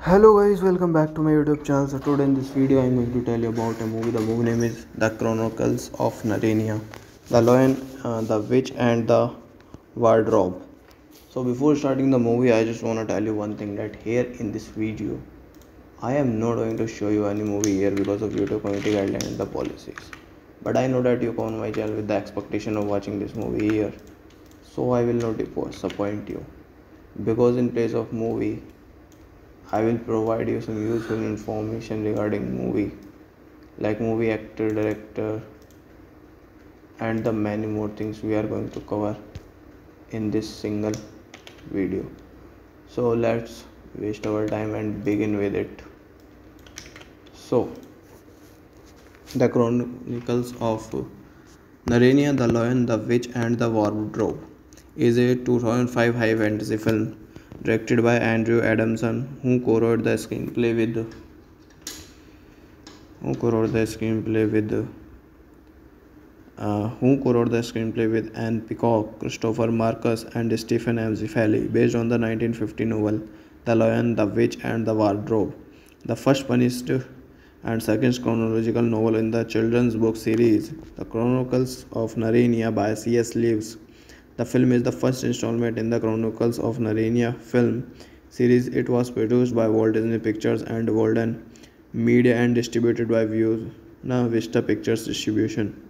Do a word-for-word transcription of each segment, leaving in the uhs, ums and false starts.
Hello guys, welcome back to my YouTube channel. So today in this video I'm going to tell you about a movie. The movie name is The Chronicles of Narnia, The Lion, uh, the Witch and the Wardrobe. So before starting the movie, I just want to tell you one thing, that here in this video I am not going to show you any movie here because of YouTube community guidelines and the policies. But I know that you come on my channel with the expectation of watching this movie here, so I will not disappoint you, because in place of movie I will provide you some useful information regarding movie, like movie actor, director, and the many more things we are going to cover in this single video. So let's waste our time and begin with it. So, The Chronicles of Narnia, the Lion, the Witch and the Wardrobe is a two thousand five high fantasy film directed by Andrew Adamson, who co-wrote the screenplay with who co-wrote the screenplay with uh, who co-wrote the screenplay with Anne Peacock, Christopher Marcus, and Stephen M. Zeffirelli, based on the nineteen fifty novel The Lion, the Witch, and the Wardrobe, the first punished and second chronological novel in the children's book series The Chronicles of Narnia by C S Lewis. The film is the first installment in the Chronicles of Narnia film series. It was produced by Walt Disney Pictures and Walden Media and distributed by Buena Vista Pictures Distribution.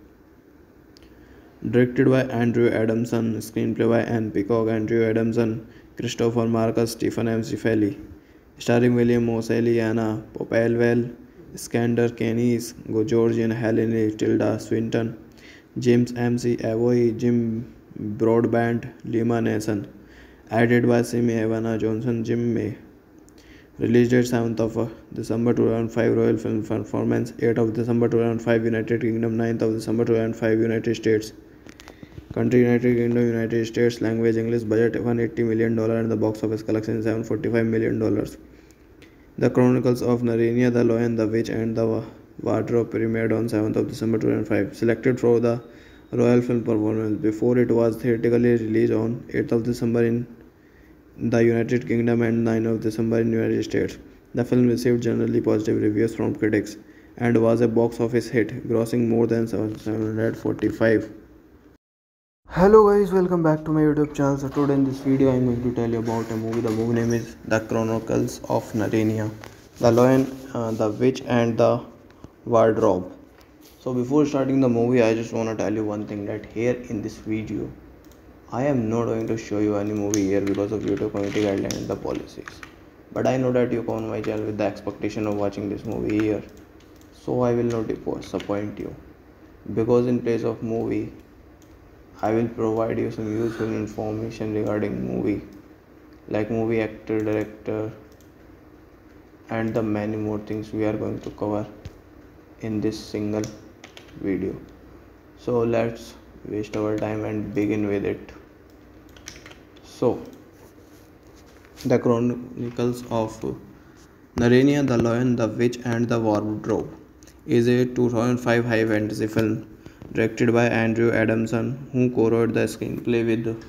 Directed by Andrew Adamson, screenplay by Anne Peacock, Andrew Adamson, Christopher Marcus, Stephen M. Zeffirelli, starring William Moseley, Anna Popplewell, Skander Keynes, Georgian Helene, Tilda Swinton, James M C Avoy, Jim Broadbent, Lima Nason. Added by Simi Havana Johnson, Jim May. Release date seventh of December two thousand five, Royal Film Performance eighth of December two thousand five, United Kingdom ninth of December two thousand five, United States. Country United Kingdom, United States. Language English. Budget one hundred eighty million dollars and the box office collection seven hundred forty-five million dollars. The Chronicles of Narnia, The Lion, the Witch and the Wardrobe premiered on seventh of December two thousand five. Selected for the Royal Film Performance before it was theatrically released on eighth of December in the United Kingdom and ninth of December in United States. The film received generally positive reviews from critics and was a box office hit, grossing more than seven hundred forty-five. Hello guys, welcome back to my YouTube channel. So today in this video I am going to tell you about a movie. The movie name is The Chronicles of Narnia, The Lion, uh, the Witch and the Wardrobe. So before starting the movie, I just want to tell you one thing, that here in this video I am not going to show you any movie here because of YouTube community guidelines and the policies. But I know that you come on my channel with the expectation of watching this movie here, so I will not disappoint you, because in place of movie I will provide you some useful information regarding movie, like movie actor, director, and the many more things we are going to cover in this single video. So let's waste our time and begin with it. So, The Chronicles of Narnia, the Lion, the Witch and the Wardrobe is a two thousand five high fantasy film directed by Andrew Adamson, who co-wrote the screenplay with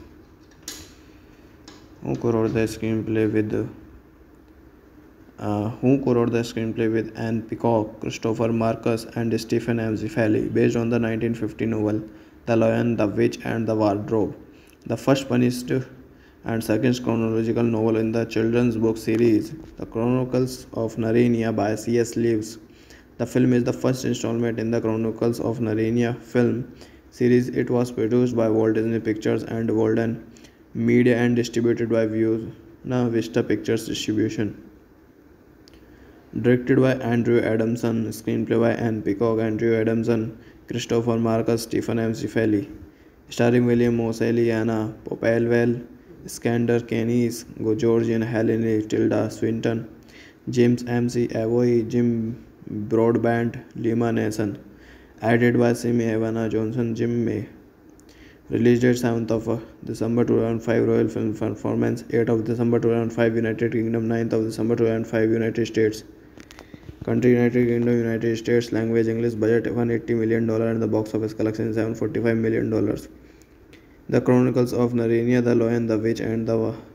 who co-wrote the screenplay with uh, who co-wrote the screenplay with Anne Peacock, Christopher Marcus, and Stephen M. Zeffirelli, based on the nineteen fifty novel The Lion, the Witch and the Wardrobe, the first punished and second chronological novel in the children's book series The Chronicles of Narnia by C S Lewis. The film is the first installment in the Chronicles of Narnia film series. It was produced by Walt Disney Pictures and Walden Media and distributed by Buena Vista Pictures Distribution. Directed by Andrew Adamson, screenplay by Anne Peacock, Andrew Adamson, Christopher Marcus, Stephen M. Zeffirelli, starring William Moseley, Anna Popplewell, Skander Keynes, Georgian Helene, Tilda Swinton, James M C Avoy, Jim Broadbent, Lima Nason. Added by Simi Havana Johnson, Jim May. Release date seventh of December two thousand five, Royal Film Performance eighth of December two thousand five, United Kingdom ninth of December two thousand five, United States. Country United Kingdom, United States. Language English. Budget one hundred eighty million dollars and the box office collection seven hundred forty-five million dollars. The Chronicles of Narnia, The Lion, the Witch and the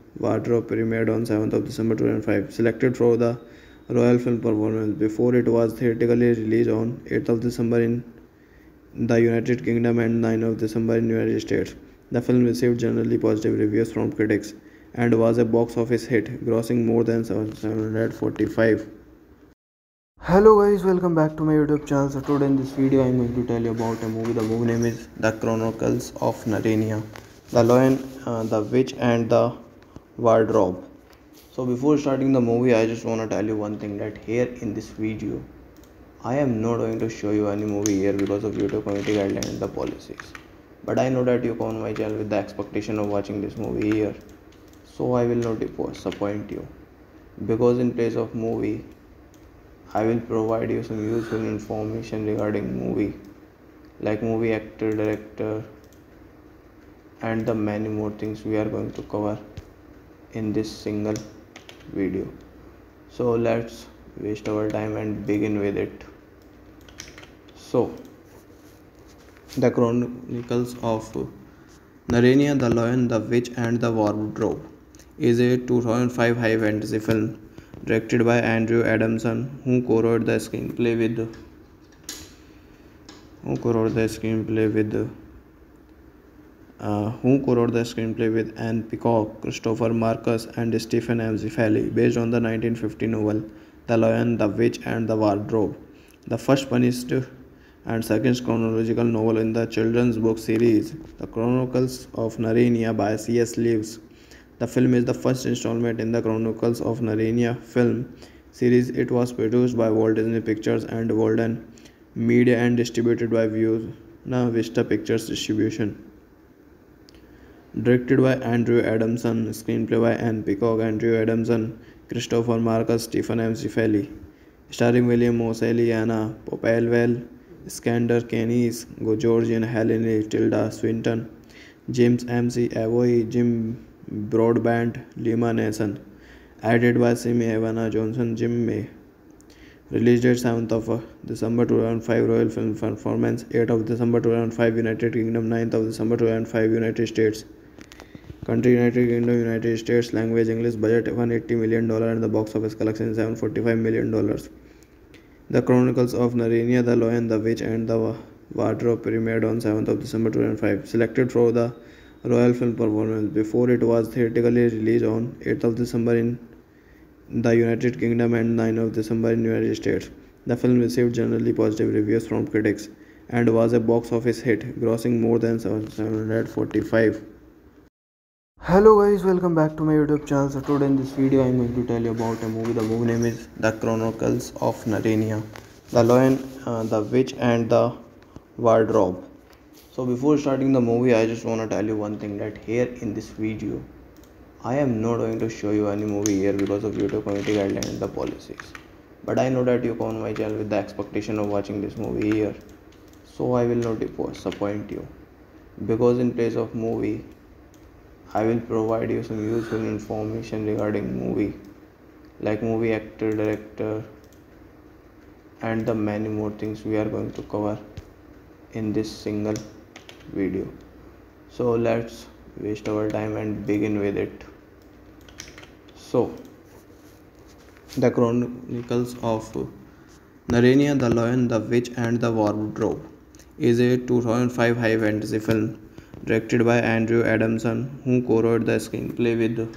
Wardrobe premiered on seventh of December two thousand five. Selected for the Royal Film Performance before it was theatrically released on eighth of December in the United Kingdom and ninth of December in United States. The film received generally positive reviews from critics and was a box office hit, grossing more than seven hundred forty-five. Hello guys, welcome back to my YouTube channel. So today in this video I am going to tell you about a movie. The movie name is The Chronicles of Narnia, The Lion, uh, the Witch and the Wardrobe. So before starting the movie, I just want to tell you one thing, that here in this video I am not going to show you any movie here because of YouTube community guidelines and the policies. But I know that you come on my channel with the expectation of watching this movie here, so I will not disappoint you, because in place of movie I will provide you some useful information regarding movie, like movie actor, director and the many more things we are going to cover in this single video. So let's waste our time and begin with it. So The Chronicles of Narnia, The Lion, the Witch and the Wardrobe is a two thousand five high fantasy film directed by Andrew Adamson, who co-wrote the screenplay with who co-wrote the screenplay with uh, who co-wrote the screenplay with Anne Peacock, Christopher Marcus, and Stephen M. Zeffirelli, based on the nineteen fifty novel The Lion, the Witch and the Wardrobe, the first punished and second chronological novel in the children's book series The Chronicles of Narnia by C S Lewis. The film is the first installment in the Chronicles of Narnia film series. It was produced by Walt Disney Pictures and Golden Media and distributed by Buena Vista Pictures Distribution. Directed by Andrew Adamson, screenplay by Anne Peacock, Andrew Adamson, Christopher Marcus, Stephen M. Zeffirelli, starring William Moseley, Anna Popplewell, Skander Keynes, Georgian Helene, Tilda Swinton, James M C Avoy, Jim Broadbent, Lima Nason. Added by Simi Havana Johnson, Jim May. Release date seventh of December two thousand five, Royal Film Performance eighth of December two thousand five, United Kingdom ninth of December two thousand five, United States. Country United Kingdom, United States. Language English. Budget one hundred eighty million dollars and the box office collection seven hundred forty-five million dollars. The Chronicles of Narnia, The Lion, the Witch and the Wardrobe premiered on seventh of December two thousand five. Selected for the Royal Film Performance before it was theatrically released on eighth of December in the United Kingdom and ninth of December in United States. The film received generally positive reviews from critics and was a box office hit, grossing more than seven hundred forty-five. Hello guys, welcome back to my YouTube channel. So today in this video I am going to tell you about a movie. The movie name is The Chronicles of Narnia, The Lion, uh, the Witch and the Wardrobe. So before starting the movie, I just want to tell you one thing, that here in this video I am not going to show you any movie here because of YouTube community guidelines and the policies. But I know that you come on my channel with the expectation of watching this movie here, so I will not disappoint you, because in place of movie I will provide you some useful information regarding movie, like movie actor, director and the many more things we are going to cover in this single video. So let's waste our time and begin with it. So The Chronicles of Narnia, The Lion, the Witch and the Wardrobe is a two thousand five high fantasy film directed by Andrew Adamson, who co-wrote the screenplay with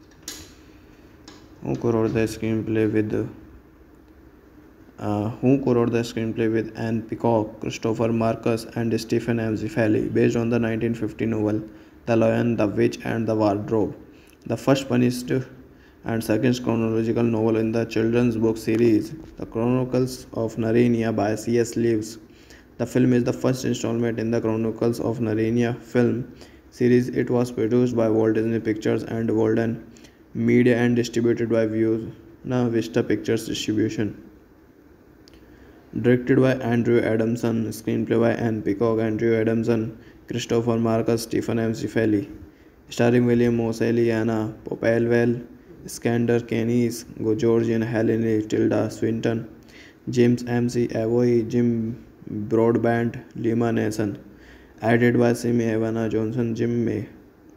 who co-wrote the screenplay with uh, who co-wrote the screenplay with Anne Peacock, Christopher Marcus, and Stephen M. Zeffirelli, based on the nineteen fifty novel The Lion, the Witch and the Wardrobe, the first punished and second chronological novel in the children's book series The Chronicles of Narnia by C S Lewis. The film is the first installment in the Chronicles of Narnia film series. It was produced by Walt Disney Pictures and Golden Media and distributed by Buena Vista Pictures Distribution. Directed by Andrew Adamson, screenplay by Anne Peacock, Andrew Adamson, Christopher Marcus, Stephen M. Zeffirelli, starring William Moseley, Anna Popplewell, Skander Keynes, Georgian Helene, Tilda Swinton, James M C Avoy, Jim Broadbent, Lima Nason. Added by Simi Havana Johnson, Jim May.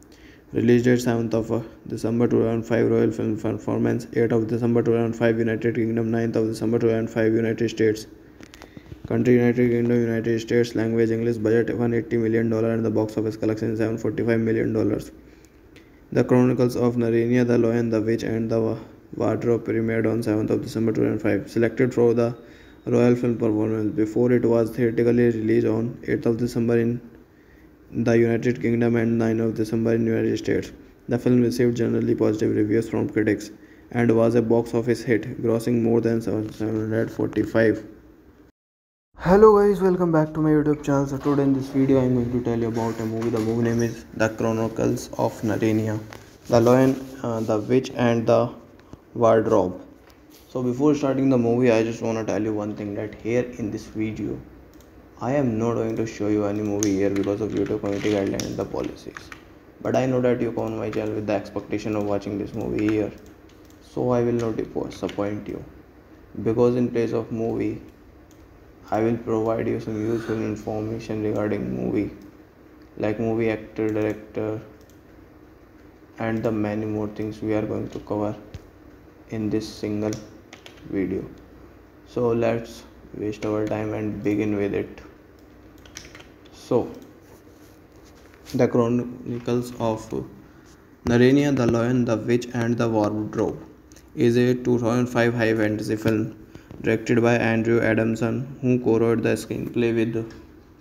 Release date seventh of uh, December two thousand five, Royal Film Performance eighth of December two thousand five, United Kingdom ninth of December two thousand five, United States. Country United Kingdom, United States. Language English. Budget one hundred eighty million dollars and the box office collection seven hundred forty-five million dollars. The Chronicles of Narnia, The Lion, the Witch and the Wardrobe premiered on seventh of December two thousand five. Selected for the Royal Film Performance before it was theatrically released on eighth of December in the United Kingdom and ninth of December in United States. The film received generally positive reviews from critics and was a box office hit, grossing more than seven hundred forty-five. Hello guys, welcome back to my YouTube channel. So today in this video I am going to tell you about a movie. The movie name is The Chronicles of Narnia, The Lion, uh, the Witch and the Wardrobe. So before starting the movie, I just want to tell you one thing, that here in this video I am not going to show you any movie here because of YouTube community guidelines and the policies. But I know that you come on my channel with the expectation of watching this movie here, so I will not disappoint you, because in place of movie I will provide you some useful information regarding movie, like movie actor, director and the many more things we are going to cover in this single video. So let's waste our time and begin with it. So, The Chronicles of Narnia, The Lion, the Witch and the Wardrobe is a two thousand five high fantasy film directed by Andrew Adamson, who co-wrote the screenplay with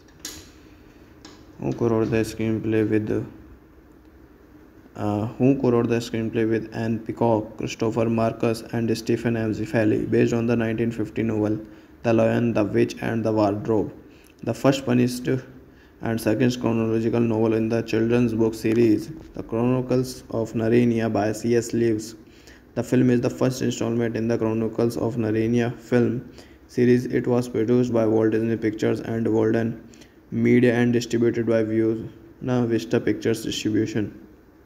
who co-wrote the screenplay with uh, who co-wrote the screenplay with Anne Peacock, Christopher Marcus and Stephen M. Zeffirelli, based on the nineteen fifty novel The Lion, the Witch and the Wardrobe, the first punished and second chronological novel in the children's book series The Chronicles of Narnia by C S Lewis. The film is the first installment in the Chronicles of Narnia film series. It was produced by Walt Disney Pictures and Walden Media and distributed by Buena Vista Pictures Distribution.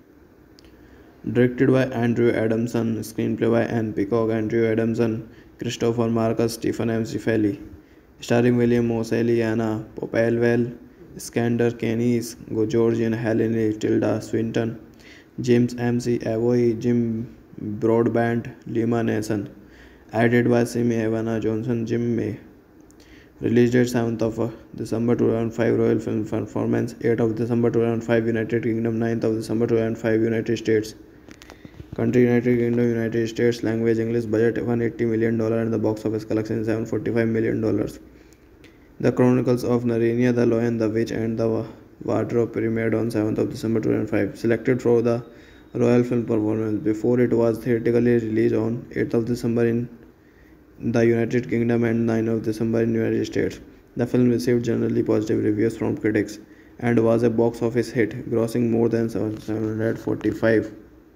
Directed by Andrew Adamson, screenplay by Anne Peacock, Andrew Adamson, Christopher Marcus, Stephen M. Zeffirelli, starring William Moseley, Anna Popplewell, Skander Keynes, Georgian Helene, Tilda Swinton, James M C Avoy, Jim Broadbent, Lima Nason. Edited by Simi Havana Johnson, Jim May. Release date seventh of December two thousand five, Royal Film Performance eighth of December two thousand five, United Kingdom ninth of December two thousand five, United States. Country United Kingdom, United States. Language English. Budget one hundred eighty million dollars and the box office collection seven hundred forty-five million dollars. The Chronicles of Narnia, The Lion, the Witch and the Wardrobe premiered on seventh of December two thousand five. Selected for the Royal Film Performance before it was theatrically released on eighth of December in the United Kingdom and ninth of December in United States. The film received generally positive reviews from critics and was a box office hit, grossing more than seven hundred forty-five.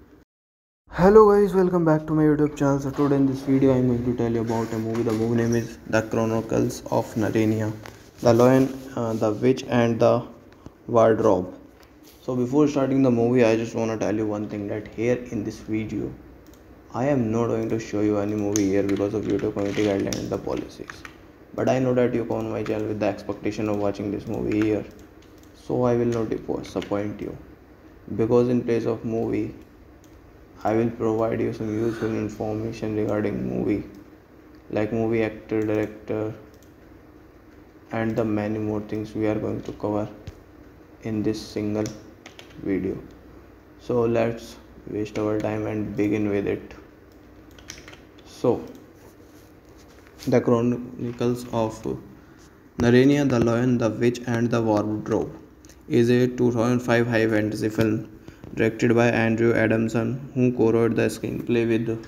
Hello guys, welcome back to my YouTube channel. So today in this video I am going to tell you about a movie. The movie name is The Chronicles of Narnia, The Lion, uh, the Witch and the Wardrobe. So before starting the movie, I just want to tell you one thing, that here in this video I am not going to show you any movie here because of YouTube community guidelines and the policies. But I know that you come on my channel with the expectation of watching this movie here, so I will not disappoint you, because in place of movie I will provide you some useful information regarding movie, like movie actor, director and the many more things we are going to cover in this single video. So let's waste our time and begin with it. So, The Chronicles of Narnia, The Lion, the Witch and the Wardrobe is a two thousand five high fantasy film directed by Andrew Adamson, who co-wrote the screenplay with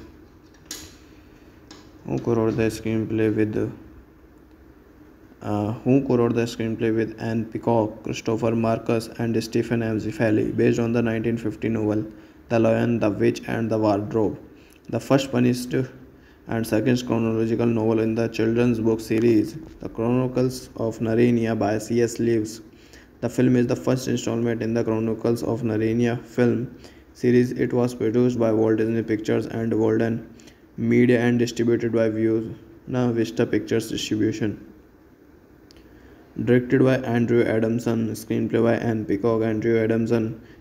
who co-wrote the screenplay with uh, who co-wrote the screenplay with Anne Peacock, Christopher Marcus and Stephen M. Zeffirelli, based on the nineteen fifty novel The Lion, the Witch and the Wardrobe, the first punished and second chronological novel in the children's book series The Chronicles of Narnia by C S Lewis. The film is the first installment in the Chronicles of Narnia film series. It was produced by Walt Disney Pictures and Walden Media and distributed by Buena Vista Pictures Distribution. Directed by Andrew Adamson, screenplay by Anne Peacock, Andrew Adamson,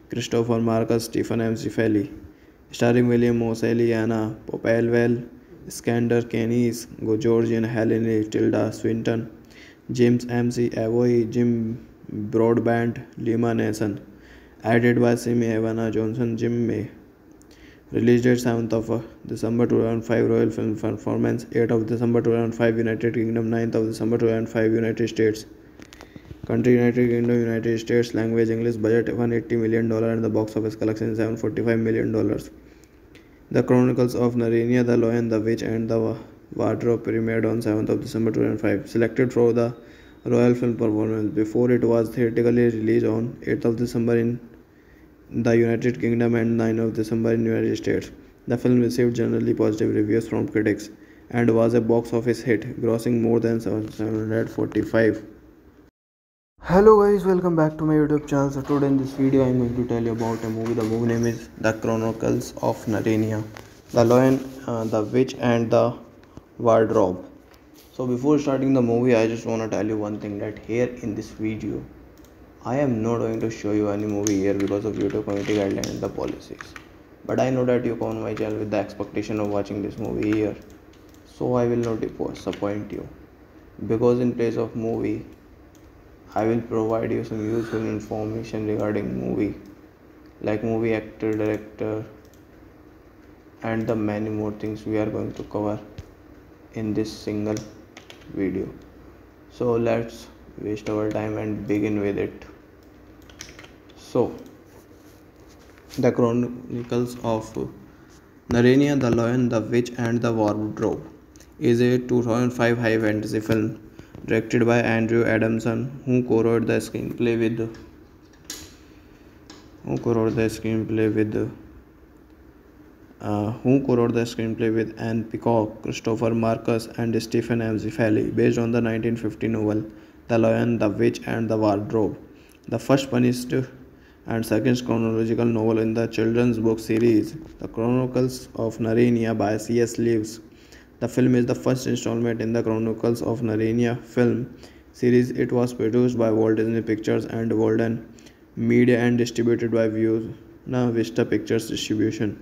Christopher Marcus, Stephen M. Zeffirelli. Starring William Moseley, Anna Popplewell, Skander Keynes, Georgian Helene, Tilda Swinton, James M C Avoy, Jim Broadbent, Lima Nason. Edited by Simi Havana Johnson, Jim May. Release date seventh of uh, December two thousand five, Royal Film Performance eighth of December two thousand five, United Kingdom ninth of December two thousand five, United States. Country United Kingdom, United States. Language English. Budget one hundred eighty million dollars and the box office collection seven hundred forty-five million dollars. The Chronicles of Narnia, The Lion, the Witch and the Wardrobe premiered on seventh of December two thousand five. Selected for the Royal Film Performance before it was theatrically released on eighth of December in the United Kingdom and ninth of December in United States. The film received generally positive reviews from critics and was a box office hit, grossing more than seven hundred forty-five. Hello guys, welcome back to my YouTube channel. So today in this video I am going to tell you about a movie. The movie name is The Chronicles of Narnia, The Lion, uh, the Witch and the Wardrobe. So before starting the movie, I just want to tell you one thing, that here in this video I am not going to show you any movie here because of YouTube community guidelines and the policies. But I know that you come on my channel with the expectation of watching this movie here, so I will not disappoint you, because in place of movie I will provide you some useful information regarding movie, like movie actor, director and the many more things we are going to cover in this single video. So let's waste our time and begin with it. So, The Chronicles of Narnia, The Lion, the Witch and the Wardrobe is a two thousand five high fantasy film directed by Andrew Adamson, who co-wrote the screenplay with who co-wrote the screenplay with uh, who co-wrote the screenplay with Anne Peacock, Christopher Marcus and Stephen M. Zeffirelli, based on the nineteen fifty novel The Lion, the Witch and the Wardrobe, the first punished and second chronological novel in the children's book series, The Chronicles of Narnia by C S Lewis. The film is the first installment in the Chronicles of Narnia film series. It was produced by Walt Disney Pictures and Golden Media and distributed by Viewers. Now, The film is the first installment in the Chronicles of Narnia film series. It was produced by Walt Disney Pictures and Golden Media and distributed by Viewers. Now, Vista Pictures Distribution.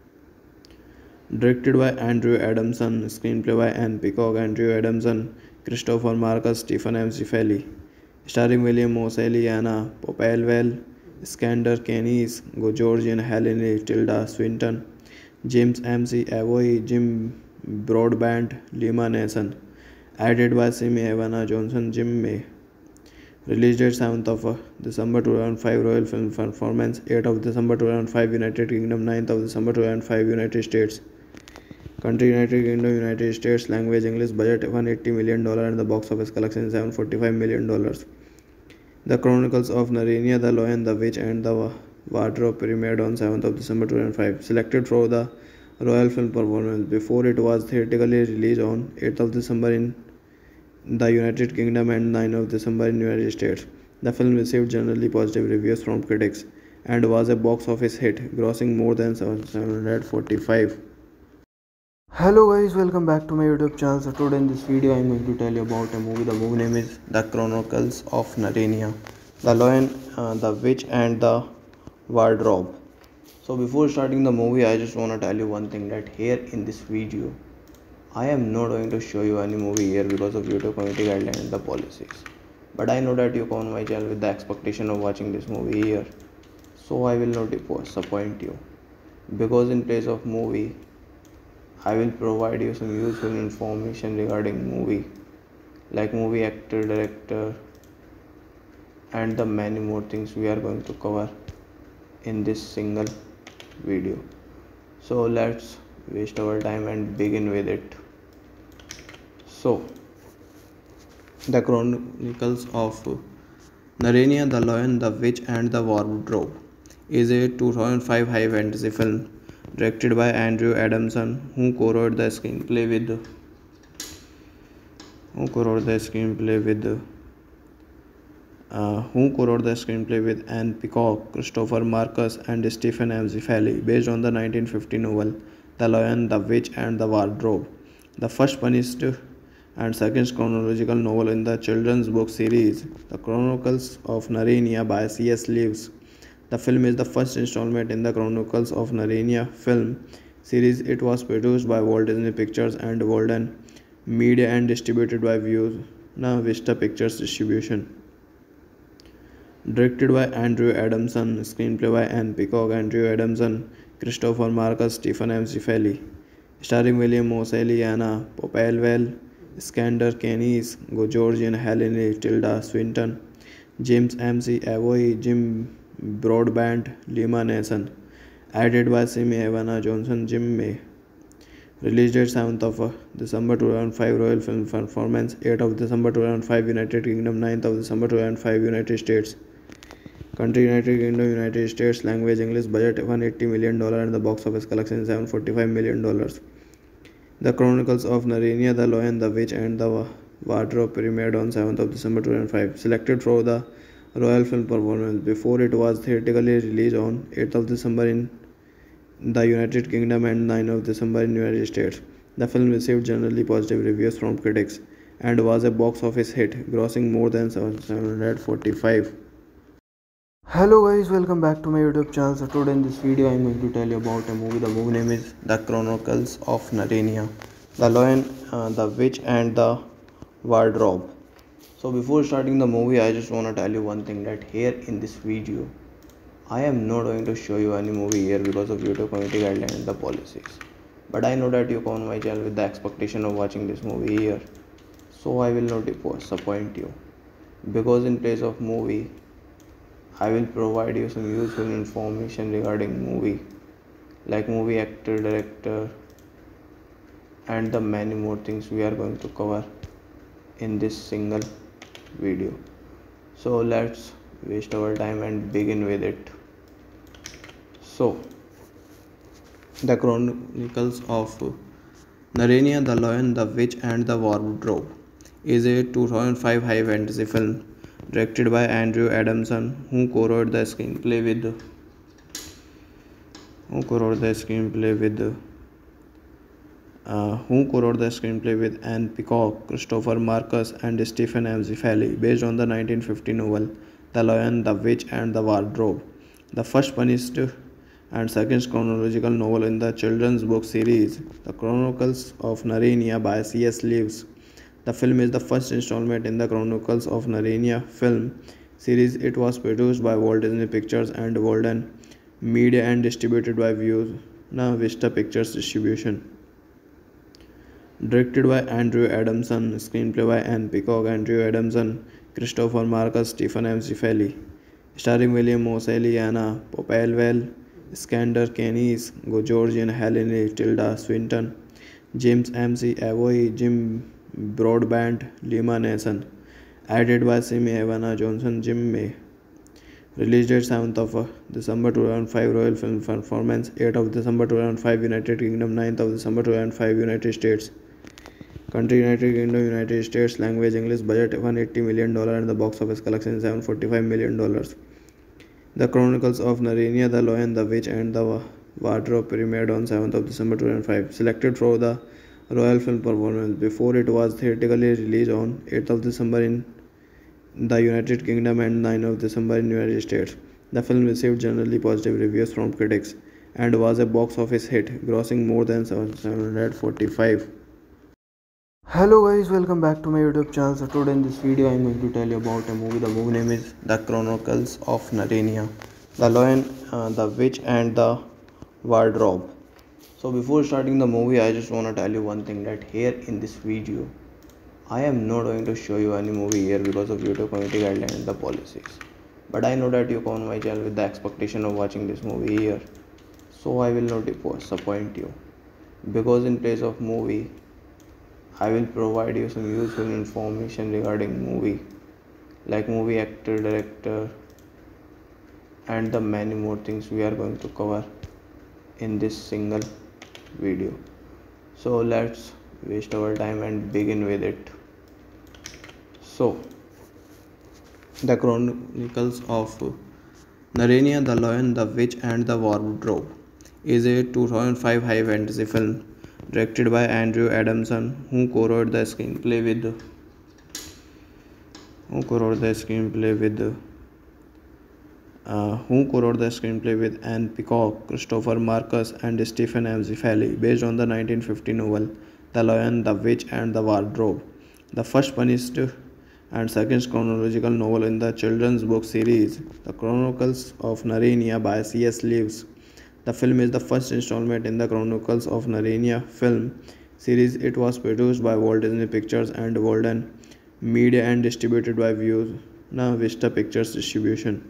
Directed by Andrew Adamson, screenplay by Anne Peacock, Andrew Adamson, Christopher Marcus, Stephen M. Zeffirelli. Starring William Moseley, Anna Popplewell, Skander Keynes, Georgian Helene, Tilda Swinton, James M C Avoy, Jim Broadbent, Lima Nason. Edited by Simi Havana Johnson, Jim May. Release date seventh of uh, December two thousand five, Royal Film Performance eighth of December two thousand five, United Kingdom ninth of December two thousand five, United States. Country United Kingdom, United States. Language English. Budget one hundred eighty million dollars and the box office collection seven hundred forty-five million dollars. The Chronicles of Narnia, The Lion, the Witch and the Wardrobe premiered on seventh of December two thousand five. Selected for the Royal Film Performance before it was theatrically released on eighth of December in the United Kingdom and ninth of December in United States. The film received generally positive reviews from critics and was a box office hit, grossing more than seven hundred forty-five. Hello guys, welcome back to my YouTube channel. So today in this video I am going to tell you about a movie. The movie name is The Chronicles of Narnia, The Lion, uh, the Witch and the Wardrobe. So before starting the movie, I just want to tell you one thing, that here in this video I am not going to show you any movie here because of YouTube community guidelines and the policies. But I know that you come on my channel with the expectation of watching this movie here, so I will not disappoint you, because in place of movie I will provide you some useful information regarding movie, like movie actor, director and the many more things we are going to cover in this single video. So let's waste our time and begin with it. So, The Chronicles of Narnia, The Lion, the Witch and the Wardrobe is a two thousand five high fantasy film directed by Andrew Adamson, who co-wrote the screenplay with who co-wrote the screenplay with uh, who co-wrote the screenplay with Anne Peacock, Christopher Marcus and Stephen M. Zeffirelli, based on the nineteen fifty novel The Lion, the Witch and the Wardrobe, the first punished and second chronological novel in the children's book series, The Chronicles of Narnia by C S Lewis. The film is the first installment in the Chronicles of Narnia film series. It was produced by Walt Disney Pictures and Golden Media and distributed by Buena Vista Pictures Distribution. Directed by Andrew Adamson, screenplay by Anne Peacock, Andrew Adamson, Christopher Marcus, Stephen M. Zeffirelli. Starring William Moseley, Anna Popplewell, Skander Keynes, Georgian Helene, Tilda Swinton, James M C Avoy, Jim Broadbent, Lima Nason. Edited by Simi Evana Johnson, Jim May. Release date seventh of December two thousand five, Royal Film Performance eighth of December two thousand five, United Kingdom ninth of December two thousand five, United States. Country United Kingdom, United States. Language English. Budget one hundred eighty million dollars and the box office collection seven hundred forty-five million dollars. The Chronicles of Narnia, The Lion, the Witch and the Wardrobe premiered on seventh of December two thousand five. Selected for the Royal Film Performance before it was theatrically released on eighth of December in the United Kingdom and ninth of December in United States. The film received generally positive reviews from critics and was a box office hit, grossing more than seven hundred forty-five. Hello guys, welcome back to my YouTube channel. So today in this video I am going to tell you about a movie. The movie name is The Chronicles of Narnia, The Lion, uh, the Witch and the Wardrobe. So before starting the movie, I just want to tell you one thing, that here in this video I am not going to show you any movie here because of YouTube community guidelines and the policies. But I know that you come on my channel with the expectation of watching this movie here, so I will not disappoint you, because in place of movie I will provide you some useful information regarding movie, like movie actor, director and the many more things we are going to cover in this single video. So let's waste our time and begin with it. So The Chronicles of Narnia, The Lion, the Witch and the Wardrobe is a two thousand five high fantasy film directed by Andrew Adamson, who co-wrote the screenplay with who co-wrote the screenplay with uh, who co-wrote the screenplay with Anne Peacock, Christopher Marcus, and Stephen M. Zeffirelli, based on the nineteen fifty novel The Lion, the Witch and the Wardrobe, the first published and second chronological novel in the children's book series The Chronicles of Narnia by C S Lewis. The film is the first installment in the Chronicles of Narnia film series. It was produced by Walt Disney Pictures and Golden Media and distributed by Buena Vista Pictures Distribution. Directed by Andrew Adamson, screenplay by Anne Peacock, Andrew Adamson, Christopher Marcus, Stephen M. Zeffirelli. Starring William Moseley, Anna Popplewell, Skander Keynes, Georgian Helene, Tilda Swinton, James M C Avoy, Jim Broadbent, Lima Nason. Edited by Simi Evana Johnson, Jim May. Release date seventh of December two thousand five, Royal Film Performance eighth of December two thousand five, United Kingdom ninth of December two thousand five, United States. Country United Kingdom, United States. Language English. Budget one hundred eighty million dollars and the box office collection seven hundred forty-five million dollars. The Chronicles of Narnia, The Lion, the Witch and the Wardrobe premiered on seventh of December two thousand five. Selected for the Royal Film Performance before it was theatrically released on eighth of December in the United Kingdom and ninth of December in United States. The film received generally positive reviews from critics and was a box office hit, grossing more than seven hundred forty-five. Hello guys, welcome back to my YouTube channel. So today in this video I am going to tell you about a movie. The movie name is The Chronicles of Narnia, The Lion, uh, the Witch and the Wardrobe. So before starting the movie, I just want to tell you one thing, that here in this video I am not going to show you any movie here because of YouTube community guidelines and the policies. But I know that you come on my channel with the expectation of watching this movie here, so I will not disappoint you, because in place of movie I will provide you some useful information regarding movie, like movie actor, director and the many more things we are going to cover in this single video. So let's waste our time and begin with it. So The Chronicles of Narnia, The Lion, the Witch and the Wardrobe is a two thousand five high fantasy film directed by Andrew Adamson, who co-wrote the screenplay with who co-wrote the screenplay with uh, who co-wrote the screenplay with Anne Peacock, Christopher Marcus, and Stephen Amzifali, based on the nineteen fifty novel The Lion, the Witch, and the Wardrobe, the first punished and second chronological novel in the children's book series, The Chronicles of Narnia by C S. Lewis. The film is the first installment in the Chronicles of Narnia film series. It was produced by Walt Disney Pictures and Walden Media and distributed by Buena Vista Pictures Distribution.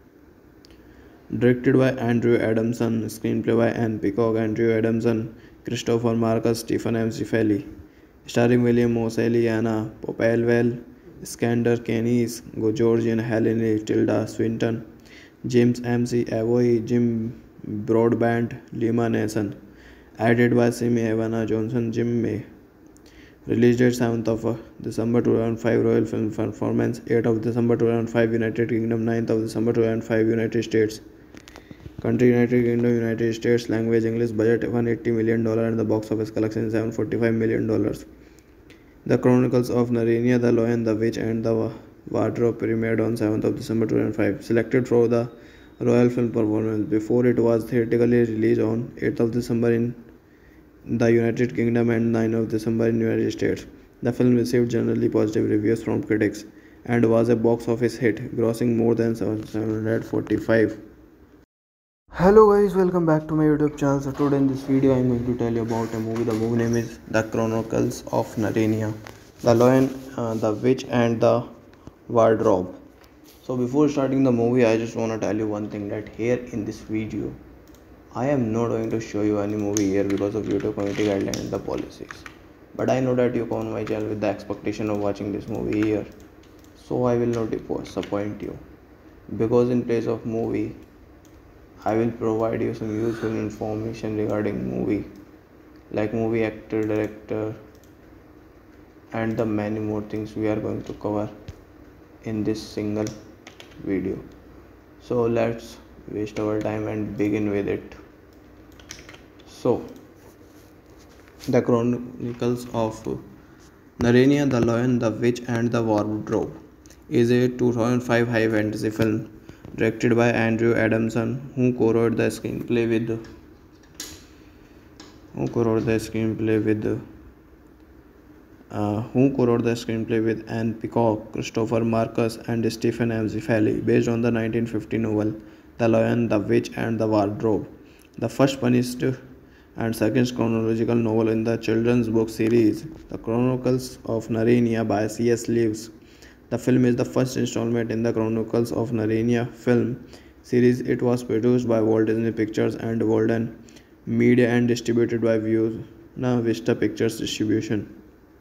Directed by Andrew Adamson, screenplay by Anne Peacock, Andrew Adamson, Christopher Marcus, Stephen Amzifali. Starring William Moseley, Anna Popplewell, Skander Keynes, Georgian Helene, Tilda Swinton, James M C Avoy, Jim Broadbent, Lima Nason. Added by Simi Havana Johnson, Jim May. Release date seventh of December two thousand five, Royal Film Performance eighth of December two thousand five, United Kingdom ninth of December two thousand five, United States. Country United Kingdom, United States. Language English. Budget one hundred eighty million dollars and the box office collection seven hundred forty-five million dollars. The Chronicles of Narnia, The Lion, the Witch, and the Wardrobe premiered on seventh of December two thousand five. Selected for the Royal Film Performance before it was theatrically released on eighth of December in the United Kingdom and ninth of December in United States. The film received generally positive reviews from critics and was a box office hit, grossing more than seven hundred forty-five. Hello guys, welcome back to my YouTube channel. So today in this video I am going to tell you about a movie. The movie name is The Chronicles of Narnia, The Lion, uh, the Witch, and the Wardrobe. So before starting the movie, I just want to tell you one thing, that here in this video I am not going to show you any movie here because of YouTube community guidelines and the policies. But I know that you come on my channel with the expectation of watching this movie here, so I will not disappoint you, because in place of movie I will provide you some useful information regarding movie, like movie actor, director, and the many more things we are going to cover in this single video. So let's waste our time and begin with it. So, The Chronicles of Narnia, The Lion, the Witch, and the Wardrobe is a two thousand five high fantasy film directed by Andrew Adamson, who co-wrote the screenplay with who co-wrote the screenplay with uh, who co-wrote the screenplay with Anne Peacock, Christopher Marcus, and Stephen Amzifali, based on the nineteen fifty novel The Lion, the Witch, and the Wardrobe, the first punished and second chronological novel in the children's book series, The Chronicles of Narnia by C S. Lewis. The film is the first installment in the Chronicles of Narnia film series. It was produced by Walt Disney Pictures and Walden Media and distributed by Buena Vista Pictures Distribution.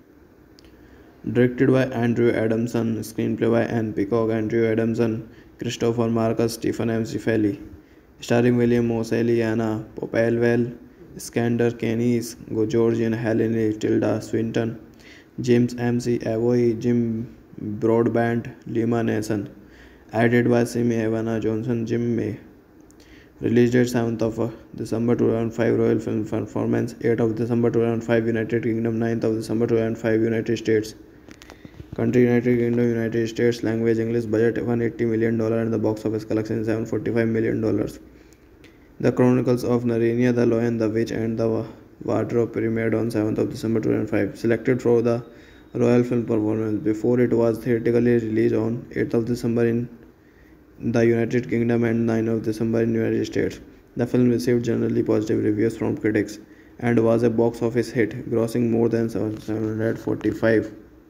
Directed by Andrew Adamson, screenplay by Anne Peacock, Andrew Adamson, Christopher Marcus, Stephen Amzifali. Starring William Moseley, Anna Popplewell, Skander Keynes, Georgian Helene, Tilda Swinton, James M C Avoy, Jim Broadbent, Lima Nason. Added by Simi Havana Johnson, Jim May. Release date seventh of December two thousand five, Royal Film Performance eighth of December two thousand five, United Kingdom ninth of December two thousand five, United States. Country United Kingdom, United States. Language English. Budget one hundred eighty million dollars and the box office collection seven hundred forty-five million dollars. The Chronicles of Narnia, The Lion, the Witch, and the Wardrobe premiered on seventh of December two thousand five. Selected for the Royal Film Performance before it was theatrically released on eighth of December in the United Kingdom and ninth of December in United States. The film received generally positive reviews from critics and was a box office hit, grossing more than seven hundred forty-five.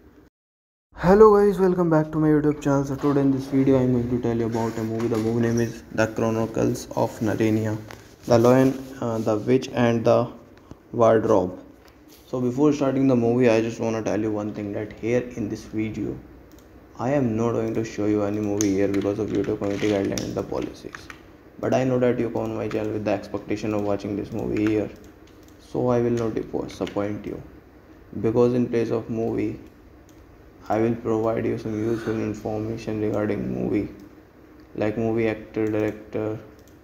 Hello guys, welcome back to my YouTube channel. So today in this video I am going to tell you about a movie. The movie name is The Chronicles of Narnia, The Lion, uh, the Witch, and the Wardrobe. So before starting the movie, I just want to tell you one thing, that here in this video I am not going to show you any movie here because of YouTube community guidelines and the policies. But I know that you come on my channel with the expectation of watching this movie here, so I will not disappoint you, because in place of movie I will provide you some useful information regarding movie, like movie actor, director,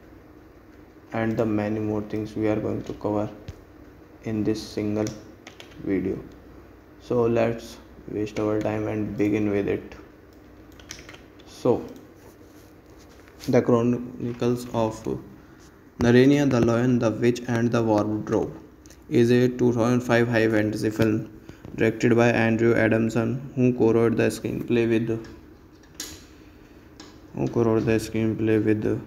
and the many more things we are going to cover in this single video. So let's waste our time and begin with it. So, The Chronicles of Narnia, the Lion, the Witch, and the Wardrobe is a two thousand five high fantasy film directed by Andrew Adamson, who co-wrote the screenplay with who co-wrote the screenplay with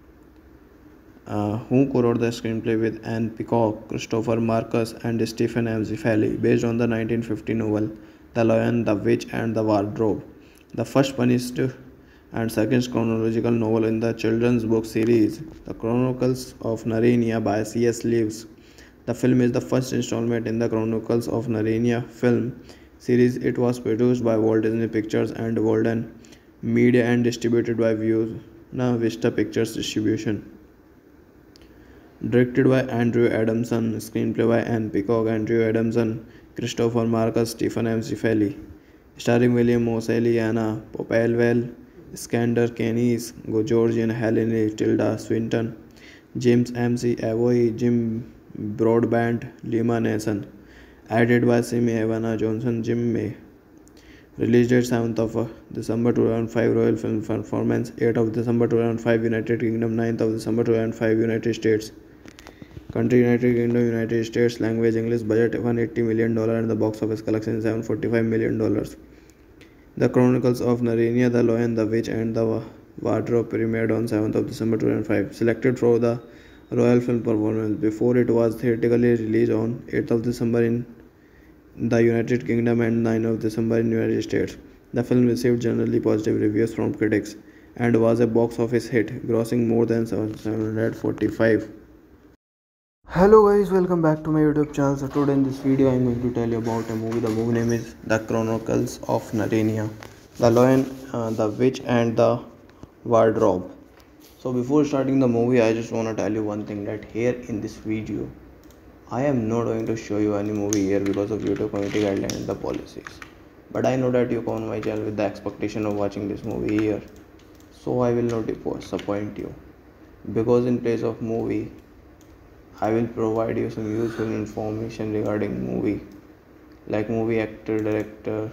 uh, who co-wrote the screenplay with Anne Peacock, Christopher Marcus, and Stephen M. Zeffirelli, based on the nineteen fifty novel *The Lion, the Witch, and the Wardrobe*, the first punished and second chronological novel in the children's book series *The Chronicles of Narnia* by C S. Lewis. The film is the first installment in the Chronicles of Narnia film series. It was produced by Walt Disney Pictures and Walden Media and distributed by Buena Vista Pictures Distribution. Directed by Andrew Adamson, screenplay by Anne Peacock, Andrew Adamson, Christopher Marcus, Stephen M. Zeffirelli, starring William Moseley, Anna Popplewell, Skander Keynes, Georgian Helene, Tilda Swinton, James M C Avoy, Jim Broadbent, Lima Nason. Added by Simi Havana Johnson, Jim May. Release date seventh of December two thousand five, Royal Film Performance eighth of December two thousand five, United Kingdom ninth of December two thousand five, United States. Country United Kingdom, United States. Language English. Budget one hundred eighty million dollars and the box office collection seven hundred forty-five million dollars. The Chronicles of Narnia, The Lion, the Witch, and the Wardrobe premiered on seventh of December two thousand five. Selected for the Royal Film Performance before it was theatrically released on eighth of December in the United Kingdom and ninth of December in United States. The film received generally positive reviews from critics and was a box office hit, grossing more than seven hundred forty-five. Hello guys, welcome back to my YouTube channel. So today in this video I am going to tell you about a movie. The movie name is The Chronicles of Narnia, The Lion, uh, the Witch, and the Wardrobe. So before starting the movie, I just want to tell you one thing, that here in this video I am not going to show you any movie here because of YouTube community guidelines and the policies. But I know that you come on my channel with the expectation of watching this movie here, so I will not disappoint you, because in place of movie I will provide you some useful information regarding movie, like movie actor, director,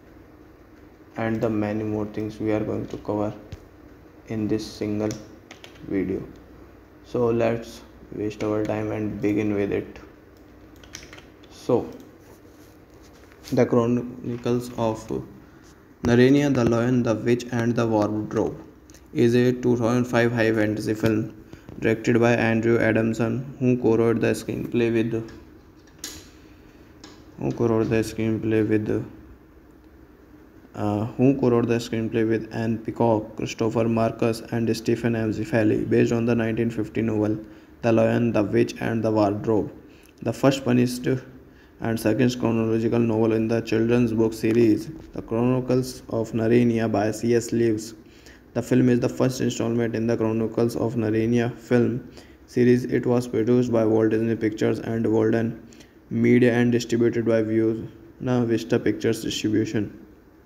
and the many more things we are going to cover in this single video. So let's waste our time and begin with it. So, The Chronicles of Narnia, The Lion, the Witch, and the Wardrobe is a two thousand five high fantasy film directed by Andrew Adamson, who co-wrote the screenplay with who co-wrote the screenplay with uh, who co-wrote the screenplay with Anne Peacock, Christopher Marcus, and Stephen M. Zeffirelli, based on the nineteen fifty novel *The Lion, the Witch, and the Wardrobe*, the first punished and second chronological novel in the children's book series *The Chronicles of Narnia* by C S. Lewis. The film is the first installment in the Chronicles of Narnia film series. It was produced by Walt Disney Pictures and Walden Media and distributed by Buena Vista Pictures Distribution.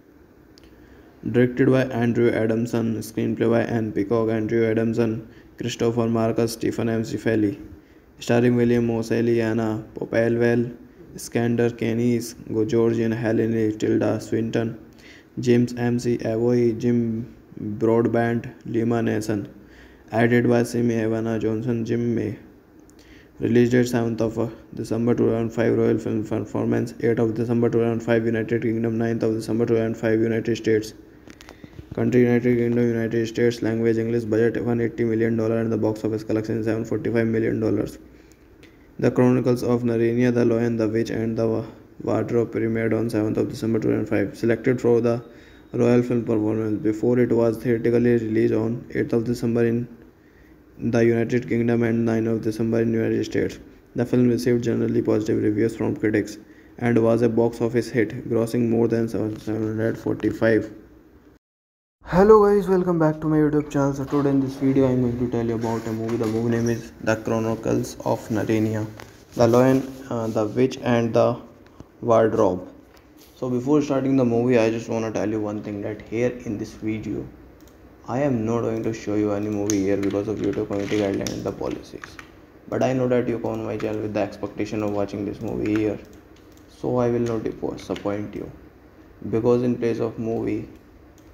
Directed by Andrew Adamson, screenplay by Anne Peacock, Andrew Adamson, Christopher Marcus, Stephen M. Zeffirelli, starring William Moseley, Anna Popplewell, Skander Keynes, Georgian Helene, Tilda Swinton, James M C Avoy, Jim Broadbent, Lima Nason. Added by Simi Havana Johnson, Jim May. Release date seventh of December two thousand five, Royal Film Performance eighth of December two thousand five, United Kingdom ninth of December two thousand five, United States. Country United Kingdom, United States. Language English. Budget one hundred eighty million dollars and the box office collection seven hundred forty-five million dollars. The Chronicles of Narnia, The Lion, the Witch, and the Wardrobe premiered on seventh of December two thousand five. Selected for the Royal Film Performance before it was theatrically released on eighth of December in the United Kingdom and ninth of December in United States. The film received generally positive reviews from critics and was a box office hit, grossing more than seven hundred forty-five. Hello guys, welcome back to my YouTube channel. So today in this video I am going to tell you about a movie. The movie name is The Chronicles of Narnia, The Lion, uh, the Witch, and the Wardrobe. So before starting the movie, I just want to tell you one thing, that here in this video I am not going to show you any movie here because of YouTube community guidelines and the policies. But I know that you come on my channel with the expectation of watching this movie here, so I will not disappoint you, because in place of movie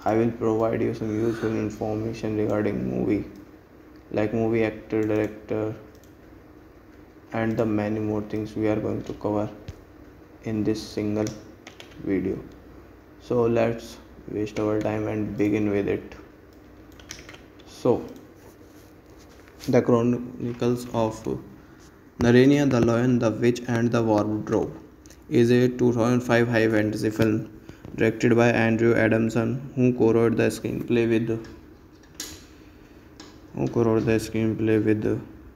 I will provide you some useful information regarding movie, like movie actor, director, and the many more things we are going to cover in this single video. So let's waste our time and begin with it. So, the Chronicles of Narnia, the Lion, the Witch, and the Wardrobe is a two thousand five high fantasy film directed by Andrew Adamson, who co-wrote the screenplay with who co-wrote the screenplay with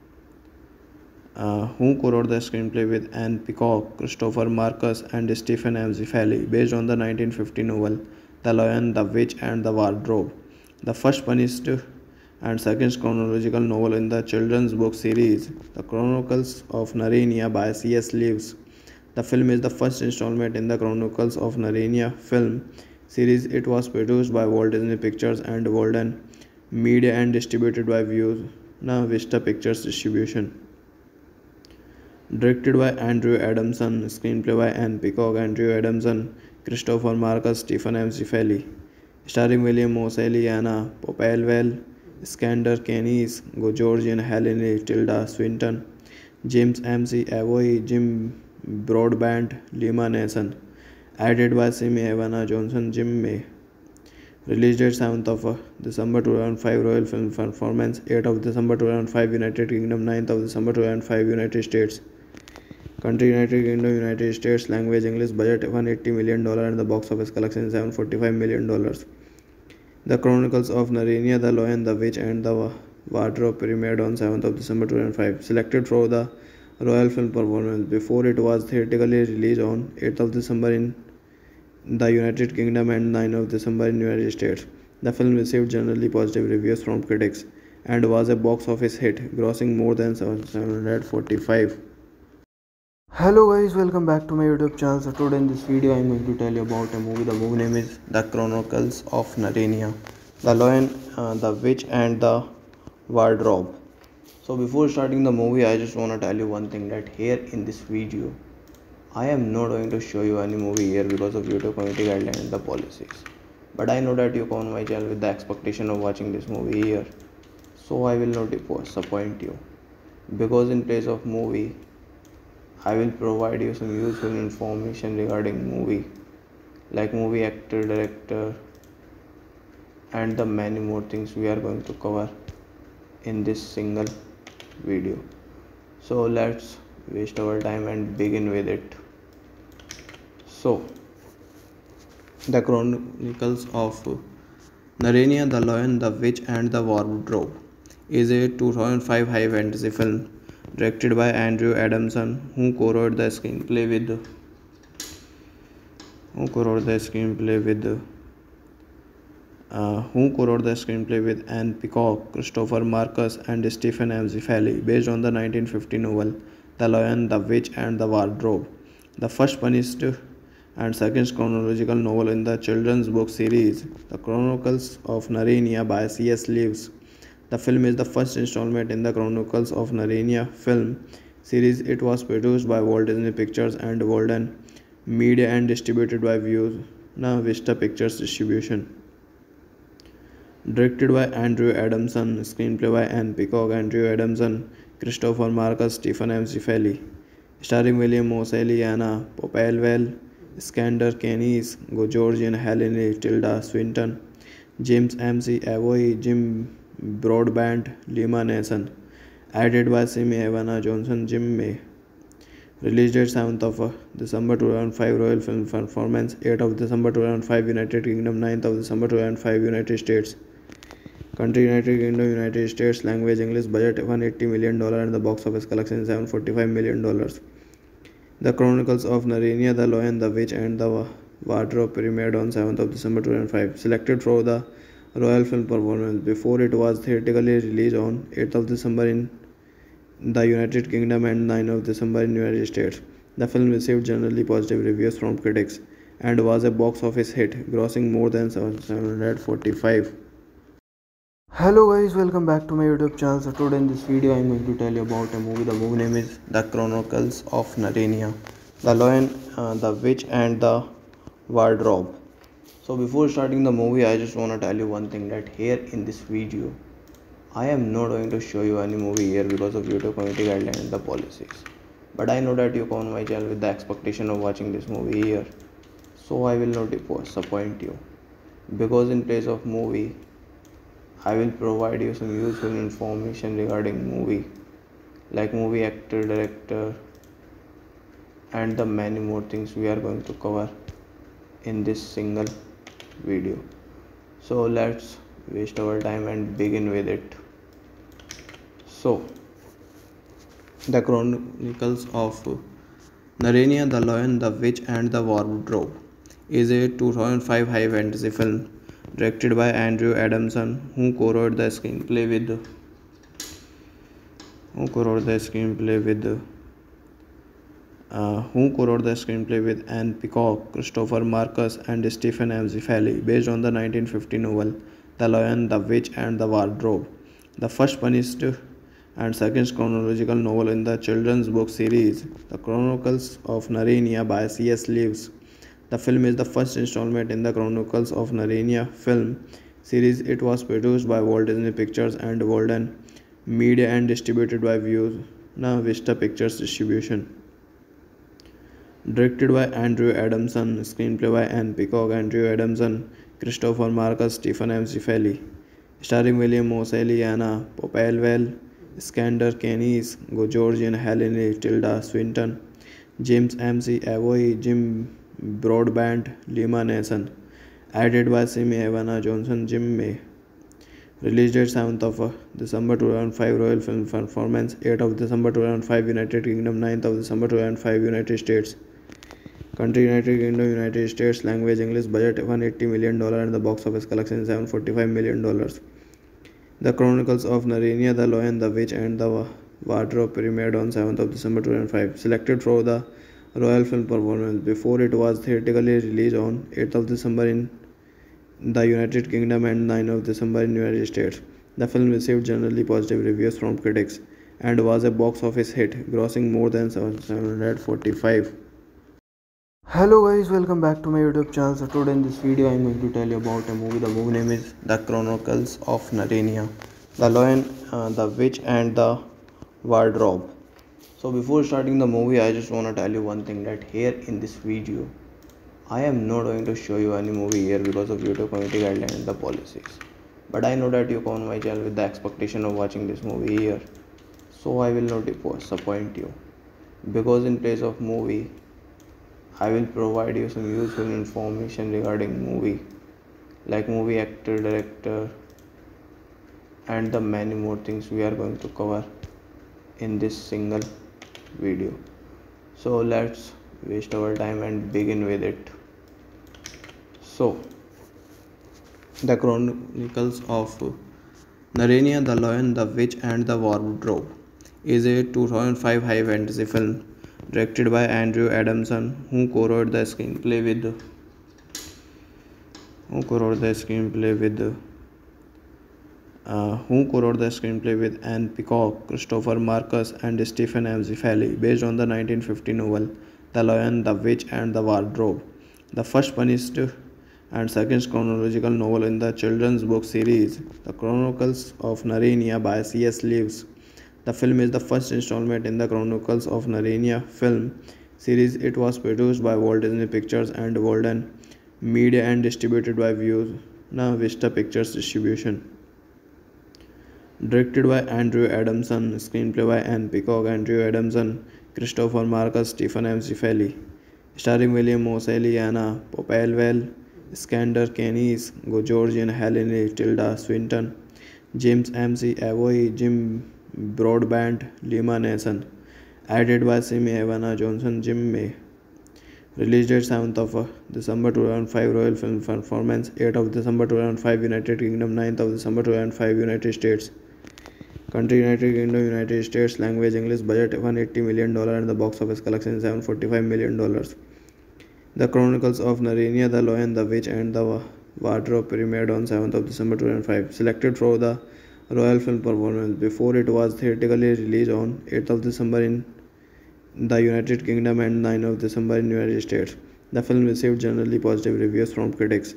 uh, who co-wrote the screenplay with Anne Peacock, Christopher Marcus, and Stephen M. Zeffirelli, based on the nineteen fifty novel *The Lion, the Witch, and the Wardrobe*, the first punished and second chronological novel in the children's book series *The Chronicles of Narnia* by C S Lewis. The film is the first installment in the Chronicles of Narnia film series. It was produced by Walt Disney Pictures and Walden Media and distributed by Buena Vista Pictures Distribution. Directed by Andrew Adamson, screenplay by Anne Peacock, Andrew Adamson, Christopher Marcus, Stephen M. Zeffirelli, starring William Moseley, Anna Popplewell, Skander Keynes, Georgian Helene, Tilda Swinton, James M C Avoy, Jim Broadbent, Lima Nason. Added by Simi Havana Johnson, Jim May. Release date seventh of December two thousand five, Royal Film Performance eighth of December two thousand five, United Kingdom ninth of December two thousand five, United States. Country United Kingdom, United States. Language English. Budget one hundred eighty million dollars and the box office collection seven hundred forty-five million dollars. The Chronicles of Narnia, the Lion, the Witch, and the Wardrobe premiered on seventh of December two thousand five. Selected for the Royal Film Performance before it was theatrically released on eighth of December in the United Kingdom and ninth of December in United States. The film received generally positive reviews from critics and was a box office hit, grossing more than seven hundred forty-five. Hello guys, welcome back to my YouTube channel. So today in this video I am going to tell you about a movie. The movie name is The Chronicles of Narnia, The Lion, uh, the Witch, and the Wardrobe. So before starting the movie, I just want to tell you one thing, that here in this video I am not going to show you any movie here because of YouTube community guidelines and the policies. But I know that you come on my channel with the expectation of watching this movie here, so I will not disappoint you, because in place of movie I will provide you some useful information regarding movie, like movie actor, director, and the many more things we are going to cover in this single video. So let's waste our time and begin with it. So, The Chronicles of Narnia, the Lion, the Witch, and the Wardrobe is a two thousand five high fantasy film directed by Andrew Adamson, who co-wrote the screenplay with who co-wrote the screenplay with uh, who co-wrote the screenplay with Anne Peacock, Christopher Marcus, and Stephen M. Zeffirelli, based on the nineteen fifty novel *The Lion, the Witch, and the Wardrobe*, the first punished and second chronological novel in the children's book series *The Chronicles of Narnia* by C S Lewis. The film is the first installment in the Chronicles of Narnia film series. It was produced by Walt Disney Pictures and Walden Media and distributed by Buena Vista Pictures Distribution. Directed by Andrew Adamson, screenplay by Anne Peacock, Andrew Adamson, Christopher Marcus, Stephen M. Zeffirelli, starring William Moseley, Anna Popplewell, Skander Keynes, Georgian Helene, Tilda Swinton, James M C Avoy, Jim Broadbent, Lima Nason. Added by Simi Havana Johnson, Jim May. Release date seventh of December two thousand five, Royal Film Performance eighth of December two thousand five, United Kingdom ninth of December two thousand five, United States. Country United Kingdom, United States. Language English. Budget one hundred eighty million dollars and the box office collection seven hundred forty-five million dollars. The Chronicles of Narnia, the Lion, the Witch, and the Wardrobe premiered on seventh of December two thousand five. Selected for the Royal Film Performance before it was theatrically released on eighth of December in the United Kingdom and ninth of December in United States. The film received generally positive reviews from critics and was a box office hit, grossing more than seven hundred forty-five. Hello guys, welcome back to my YouTube channel. So today in this video I am going to tell you about a movie. The movie name is The Chronicles of Narnia, The Lion, uh, the Witch, and the Wardrobe. So before starting the movie, I just want to tell you one thing, that here in this video, I am not going to show you any movie here because of YouTube community guidelines and the policies. But I know that you come on my channel with the expectation of watching this movie here. So I will not disappoint you. Because in place of movie, I will provide you some useful information regarding movie. Like movie actor, director, and the many more things we are going to cover in this single video. So let's waste our time and begin with it. So, the Chronicles of Narnia, the Lion, the Witch, and the Wardrobe is a two thousand five high fantasy film directed by Andrew Adamson, who co-wrote the screenplay with who co-wrote the screenplay with uh, who co-wrote the screenplay with Anne Peacock, Christopher Marcus, and Stephen M. Zeffirelli, based on the nineteen fifty novel The Lion, the Witch, and the Wardrobe, the first punished and second chronological novel in the children's book series, The Chronicles of Narnia by C S Lewis. The film is the first installment in the Chronicles of Narnia film series. It was produced by Walt Disney Pictures and Golden Media and distributed by Buena Vista Pictures Distribution. Directed by Andrew Adamson, screenplay by Anne Peacock, Andrew Adamson, Christopher Marcus, Stephen M. Zeffirelli, starring William Moseley, Anna Popplewell, Skander Keynes, Georgian Helene, Tilda Swinton, James M C Avoy, Jim Broadbent, Lima Nason. Added by Simi Havana Johnson, Jim May. Release date seventh of December two thousand five, Royal Film Performance eighth of December two thousand five, United Kingdom ninth of December two thousand five, United States. Country United Kingdom, United States. Language English. Budget one hundred eighty million dollars and the box office collection seven hundred forty-five million dollars. The Chronicles of Narnia, The Lion, the Witch, and the Wardrobe premiered on seventh of December two thousand five. Selected for the Royal Film Performance before it was theatrically released on eighth of December in the United Kingdom and ninth of December in United States. The film received generally positive reviews from critics and was a box office hit, grossing more than seven hundred forty-five. Hello guys, welcome back to my YouTube channel. So today in this video I am going to tell you about a movie. The movie name is The Chronicles of Narnia, The Lion, uh, the Witch, and the Wardrobe. So before starting the movie, I just want to tell you one thing, that here in this video I am not going to show you any movie here because of YouTube community guidelines and the policies. But I know that you come on my channel with the expectation of watching this movie here. So I will not disappoint you. Because in place of movie, I will provide you some useful information regarding movie. Like movie actor, director, and the many more things we are going to cover in this single video. So let's waste our time and begin with it. So, The Chronicles of Narnia, the Lion, the Witch, and the Wardrobe is a two thousand five high fantasy film directed by Andrew Adamson, who co-wrote the screenplay with who co-wrote the screenplay with uh, who co-wrote the screenplay with Anne Peacock, Christopher Marcus, and Stephen M. Zeffirelli, based on the nineteen fifty novel The Lion, the Witch, and the Wardrobe, the first punished and second chronological novel in the children's book series, The Chronicles of Narnia by C S Lewis. The film is the first installment in the Chronicles of Narnia film series. It was produced by Walt Disney Pictures and Golden Media and distributed by Buena Vista Pictures Distribution. Directed by Andrew Adamson, screenplay by Anne Peacock, Andrew Adamson, Christopher Marcus, Stephen M. Zeffirelli, starring William Moseley, Anna Popplewell, Skander Keynes, Georgian Helene, Tilda Swinton, James M C Avoy, Jim Broadbent, Lima Nason. Added by Simi Havana Johnson, Jim May. Release date seventh of December two thousand five, Royal Film Performance eighth of December two thousand five, United Kingdom ninth of December two thousand five, United States. Country United Kingdom, United States. Language English. Budget one hundred eighty million dollars and the box office collection seven hundred forty-five million dollars. The Chronicles of Narnia, The Lion, the Witch, and the Wardrobe premiered on seventh of December two thousand five. Selected for the Royal Film Performance before it was theatrically released on eighth of December in the United Kingdom and ninth of December in United States. The film received generally positive reviews from critics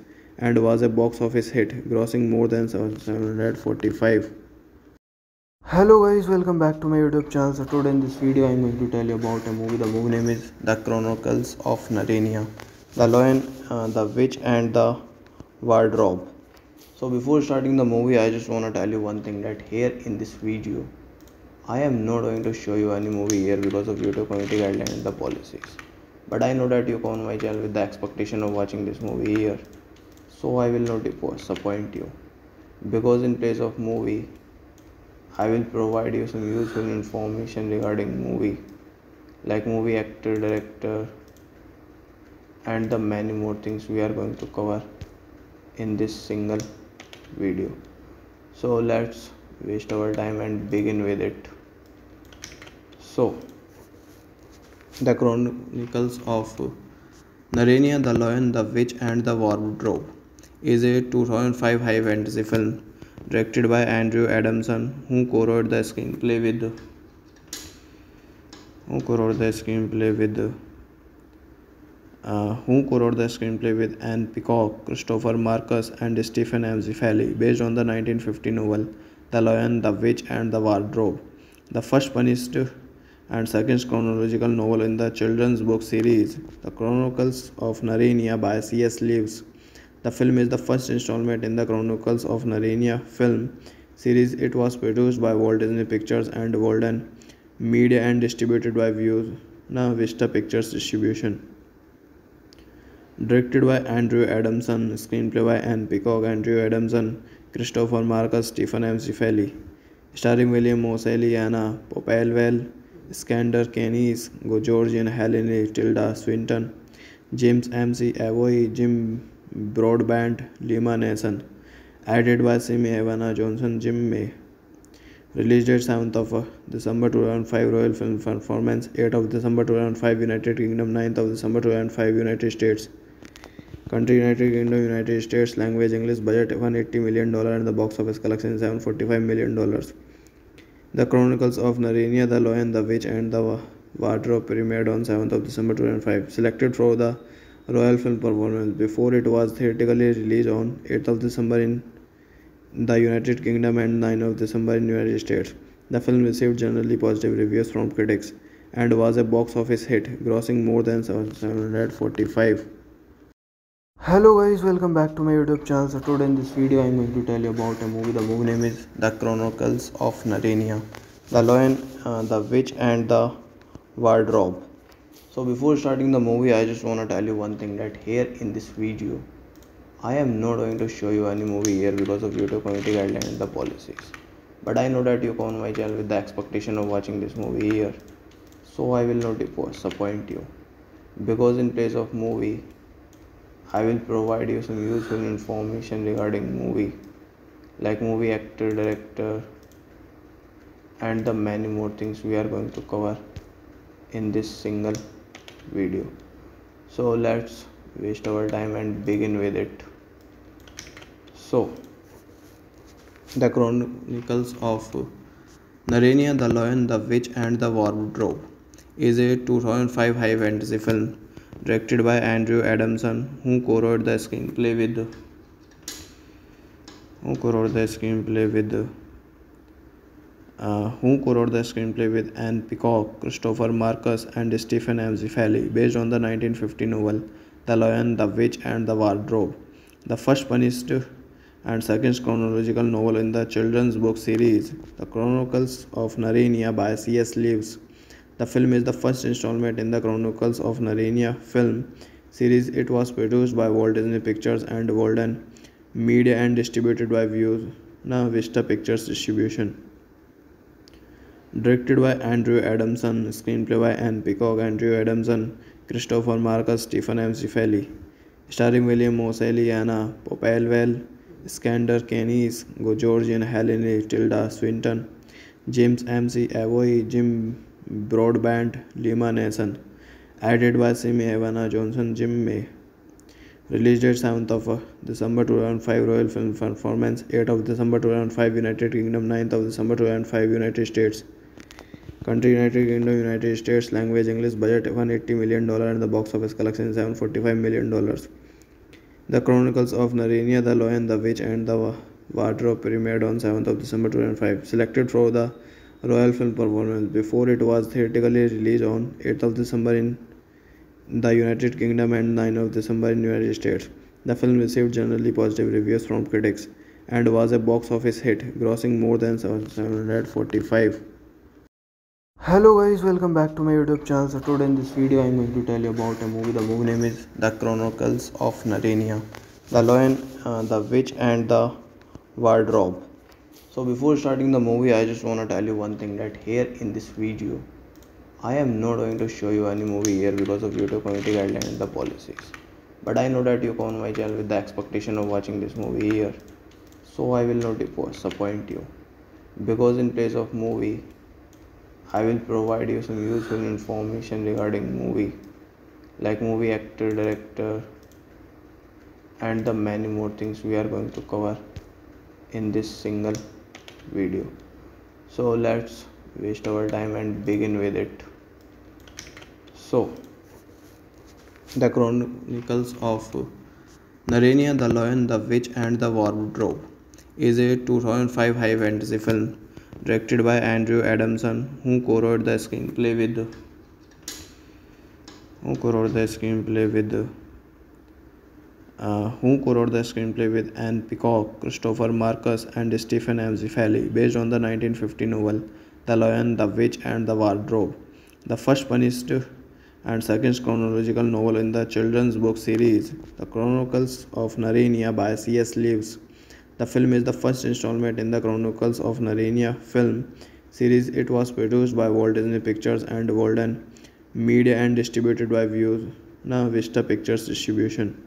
and was a box office hit, grossing more than seven hundred forty-five. Hello guys, welcome back to my YouTube channel. So today in this video I am going to tell you about a movie. The movie name is The Chronicles of Narnia, The Lion, uh, the Witch and the Wardrobe. So before starting the movie, I just want to tell you one thing, that here in this video I am not going to show you any movie here because of YouTube community guidelines and the policies. But I know that you come on my channel with the expectation of watching this movie here, so I will not disappoint you, because in place of movie I will provide you some useful information regarding movie, like movie actor, director, and the many more things we are going to cover in this single video. So let's waste our time and begin with it. So, The Chronicles of Narnia, The Lion, the Witch and the Wardrobe is a two thousand five high fantasy film directed by Andrew Adamson, who co-wrote the screenplay with who co-wrote the screenplay with uh, who co-wrote the screenplay with Anne Peacock, Christopher Marcus, and Stephen M. Zeffirelli, based on the nineteen fifty novel The Lion, the Witch and the Wardrobe, the first punished and second chronological novel in the children's book series The Chronicles of Narnia by C S Lewis. The film is the first installment in the Chronicles of Narnia film series. It was produced by Walt Disney Pictures and Golden Media and distributed by Buena Vista Pictures Distribution. Directed by Andrew Adamson, screenplay by Anne Peacock, Andrew Adamson, Christopher Marcus, Stephen M. Zeffirelli, starring William Moseley, Anna Popplewell, Skander Keynes, Georgian Helene, Tilda Swinton, James M C Avoy, Jim Broadbent, Lima Nason. Added by Simi Havana Johnson, Jim May. Release date seventh of December two thousand five, Royal Film Performance eighth of December two thousand five, United Kingdom ninth of December two thousand five, United States. Country United Kingdom, United States. Language English. Budget one hundred eighty million dollars and the box office collection seven hundred forty-five million dollars. The Chronicles of Narnia, The Lion, the Witch and the Wardrobe premiered on seventh of December two thousand five. Selected for the Royal Film Performance before it was theatrically released on eighth of December in the United Kingdom and ninth of December in United States. The film received generally positive reviews from critics and was a box office hit, grossing more than seven hundred forty-five. Hello guys, welcome back to my YouTube channel. So today in this video I am going to tell you about a movie. The movie name is The Chronicles of Narnia, The Lion, uh, the Witch and the Wardrobe. So before starting the movie, I just want to tell you one thing, that here in this video I am not going to show you any movie here because of YouTube community guidelines and the policies. But I know that you come on my channel with the expectation of watching this movie here, so I will not disappoint you, because in place of movie I will provide you some useful information regarding movie, like movie actor, director, and the many more things we are going to cover in this single video. So let's waste our time and begin with it. So, The Chronicles of Narnia, The Lion, the Witch and the Wardrobe is a two thousand five high fantasy film directed by Andrew Adamson, who co-wrote the screenplay with who co-wrote the screenplay with uh, who co-wrote the screenplay with Anne Peacock, Christopher Marcus, and Stephen M. Zeffirelli, based on the nineteen fifty novel The Lion, the Witch and the Wardrobe, the first punished and second chronological novel in the children's book series The Chronicles of Narnia by C S Lewis. The film is the first installment in the Chronicles of Narnia film series. It was produced by Walt Disney Pictures and Golden Media and distributed by Buena Vista Pictures Distribution. Directed by Andrew Adamson, screenplay by Anne Peacock, Andrew Adamson, Christopher Marcus, Stephen M. Zeffirelli, starring William Moseley, Anna Popplewell, Skander Keynes, Georgian Helene, Tilda Swinton, James M C Avoy, Jim Broadbent, Lima Nason. Added by Simi Havana Johnson, Jim May. Release date seventh of December two thousand five, Royal Film Performance eighth of December two thousand five, United Kingdom ninth of December two thousand five, United States. Country United Kingdom, United States. Language English. Budget one hundred eighty million dollars and the box office collection seven hundred forty-five million dollars. The Chronicles of Narnia, The Lion, the Witch, and the Wardrobe premiered on seventh of December two thousand five, selected for the Royal Film Performance before it was theatrically released on eighth of December in the United Kingdom and ninth of December in United States. The film received generally positive reviews from critics and was a box office hit, grossing more than seven hundred forty-five. Hello guys, welcome back to my YouTube channel. So today in this video I am going to tell you about a movie. The movie name is The Chronicles of Narnia, The Lion, uh, the Witch and the Wardrobe. So before starting the movie, I just want to tell you one thing, that here in this video I am not going to show you any movie here because of YouTube community guidelines and the policies. But I know that you come on my channel with the expectation of watching this movie here. So I will not disappoint you. Because in place of movie, I will provide you some useful information regarding movie. Like movie actor, director and the many more things we are going to cover in this single video. So let's waste our time and begin with it. So, The Chronicles of Narnia, The Lion, the Witch and the Wardrobe is a two thousand five high fantasy film directed by Andrew Adamson, who co-wrote the screenplay with who co-wrote the screenplay with uh, who co-wrote the screenplay with Anne Peacock, Christopher Marcus, and Stephen M. Zeffirelli, based on the nineteen fifty novel The Lion, the Witch and the Wardrobe, the first punished and second chronological novel in the children's book series The Chronicles of Narnia by C S Lewis. The film is the first installment in the Chronicles of Narnia film series. It was produced by Walt Disney Pictures and Walden Media and distributed by Buena Vista Pictures Distribution.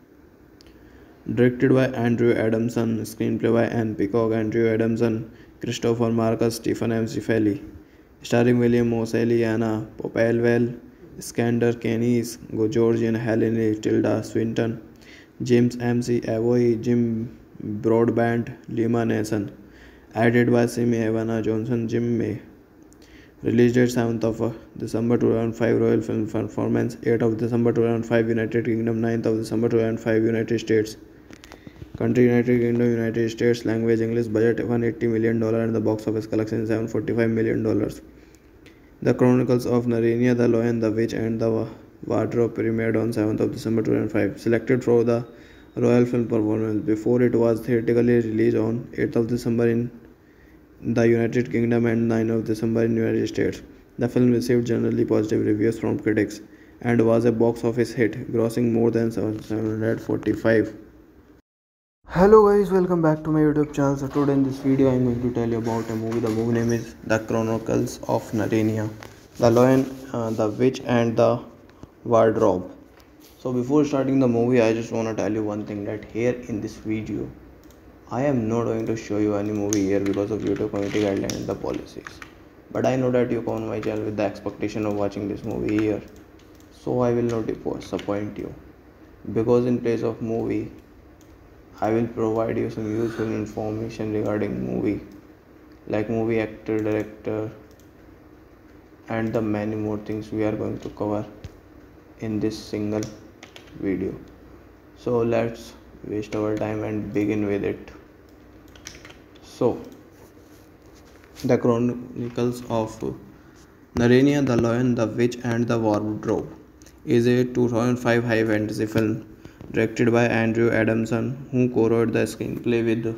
Directed by Andrew Adamson, screenplay by Anne Peacock, Andrew Adamson, Christopher Marcus, Stephen M. Zeffirelli, starring William Moseley, Anna Popplewell, Skander Keynes, Georgian Helene, Tilda Swinton, James M C Avoy, Jim Broadbent, Lima Nason. Added by Simi Havana Johnson, Jim May. Release date seventh of December two thousand five, Royal Film Performance eighth of December two thousand five, United Kingdom ninth of December two thousand five, United States. Country United Kingdom, United States. Language English. Budget one hundred eighty million dollars and the box office collection seven hundred forty-five million dollars. The Chronicles of Narnia, The Lion, the Witch and the Wardrobe premiered on seventh of December two thousand five, selected for the Royal Film Performance before it was theatrically released on eighth of December in the United Kingdom and ninth of December in United States. The film received generally positive reviews from critics and was a box office hit, grossing more than seven hundred forty-five. Hello guys, welcome back to my YouTube channel. So today in this video I am going to tell you about a movie. The movie name is The Chronicles of Narnia, The Lion, uh, the Witch and the Wardrobe. So before starting the movie, I just want to tell you one thing, that here in this video I am not going to show you any movie here because of YouTube community guidelines and the policies. But I know that you come on my channel with the expectation of watching this movie here. So I will not disappoint you. Because in place of movie, I will provide you some useful information regarding movie. Like movie actor, director and the many more things we are going to cover in this single video. So let's waste our time and begin with it. So, The Chronicles of Narnia, The Lion, the Witch and the Wardrobe is a two thousand five high fantasy film directed by Andrew Adamson, who co-wrote the screenplay with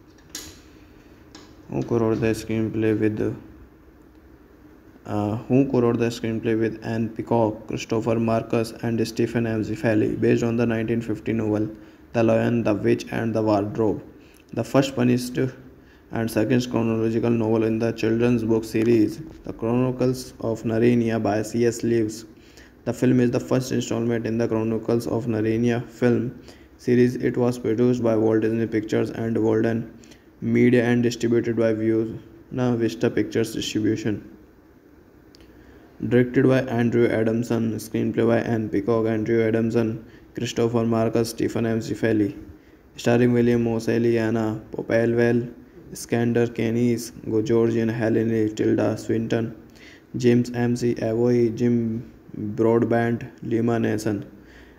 who co-wrote the screenplay with uh, who co-wrote the screenplay with Anne Peacock, Christopher Marcus, and Stephen M. Zeffirelli, based on the nineteen fifty novel The Lion, the Witch and the Wardrobe, the first punished and second chronological novel in the children's book series The Chronicles of Narnia by C S Lewis. The film is the first installment in the Chronicles of Narnia film series. It was produced by Walt Disney Pictures and Walden Media and distributed by Buena Vista Pictures Distribution. Directed by Andrew Adamson, screenplay by Anne Peacock, Andrew Adamson, Christopher Marcus, Stephen M. Zeffirelli, starring William Moseley, Anna Popplewell, Skander Keynes, Georgian Helene, Tilda Swinton, James M C Avoy, Jim Broadbent, Lima Nason.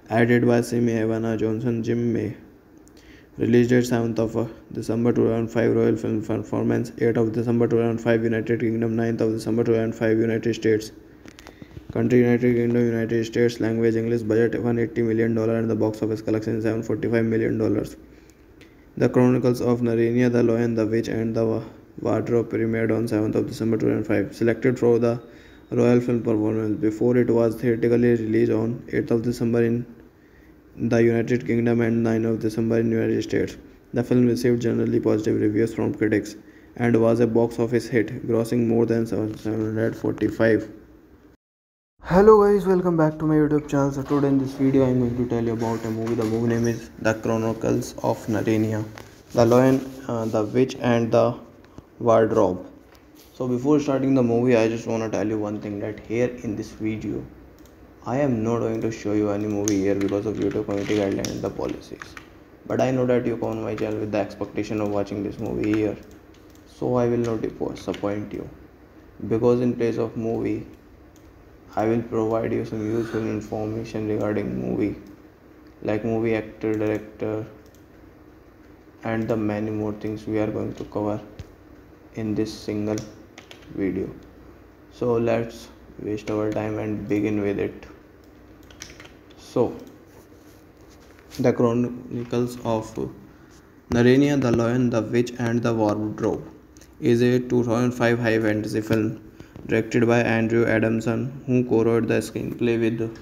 Added by Simi Evanna Johnson, Jim May. Release date seventh of uh, December two thousand five, Royal Film Performance eighth of December two thousand five, United Kingdom ninth of December two thousand five, United States. Country United Kingdom, United States. Language English. Budget one hundred eighty million dollars and the box office collection seven hundred forty-five million dollars. The Chronicles of Narnia, The Lion, the Witch and the Wardrobe premiered on seventh of December two thousand five. Selected for the Royal Film Performance before it was theatrically released on eighth of December in the United Kingdom and ninth of December in United States. The film received generally positive reviews from critics and was a box office hit, grossing more than seven hundred forty-five. Hello guys, welcome back to my YouTube channel. So today in this video I am going to tell you about a movie. The movie name is The Chronicles of Narnia, The Lion, uh, the Witch and the Wardrobe. So before starting the movie, I just want to tell you one thing, that here in this video I am not going to show you any movie here because of YouTube community guidelines and the policies. But I know that you come on my channel with the expectation of watching this movie here, so I will not disappoint you, because in place of movie I will provide you some useful information regarding movie, like movie actor, director and the many more things we are going to cover in this single video. So let's waste our time and begin with it. So, The Chronicles of Narnia, The Lion, the Witch and the Wardrobe is a two thousand five high fantasy film directed by Andrew Adamson, who co-wrote the screenplay with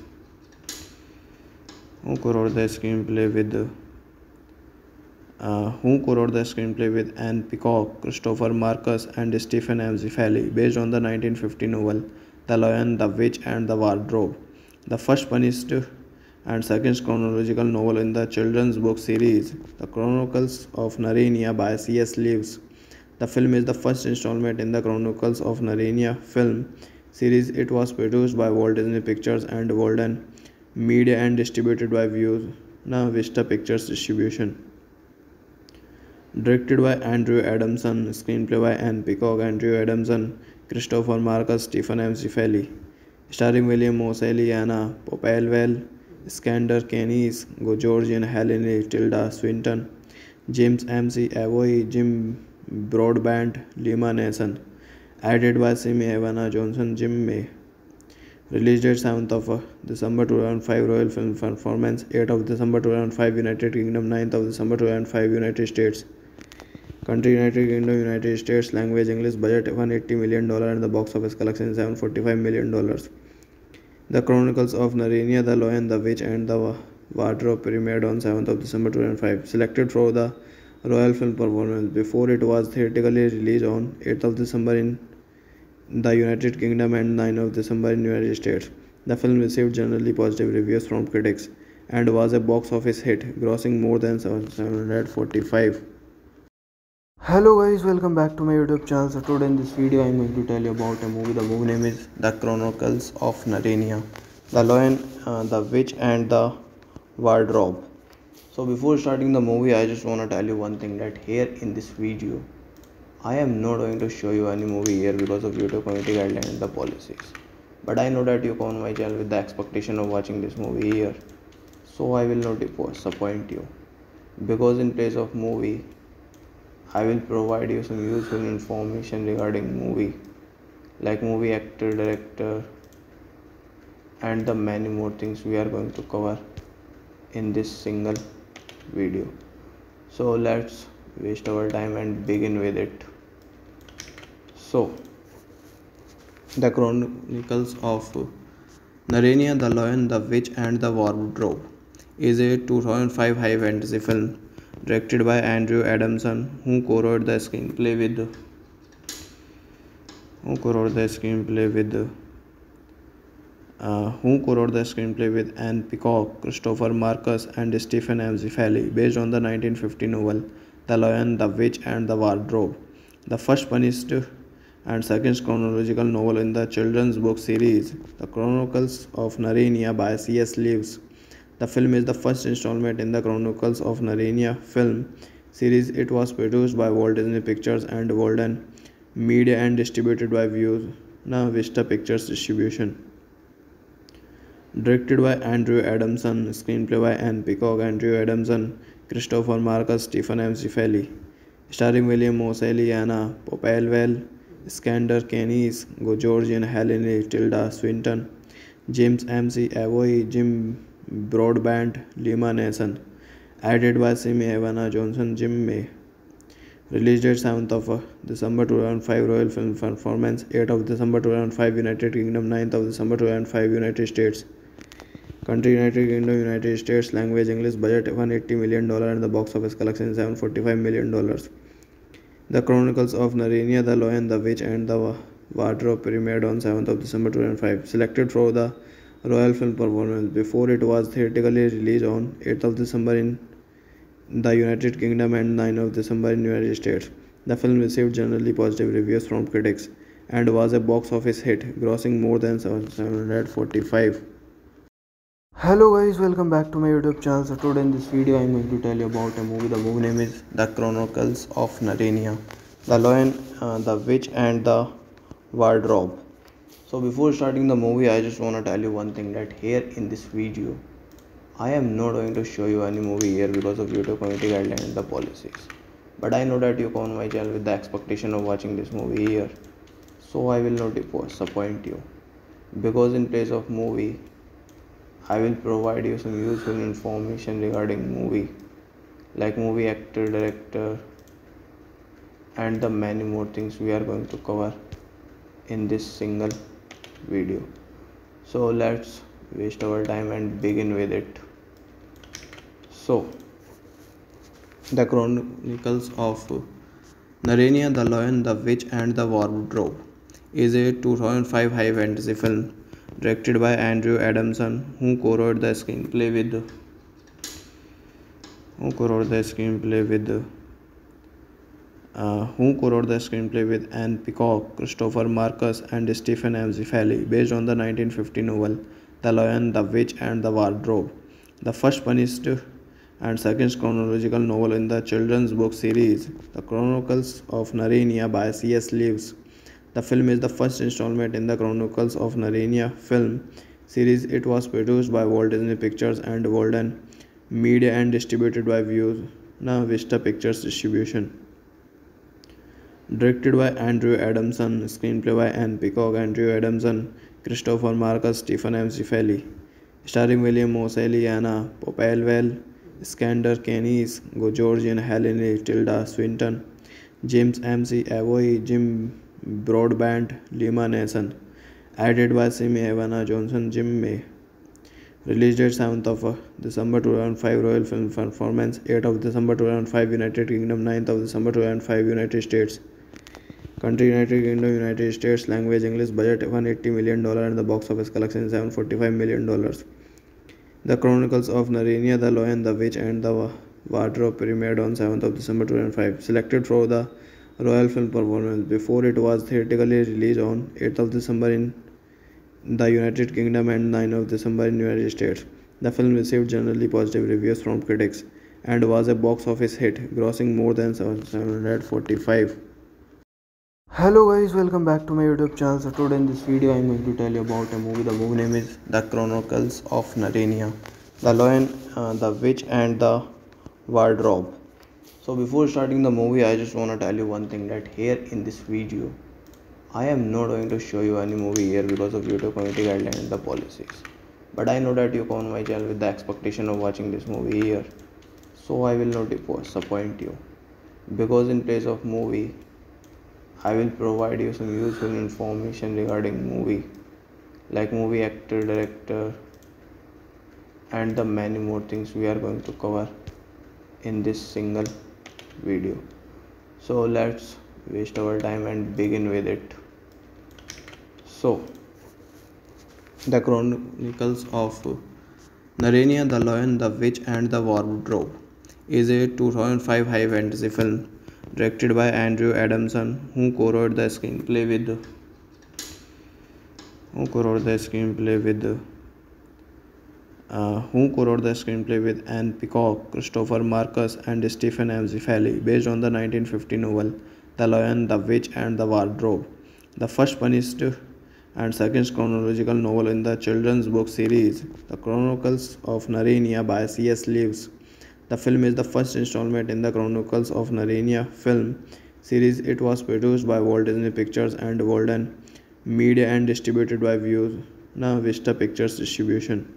who co-wrote the screenplay with uh, who co-wrote the screenplay with Anne Peacock, Christopher Marcus and Stephen M. Zeffirelli, based on the nineteen fifty novel The Lion, the Witch and the Wardrobe, the first punished and second chronological novel in the children's book series The Chronicles of Narnia by C S Lewis. The film is the first installment in the Chronicles of Narnia film series. It was produced by Walt Disney Pictures and Walden Media and distributed by Buena Vista Pictures Distribution. Directed by Andrew Adamson, screenplay by Anne Peacock, Andrew Adamson, Christopher Marcus, Stephen M. Zeffirelli, starring William Moseley, Anna Popplewell, Skander Keynes, Georgian Helene, Tilda Swinton, James M C Avoy, Jim Broadbent, Lima Nason. Added by Simi Evanna Johnson, Jim May. Release date seventh of December two thousand five, Royal Film Performance eighth of December two thousand five, United Kingdom ninth of December two thousand five, United States. Country United Kingdom, United States. Language English. Budget one hundred eighty million dollars and the box office collection seven hundred forty-five million dollars. The Chronicles of Narnia, The Lion, the Witch and the Wardrobe premiered on seventh of December two thousand five. Selected for the Royal Film Performance before it was theatrically released on eighth of December in the United Kingdom and ninth of December in United States. The film received generally positive reviews from critics and was a box office hit, grossing more than seven hundred forty-five. Hello guys, welcome back to my YouTube channel. So today in this video I am going to tell you about a movie. The movie name is The Chronicles of Narnia, The Lion, uh, the Witch and the Wardrobe. So before starting the movie, I just want to tell you one thing, that here in this video I am not going to show you any movie here because of YouTube community guidelines and the policies. But I know that you come on my channel with the expectation of watching this movie here, so I will not disappoint you, because in place of movie I will provide you some useful information regarding movie, like movie actor, director and the many more things we are going to cover in this single video. So let's waste our time and begin with it. So, The Chronicles of Narnia, The Lion, the Witch and the Wardrobe is a two thousand five high fantasy film directed by Andrew Adamson, who co-wrote the screenplay with who co-wrote the screenplay with uh, who co-wrote the screenplay with Anne Peacock, Christopher Marcus and Stephen M. Zeffirelli, based on the nineteen fifty novel The Lion, the Witch and the Wardrobe, the first punished and second chronological novel in the children's book series The Chronicles of Narnia by C S Lewis. The film is the first installment in the Chronicles of Narnia film series. It was produced by Walt Disney Pictures and Walden Media and distributed by Buena Vista Pictures Distribution. Directed by Andrew Adamson, screenplay by Anne Peacock, Andrew Adamson, Christopher Marcus, Stephen M. Zeffirelli. Starring William Moseley, Anna Popplewell, Skander Keynes, Go Georgian, Helene, Tilda Swinton, James M C Avoy, Jim Broadbent, Lima Nason. Added by Simi Evana Johnson, Jim May. Release date seventh of uh, December two thousand five, Royal Film Performance eighth of December two thousand five, United Kingdom ninth of December two thousand five, United States. Country United Kingdom, United States. Language English. Budget one hundred eighty million dollars and the box office collection seven hundred forty-five million dollars. The Chronicles of Narnia, The Lion, the Witch and the Wardrobe premiered on seventh of December two thousand five. Selected for the Royal Film Performance before it was theatrically released on eighth of December in the United Kingdom and ninth of December in United States. The film received generally positive reviews from critics and was a box office hit, grossing more than seven hundred forty-five. Hello guys, welcome back to my YouTube channel. So today in this video I am going to tell you about a movie. The movie name is The Chronicles of Narnia, The Lion, uh, the Witch and the Wardrobe. So before starting the movie, I just want to tell you one thing, that here in this video I am not going to show you any movie here because of YouTube community guidelines and the policies. But I know that you come on my channel with the expectation of watching this movie here, so I will not disappoint you, because in place of movie I will provide you some useful information regarding movie, like movie actor, director and the many more things we are going to cover in this single video. So let's waste our time and begin with it. So The Chronicles of Narnia, The Lion, the Witch and the Wardrobe is a two thousand five high fantasy film directed by Andrew Adamson, who co-wrote the screenplay with who co-wrote the screenplay with uh, who co-wrote the screenplay with Anne Peacock, Christopher Marcus and Stephen M. Zeffirelli, based on the nineteen fifty novel The Lion, the Witch and the Wardrobe, the first punished and second chronological novel in the children's book series The Chronicles of Narnia by C S Lewis. The film is the first installment in the Chronicles of Narnia film series. It was produced by Walt Disney Pictures and Walden Media and distributed by Buena Vista Pictures Distribution. Directed by Andrew Adamson, screenplay by Anne Peacock, Andrew Adamson, Christopher Marcus, Stephen M. Zeffirelli. Starring William Moseley, Anna Popplewell, Skander Keynes, Go Georgian, Helene, Tilda Swinton, James M C Avoy, Jim Broadbent, Lima Nason. Added by Simi Evana Johnson, Jim May. Release date seventh of uh, December two thousand five, Royal Film Performance eighth of December two thousand five, United Kingdom ninth of December two thousand five, United States. Country United Kingdom, United States. Language English. Budget one hundred eighty million dollars and the box office collection seven hundred forty-five million dollars. The Chronicles of Narnia, The Lion, the Witch and the Wardrobe premiered on seventh of December two thousand five. Selected for the Royal Film Performance before it was theatrically released on eighth of December in the United Kingdom and ninth of December in United States. The film received generally positive reviews from critics and was a box office hit, grossing more than seven hundred forty-five. Hello guys, welcome back to my YouTube channel. So today in this video I am going to tell you about a movie. The movie name is The Chronicles of Narnia, The Lion, uh, the Witch and the Wardrobe. So before starting the movie, I just want to tell you one thing, that here in this video I am not going to show you any movie here because of YouTube community guidelines and the policies. But I know that you come on my channel with the expectation of watching this movie here, so I will not disappoint you, because in place of movie I will provide you some useful information regarding movie, like movie actor, director and the many more things we are going to cover in this single video. So let's waste our time and begin with it. So The Chronicles of Narnia, The Lion, the Witch and the Wardrobe is a two thousand five high fantasy film directed by Andrew Adamson, who co-wrote the screenplay with who co-wrote the screenplay with uh, who co-wrote the screenplay with Anne Peacock, Christopher Marcus and Stephen M. Zeffirelli, based on the nineteen fifty novel The Lion, the Witch and the Wardrobe, the first punished and second chronological novel in the children's book series, The Chronicles of Narnia by C S. Lewis. The film is the first installment in the Chronicles of Narnia film series. It was produced by Walt Disney Pictures and Walden Media and distributed by Buena Vista Pictures Distribution.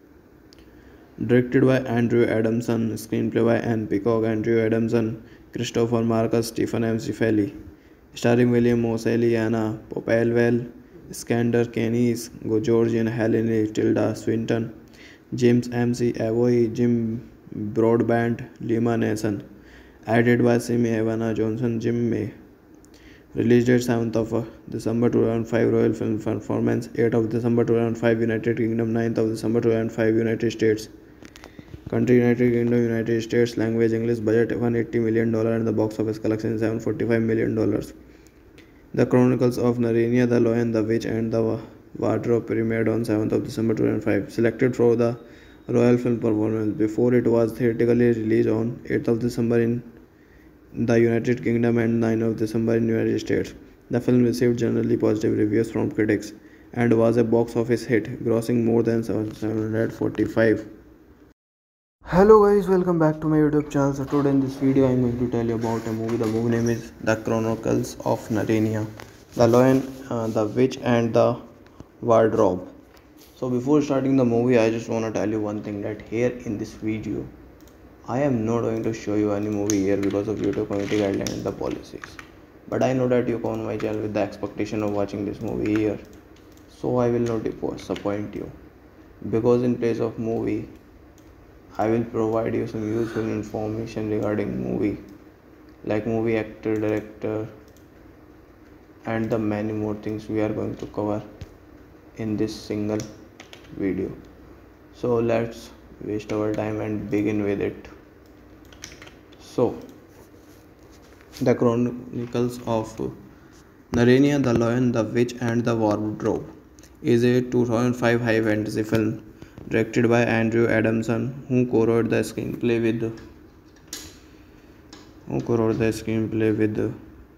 Directed by Andrew Adamson, screenplay by Anne Peacock, Andrew Adamson, Christopher Marcus, Stephen M. Zeffirelli. Starring William Moseley, Anna Popplewell, Skander Keynes, Georgian Helene, Tilda Swinton, James M C. Avoy, Jim Broadbent, Lima Nason. Added by Simi Havana Johnson, Jim May. Release date seventh of December two thousand five, Royal Film Performance eighth of December two thousand five, United Kingdom ninth of December two thousand five, United States. Country United Kingdom, United States. Language English. Budget one hundred eighty million dollars and the box office collection seven hundred forty-five million dollars. The Chronicles of Narnia, The Lion, the Witch and the Wardrobe premiered on seventh of December two thousand five. Selected for the Royal Film Performance before it was theatrically released on eighth of December in the United Kingdom and ninth of December in United States. The film received generally positive reviews from critics and was a box office hit, grossing more than seven hundred forty-five. Hello guys, welcome back to my YouTube channel. So today in this video I am going to tell you about a movie. The movie name is The Chronicles of Narnia, The Lion, uh, the Witch and the Wardrobe. So before starting the movie, I just want to tell you one thing, that here in this video I am not going to show you any movie here because of YouTube community guidelines and the policies. But I know that you come on my channel with the expectation of watching this movie here, so I will not disappoint you, because in place of movie I will provide you some useful information regarding movie, like movie actor, director and the many more things we are going to cover in this single video. So let's waste our time and begin with it. So The Chronicles of Narnia, The Lion, the Witch and the Wardrobe is a two thousand five high fantasy film directed by Andrew Adamson, who co-wrote the screenplay with who co-wrote the screenplay with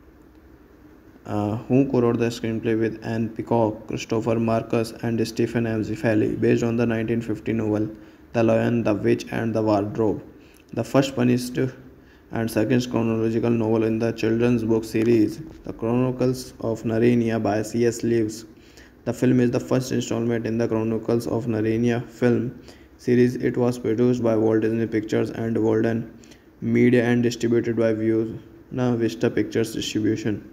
uh, who co-wrote the screenplay with Anne Peacock, Christopher Marcus, and Stephen M. Zeffirelli, based on the nineteen fifty novel The Lion, the Witch and the Wardrobe, the first punished and second chronological novel in the children's book series, The Chronicles of Narnia by C S. Lewis. The film is the first installment in the Chronicles of Narnia film series. It was produced by Walt Disney Pictures and Walden Media and distributed by Buena Vista Pictures Distribution.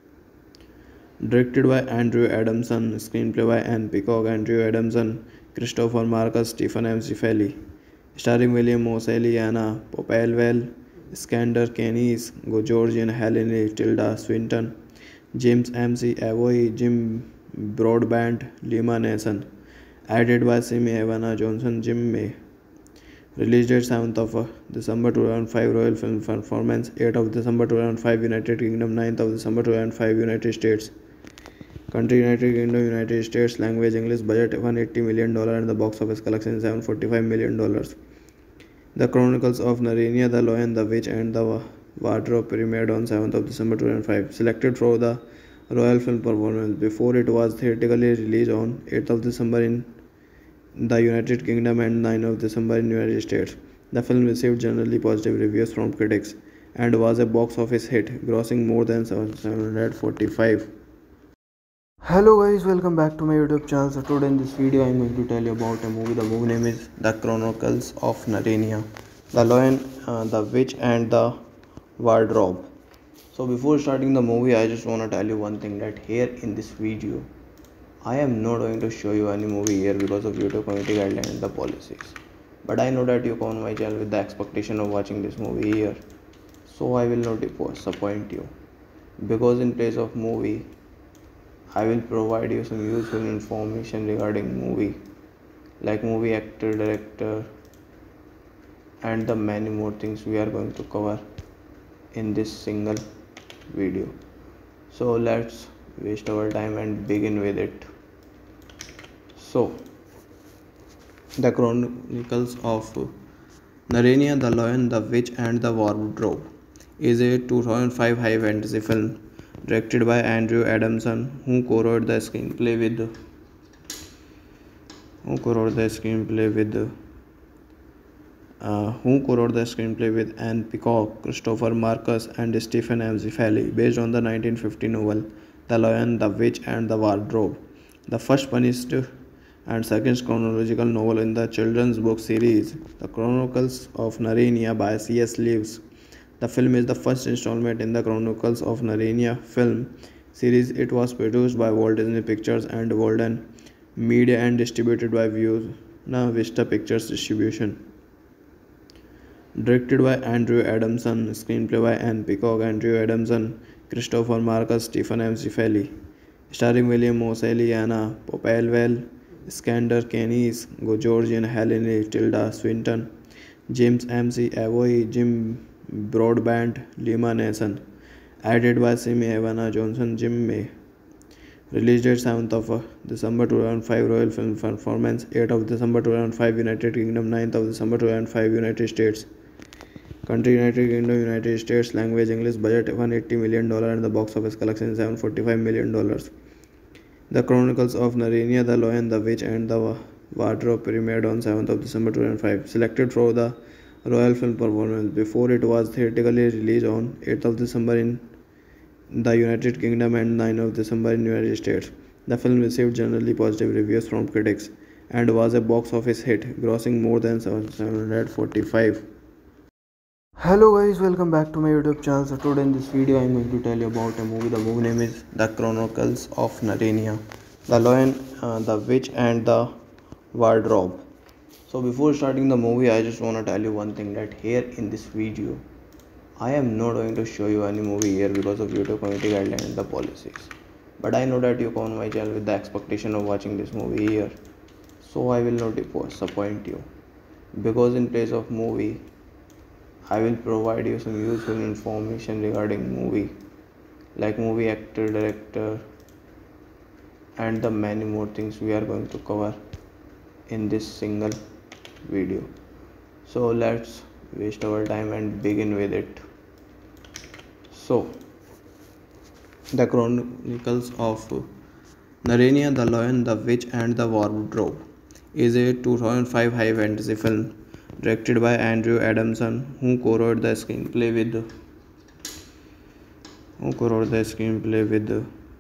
Directed by Andrew Adamson, screenplay by Anne Peacock, Andrew Adamson, Christopher Marcus, Stephen M. Zeffirelli. Starring William Moseley, Anna Popplewell, Skander Keynes, Georgian Helene, Tilda Swinton, James M C. Avoy, Jim Broadbent, Lima Nason. Added by Simi Havana Johnson, Jim May. Release date seventh of December two thousand five, Royal Film Performance eighth of December two thousand five, United Kingdom ninth of December two thousand five, United States. Country United Kingdom, United States. Language English. Budget one hundred eighty million dollars and the box office collection seven hundred forty-five million dollars. The Chronicles of Narnia, The Lion, the Witch and the Wardrobe premiered on seventh of December two thousand five. Selected for the Royal Film Performance before it was theatrically released on eighth of December in the United Kingdom and ninth of December in United States. The film received generally positive reviews from critics and was a box office hit, grossing more than seven hundred forty-five. Hello guys, welcome back to my YouTube channel. So today in this video I am going to tell you about a movie. The movie name is The Chronicles of Narnia, The Lion, uh, the Witch and the Wardrobe. So before starting the movie, I just want to tell you one thing, that here in this video I am not going to show you any movie here because of YouTube community guidelines and the policies. But I know that you come on my channel with the expectation of watching this movie here, so I will not disappoint you, because in place of movie I will provide you some useful information regarding movie, like movie actor, director and the many more things we are going to cover in this single video. So let's waste our time and begin with it. So The Chronicles of Narnia, The Lion, the Witch and the Wardrobe is a two thousand five high fantasy film directed by Andrew Adamson, who co-wrote the screenplay with who co-wrote the screenplay with uh, who co-wrote the screenplay with Anne Peacock, Christopher Marcus, and Stephen Amzifali, based on the nineteen fifty novel *The Lion, the Witch, and the Wardrobe*, the first punished and second chronological novel in the children's book series *The Chronicles of Narnia* by C S Lewis. The film is the first installment in the Chronicles of Narnia film series. It was produced by Walt Disney Pictures and Golden Media and distributed by Buena Vista Pictures Distribution. Directed by Andrew Adamson, screenplay by Anne Peacock, Andrew Adamson, Christopher Marcus, Stephen Amzifali. Starring William Moseley, Anna Popplewell, Skander Keynes, Georgian Helene, Tilda Swinton, James M C Avoy, Jim Broadbent, Lima Nason. Added by Simi Havana Johnson, Jim May. Release date seventh of December two thousand five, Royal Film Performance eighth of December two thousand five, United Kingdom ninth of December two thousand five, United States. Country United Kingdom, United States. Language English. Budget one hundred eighty million dollars and the box office collection seven hundred forty-five million dollars. The Chronicles of Narnia, The Lion, the Witch, and the Wardrobe premiered on seventh of December two thousand five. Selected for the Royal Film Performance before it was theatrically released on eighth of December in the United Kingdom and ninth of December in United States. The film received generally positive reviews from critics and was a box office hit, grossing more than seven hundred forty-five. Hello guys, welcome back to my YouTube channel. So today in this video I am going to tell you about a movie. The movie name is The Chronicles of Narnia, The Lion, uh, the Witch, and the Wardrobe. So before starting the movie, I just want to tell you one thing, that here in this video I am not going to show you any movie here because of YouTube community guidelines and the policies. But I know that you come on my channel with the expectation of watching this movie here, so I will not disappoint you, because in place of movie I will provide you some useful information regarding movie, like movie actor, director, and the many more things we are going to cover in this single video. So let's waste our time and begin with it. So, The Chronicles of Narnia, The Lion, the Witch, and the Wardrobe is a two thousand five high fantasy film directed by Andrew Adamson, who co-wrote the screenplay with who co-wrote the screenplay with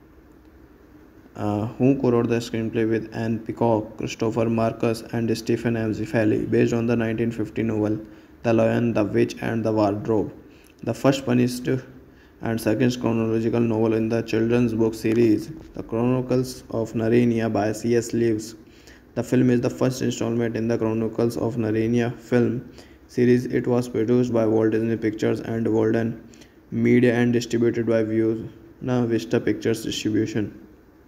uh, who co-wrote the screenplay with Anne Peacock, Christopher Marcus, and Stephen Amzifali, based on the nineteen fifty novel *The Lion, the Witch, and the Wardrobe*, the first punished and second chronological novel in the children's book series *The Chronicles of Narnia* by C S Lewis. The film is the first installment in the Chronicles of Narnia film series. It was produced by Walt Disney Pictures and Golden Media and distributed by Buena Vista Pictures Distribution.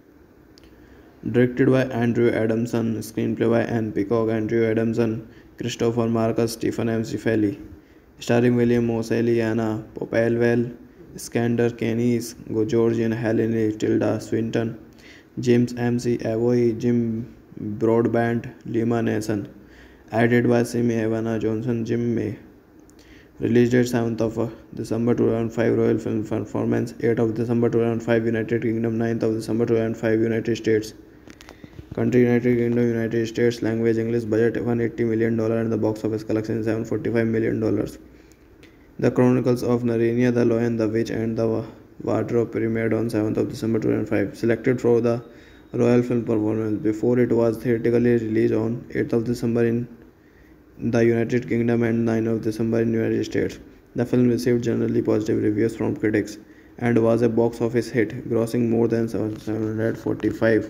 Directed by Andrew Adamson, screenplay by Anne Peacock, Andrew Adamson, Christopher Marcus, Stephen Amzifali. Starring William Moseley, Anna Popplewell, Skander Keynes, Georgian Helene, Tilda Swinton, James M C Avoy, Jim Broadbent, Lima Nason. Added by Simi Havana Johnson, Jim May. Release date seventh of December two thousand five, Royal Film Performance eighth of December two thousand five, United Kingdom ninth of December two thousand five, United States. Country United Kingdom, United States. Language English. Budget one hundred eighty million dollars and the box office collection seven hundred forty-five million dollars. The Chronicles of Narnia, The Lion, the Witch, and the Wardrobe premiered on seventh of December two thousand five. Selected for the Royal Film Performance before it was theatrically released on eighth of December in the United Kingdom and ninth of December in United States. The film received generally positive reviews from critics and was a box office hit, grossing more than seven hundred forty-five.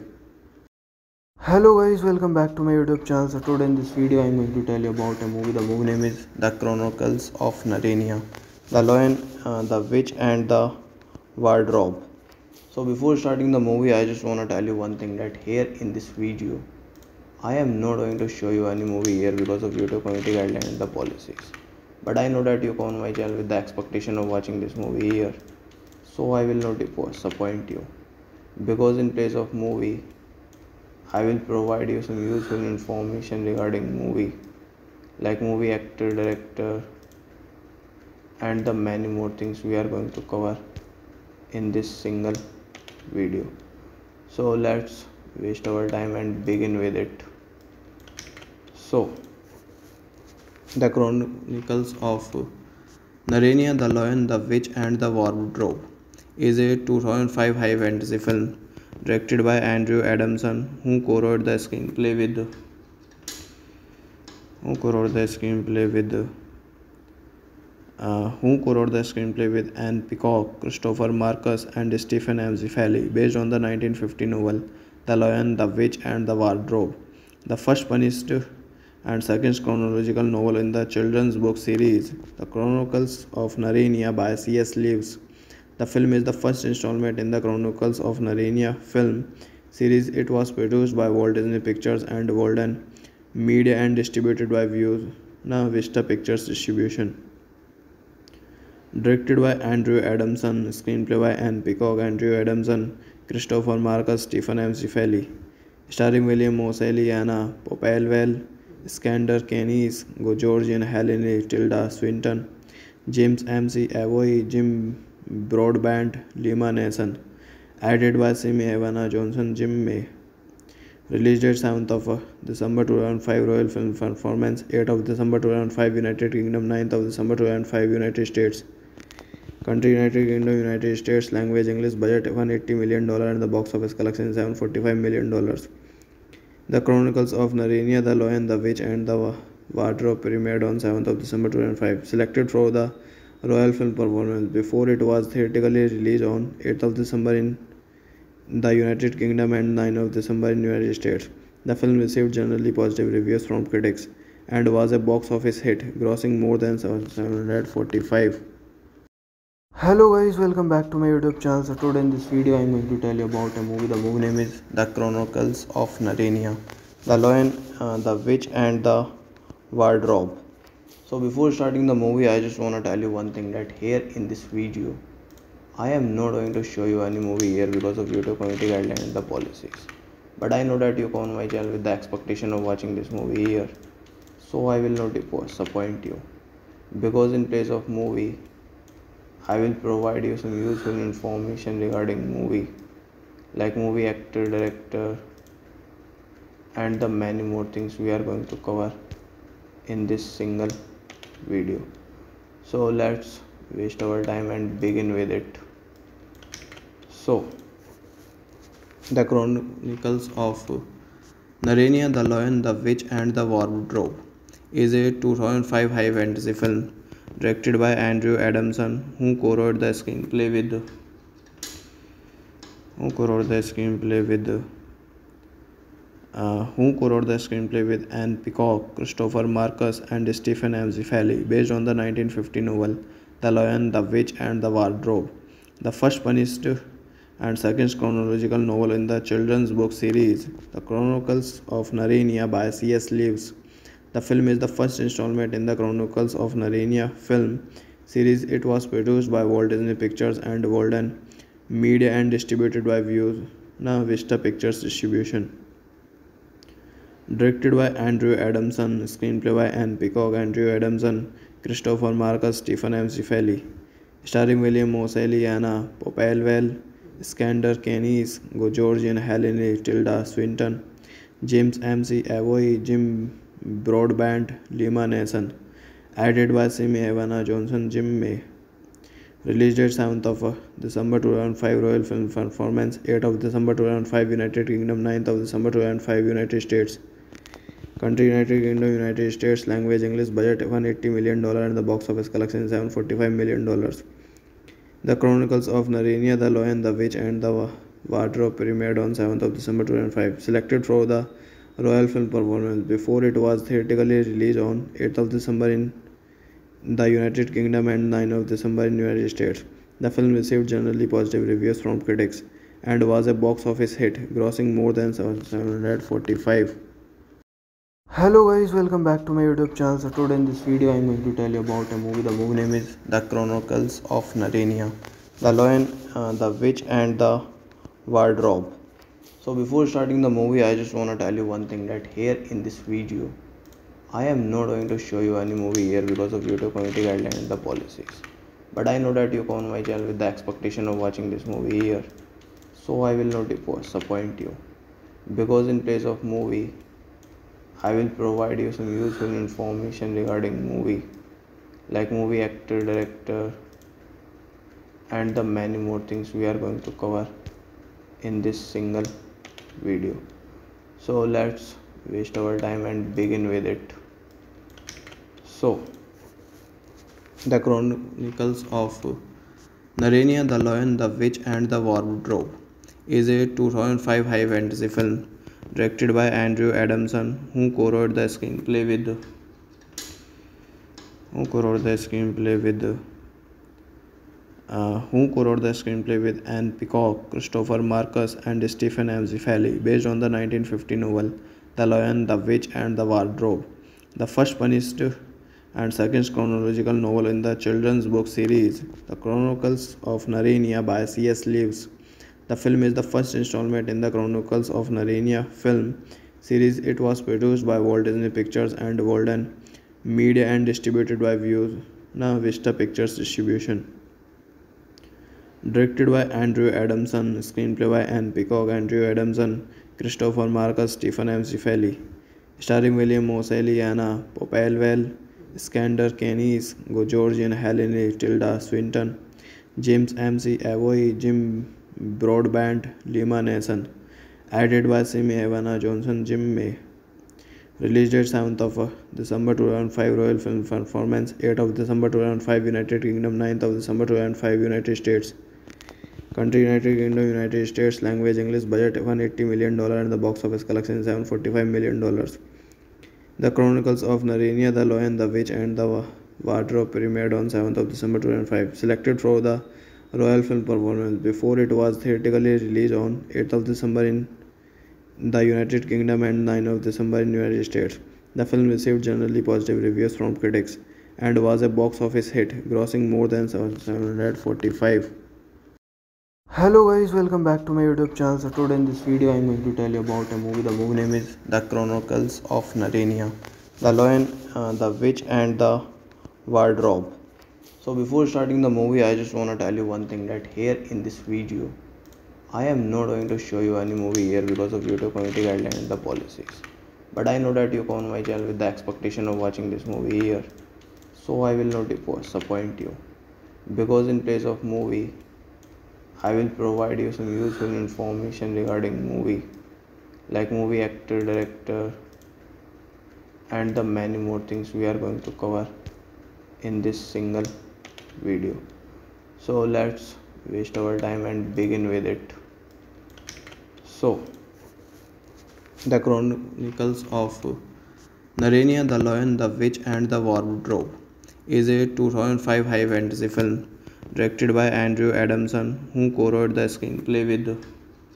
Hello guys, welcome back to my YouTube channel. So today in this video I am going to tell you about a movie. The movie name is The Chronicles of Narnia, The Lion, uh, the Witch, and the Wardrobe. So before starting the movie, I just want to tell you one thing, that here in this video I am not going to show you any movie here because of YouTube community guidelines and the policies. But I know that you come on my channel with the expectation of watching this movie here, so I will not disappoint you, because in place of movie I will provide you some useful information regarding movie, like movie actor, director, and the many more things we are going to cover in this single video. So let's waste our time and begin with it. So, the Chronicles of Narnia, the Lion, the Witch, and the Wardrobe is a two thousand five high fantasy film directed by Andrew Adamson, who co-wrote the screenplay with who co-wrote the screenplay with uh, who co-wrote the screenplay with Anne Peacock, Christopher Marcus, and Stephen M. Zeffirelli, based on the nineteen fifty novel *The Lion, the Witch, and the Wardrobe*, the first punished and second chronological novel in the children's book series *The Chronicles of Narnia* by C S Lewis. The film is the first installment in the Chronicles of Narnia film series. It was produced by Walt Disney Pictures and Walden Media and distributed by Buena Vista Pictures Distribution. Directed by Andrew Adamson, screenplay by Anne Peacock, Andrew Adamson, Christopher Marcus, Stephen M. Zeffirelli, starring William Moseley, Anna Popplewell, Skander Keynes, Georgian Helene, Tilda Swinton, James M C Avoy, Jim Broadbent, Lima Nason. Added by Simi Havana Johnson, Jim May. Release date seventh of December two thousand five, Royal Film Performance eighth of December two thousand five, United Kingdom ninth of December two thousand five, United States. Country United Kingdom, United States. Language English. Budget one hundred eighty million dollars and the box office collection seven hundred forty-five million dollars. The Chronicles of Narnia, The Lion, the Witch, and the Wardrobe premiered on seventh of December two thousand five. Selected for the Royal Film Performance before it was theatrically released on eighth of December in the United Kingdom and ninth of December in United States. The film received generally positive reviews from critics and was a box office hit, grossing more than seven hundred forty-five. Hello guys, welcome back to my YouTube channel. So today in this video I am going to tell you about a movie. The movie name is The Chronicles of Narnia, The Lion, uh, the Witch, and the Wardrobe. So before starting the movie, I just want to tell you one thing, that here in this video I am not going to show you any movie here because of YouTube community guidelines and the policies. But I know that you come on my channel with the expectation of watching this movie here, so I will not disappoint you, because in place of movie I will provide you some useful information regarding movie, like movie actor, director, and the many more things we are going to cover in this single video. So let's waste our time and begin with it. So, The Chronicles of Narnia, the Lion, the Witch, and the Wardrobe is a two thousand five high fantasy film directed by Andrew Adamson, who co-wrote the screenplay with who co-wrote the screenplay with uh, who co-wrote the screenplay with Anne Peacock, Christopher Marcus, and Stephen M. Zeffirelli, based on the nineteen fifty novel *The Lion, the Witch, and the Wardrobe*, the first punished and second chronological novel in the children's book series *The Chronicles of Narnia* by C S Lewis. The film is the first installment in the Chronicles of Narnia film series. It was produced by Walt Disney Pictures and Walden Media and distributed by Buena Vista Pictures Distribution. Directed by Andrew Adamson, screenplay by Anne Peacock, Andrew Adamson, Christopher Marcus, Stephen M. Zeffirelli, starring William Moseley, Anna Popplewell, Skander Keynes, Georgian Helene, Tilda Swinton, James M C Avoy, Jim Broadbent, Lima Nason. Added by Simi Havana Johnson, Jim May. Release date seventh of December two thousand five, Royal Film Performance eighth of December two thousand five, United Kingdom ninth of December two thousand five, United States. Country United Kingdom, United States. Language English. Budget one hundred eighty million dollars and the box office collection seven hundred forty-five million dollars. The Chronicles of Narnia, The Lion, the Witch, and the Wardrobe premiered on seventh of December two thousand five. Selected for the Royal Film Performance before it was theatrically released on eighth of December in the United Kingdom and ninth of December in United States. The film received generally positive reviews from critics and was a box office hit, grossing more than seven hundred forty-five. Hello guys, welcome back to my YouTube channel. So today in this video I am going to tell you about a movie. The movie name is The Chronicles of Narnia, The Lion, uh, the Witch, and the Wardrobe. So before starting the movie, I just want to tell you one thing, that here in this video I am not going to show you any movie here because of YouTube community guidelines and the policies. But I know that you come on my channel with the expectation of watching this movie here, so I will not disappoint you. Because in place of movie, I will provide you some useful information regarding movie, like movie actor, director, and the many more things we are going to cover in this single video. So let's waste our time and begin with it. So, the Chronicles of Narnia, the Lion, the Witch, and the Wardrobe is a two thousand five high fantasy film directed by Andrew Adamson, who co-wrote the screenplay with who co-wrote the screenplay with uh, who co-wrote the screenplay with Anne Peacock, Christopher Marcus, and Stephen M. Zeffirelli, based on the nineteen fifty novel *The Lion, the Witch, and the Wardrobe*, the first punished and second chronological novel in the children's book series *The Chronicles of Narnia* by C S Lewis. The film is the first installment in the Chronicles of Narnia film series. It was produced by Walt Disney Pictures and Golden Media and distributed by Buena Vista Pictures Distribution. Directed by Andrew Adamson, screenplay by Anne Peacock, Andrew Adamson, Christopher Marcus, Stephen M. Zeffirelli, starring William Moseley, Anna Popplewell, Skander Keynes, Georgian Helene, Tilda Swinton, James M C Avoy, Jim Broadbent, Lima Nason. Added by Simi Havana Johnson, Jim May. Release date seventh of December two thousand five, Royal Film Performance eighth of December two thousand five, United Kingdom ninth of December two thousand five, United States. Country United Kingdom, United States. Language English. Budget one hundred eighty million dollars and the box office collection seven hundred forty-five million dollars. The Chronicles of Narnia, the Lion, the Witch, and the Wardrobe premiered on seventh of December two thousand five. Selected for the Royal Film Performance before it was theatrically released on eighth of December in the United Kingdom and ninth of December in United States. The film received generally positive reviews from critics and was a box office hit, grossing more than seven hundred forty-five. Hello guys, welcome back to my YouTube channel. So today in this video I am going to tell you about a movie. The movie name is The Chronicles of Narnia, The Lion, uh, the Witch, and the Wardrobe. So before starting the movie, I just want to tell you one thing, that here in this video I am not going to show you any movie here because of YouTube community guidelines and the policies. But I know that you come on my channel with the expectation of watching this movie here, so I will not disappoint you. Because in place of movie, I will provide you some useful information regarding movie, like movie actor, director, and the many more things we are going to cover in this single video. So let's waste our time and begin with it. So, The Chronicles of Narnia, the Lion, the Witch, and the Wardrobe is a two thousand five high fantasy film directed by Andrew Adamson, who co-wrote the screenplay with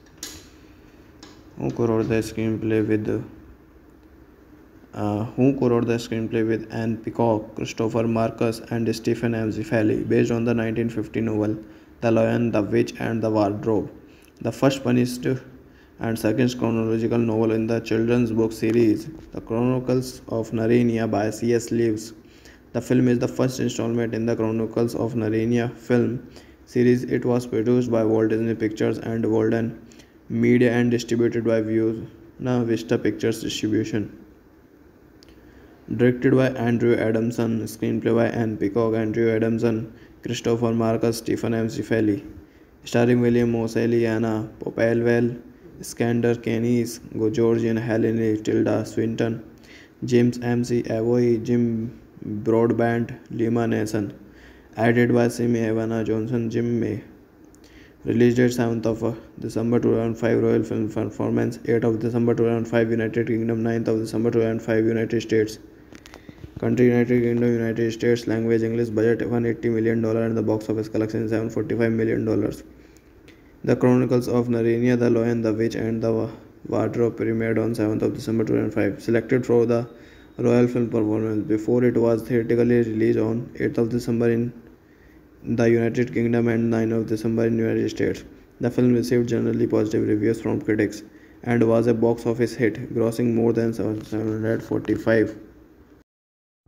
who co-wrote the screenplay with uh, who co-wrote the screenplay with Anne Peacock, Christopher Marcus, and Stephen M. Zeffirelli, based on the nineteen fifty novel *The Lion, the Witch, and the Wardrobe*, the first punished and second chronological novel in the children's book series *The Chronicles of Narnia* by C S Lewis. The film is the first installment in the Chronicles of Narnia film series. It was produced by Walt Disney Pictures and Golden Media and distributed by Buena Vista Pictures Distribution. Directed by Andrew Adamson, screenplay by Anne Peacock, Andrew Adamson, Christopher Marcus, Stephen M. Zeffirelli, starring William Moseley, Anna Popplewell, Skander Keynes, Georgian Helene, Tilda Swinton, James M C Avoy, Jim Broadbent, Lima Nason. Added by Simi Havana Johnson, Jim May. Release date seventh of December two thousand five, Royal Film Performance eighth of December two thousand five, United Kingdom ninth of December two thousand five, United States. Country United Kingdom, United States. Language English. Budget one hundred eighty million dollars and the box office collection seven hundred forty-five million dollars. The Chronicles of Narnia, the Lion, the Witch, and the Wardrobe premiered on seventh of December two thousand five. Selected for the Royal Film Performance before it was theatrically released on eighth of December in the United Kingdom and ninth of December in United States. The film received generally positive reviews from critics and was a box office hit, grossing more than seven hundred forty-five.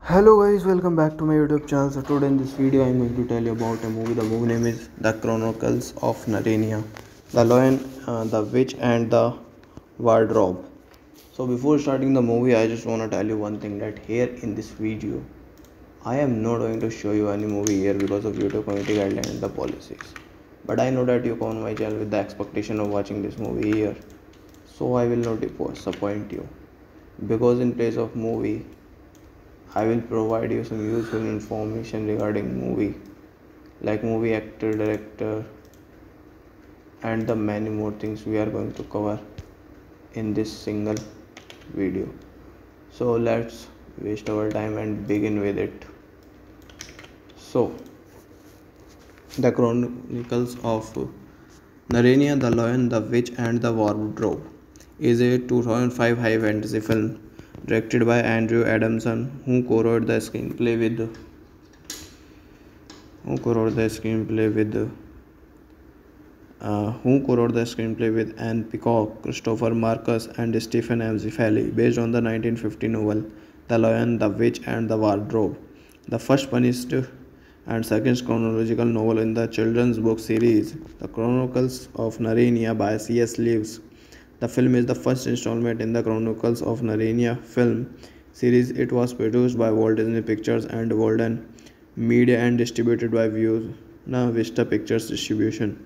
Hello guys, welcome back to my YouTube channel. So today in this video I'm going to tell you about a movie. The movie name is The Chronicles of Narnia, The Lion, uh, the Witch and the Wardrobe. So before starting the movie, I just want to tell you one thing, that here in this video I am not going to show you any movie here because of YouTube community guidelines and the policies. But I know that you come on my channel with the expectation of watching this movie here, so I will not disappoint you, because in place of movie I will provide you some useful information regarding movie, like movie actor, director, and the many more things we are going to cover in this single video. So let's waste our time and begin with it. So, The Chronicles of Narnia, The Lion, the Witch and the Wardrobe is a two thousand five high fantasy film directed by Andrew Adamson, who co-wrote the screenplay with who co-wrote the screenplay with uh, who co-wrote the screenplay with Anne Peacock, Christopher Marcus, and Stephen M. Zeffirelli, based on the nineteen fifty novel The Lion, the Witch and the Wardrobe, the first punished and second chronological novel in the children's book series The Chronicles of Narnia by C S Lewis. The film is the first installment in the Chronicles of Narnia film series. It was produced by Walt Disney Pictures and Walden Media and distributed by Buena Vista Pictures Distribution.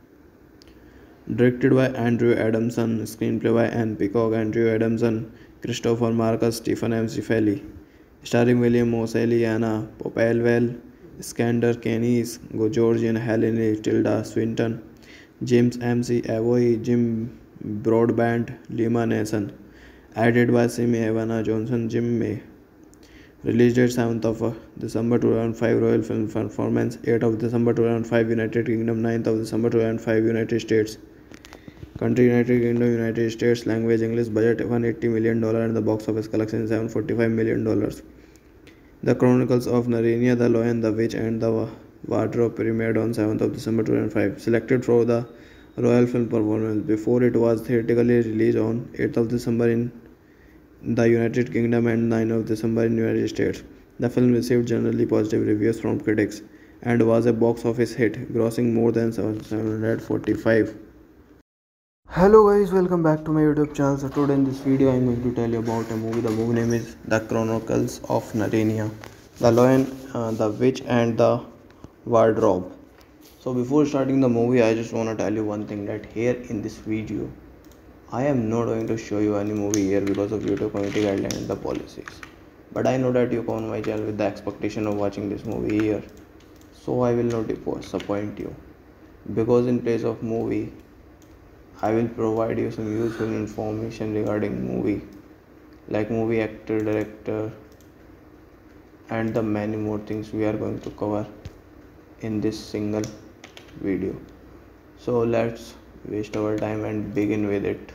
Directed by Andrew Adamson, screenplay by Anne Peacock, Andrew Adamson, Christopher Marcus, Stephen M. Zeffirelli, starring William Moseley, Anna Popplewell, Skander Keynes, Georgian Helene, Tilda Swinton, James M C Avoy, Jim Broadbent, Lima Nason. Added by Simi Havana Johnson, Jim May. Release date seventh of December two thousand five, Royal Film Performance eighth of December two thousand five, United Kingdom ninth of December two thousand five, United States. Country United Kingdom, United States. Language English. Budget one hundred eighty million dollars and the box office collection seven hundred forty-five million dollars. The Chronicles of Narnia, The Lion, the Witch and the Wardrobe premiered on seventh of December two thousand five. Selected for the Royal Film Performance before it was theatrically released on eighth of December in the United Kingdom and ninth of December in United States. The film received generally positive reviews from critics and was a box office hit, grossing more than seven hundred forty-five. Hello guys, welcome back to my YouTube channel. So today in this video I am going to tell you about a movie. The movie name is The Chronicles of Narnia, The Lion, uh, the Witch and the Wardrobe. So before starting the movie, I just want to tell you one thing, that here in this video I am not going to show you any movie here because of YouTube community guidelines and the policies. But I know that you come on my channel with the expectation of watching this movie here, so I will not disappoint you, because in place of movie I will provide you some useful information regarding movie, like movie actor, director, and the many more things we are going to cover in this single video. So let's waste our time and begin with it.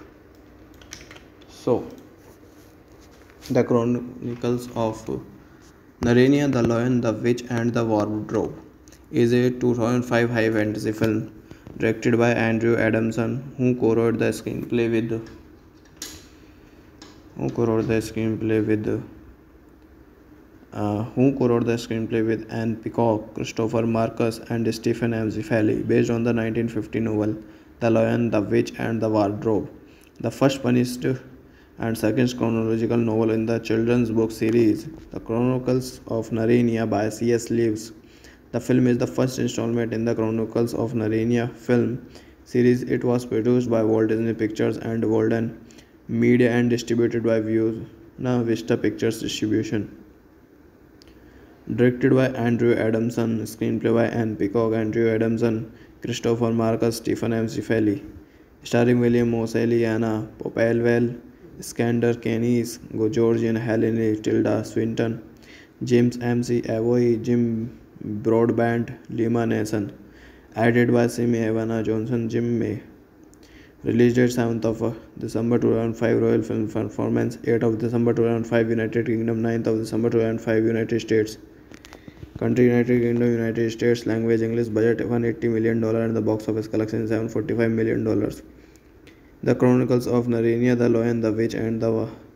So, The Chronicles of Narnia, The Lion, the Witch and the Wardrobe is a two thousand five high fantasy film directed by Andrew Adamson, who co-wrote the screenplay with who co-wrote the screenplay with uh, who co-wrote the screenplay with Anne Peacock, Christopher Marcus, and Stephen M. Zeffirelli, based on the nineteen fifty novel The Lion, the Witch and the Wardrobe, the first punished and second chronological novel in the children's book series The Chronicles of Narnia by C S Lewis. The film is the first installment in the Chronicles of Narnia film series. It was produced by Walt Disney Pictures and Walden Media and distributed by Buena Vista Pictures Distribution. Directed by Andrew Adamson, screenplay by Anne Peacock, Andrew Adamson, Christopher Marcus, Stephen M. Zeffirelli, starring William Moseley, Anna Popplewell, Skander Keynes, Georgian Helene, Tilda Swinton, James M C Avoy, Jim Broadbent, Lima Nason. Added by Simi Havana Johnson, Jim May. Release date seventh of December two thousand five, Royal Film Performance eighth of December two thousand five, United Kingdom ninth of December two thousand five, United States. Country United Kingdom, United States. Language English. Budget one hundred eighty million dollars and the box office collection seven hundred forty-five million dollars. The Chronicles of Narnia, The Lion, the Witch and the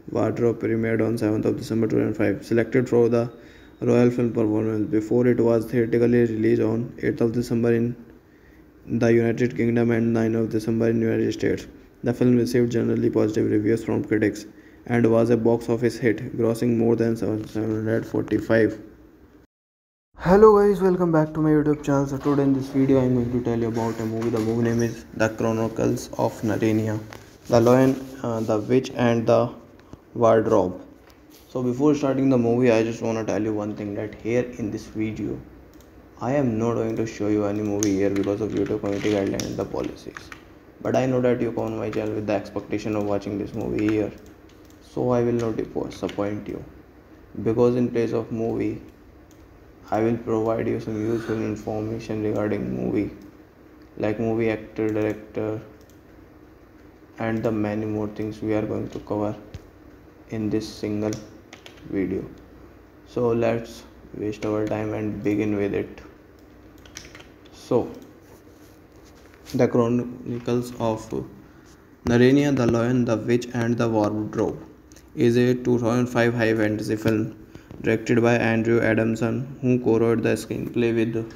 Wardrobe premiered on seventh of December two thousand five. Selected for the Royal Film Performance before it was theatrically released on eighth of December in the United Kingdom and ninth of December in United States. The film received generally positive reviews from critics and was a box office hit, grossing more than seven hundred forty-five. Hello guys, welcome back to my YouTube channel. So today in this video I am going to tell you about a movie. The movie name is The Chronicles of Narnia. The Lion, uh, the Witch and the Wardrobe. So before starting the movie, I just want to tell you one thing, that here in this video I am not going to show you any movie here because of YouTube community guidelines and the policies. But I know that you come on my channel with the expectation of watching this movie here. So I will not disappoint you. Because in place of movie, I will provide you some useful information regarding movie. Like movie actor, director and the many more things we are going to cover in this single video. So let's waste our time and begin with it. So, The Chronicles of Narnia, the Lion, the Witch and the Wardrobe is a two thousand five high fantasy film directed by Andrew Adamson, who co-wrote the screenplay with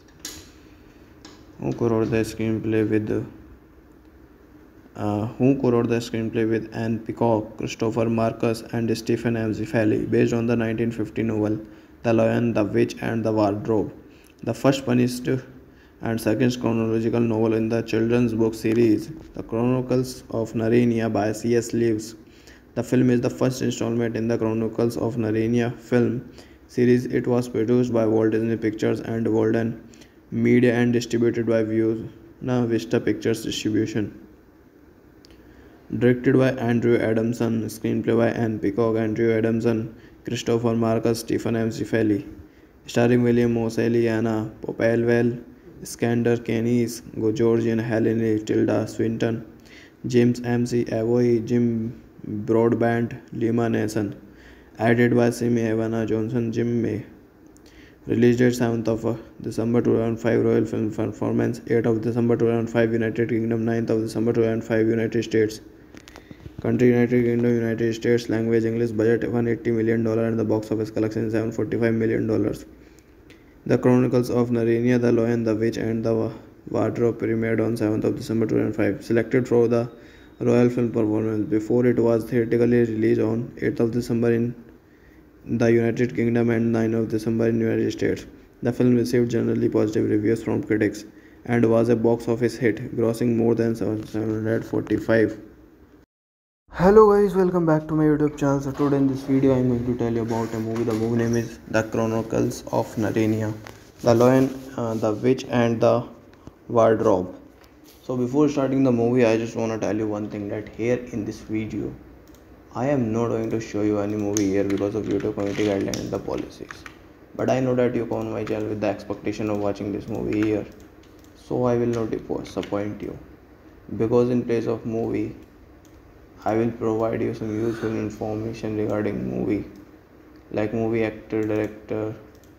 who co-wrote the screenplay with uh, who co-wrote the screenplay with Anne Peacock, Christopher Marcus and Stephen M. Zeffirelli, based on the nineteen fifty novel The Lion, the Witch and the Wardrobe, the first punished and second chronological novel in the children's book series The Chronicles of Narnia by C S Lewis. The film is the first installment in the Chronicles of Narnia film series. It was produced by Walt Disney Pictures and Walden Media and distributed by Buena Vista Pictures Distribution. Directed by Andrew Adamson, screenplay by Anne Peacock, Andrew Adamson, Christopher Marcus, Stephen M. Zeffirelli, starring William Moseley, Anna Popplewell, Skander Keynes, Georgian Helene, Tilda Swinton, James M C Avoy, Jim Broadbent, Lima Nason. Added by Simi Havana Johnson, Jim May. Release date seventh of December two thousand five, Royal Film Performance eighth of December two thousand five, United Kingdom ninth of December two thousand five, United States. Country United Kingdom, United States. Language English. Budget one hundred eighty million dollars and the box office collection seven hundred forty-five million dollars. The Chronicles of Narnia, the Lion, the Witch and the Wardrobe premiered on seventh of December two thousand five. Selected for the Royal Film Performance before it was theatrically released on eighth of December in the United Kingdom and ninth of December in United States. The film received generally positive reviews from critics and was a box office hit, grossing more than seven hundred forty-five. Hello guys, welcome back to my YouTube channel. So today in this video I am going to tell you about a movie. The movie name is The Chronicles of Narnia. The Lion, uh, the Witch and the Wardrobe. So before starting the movie, I just want to tell you one thing, that here in this video I am not going to show you any movie here because of YouTube community guidelines and the policies. But I know that you come on my channel with the expectation of watching this movie here. So I will not disappoint you. Because in place of movie, I will provide you some useful information regarding movie. Like movie actor, director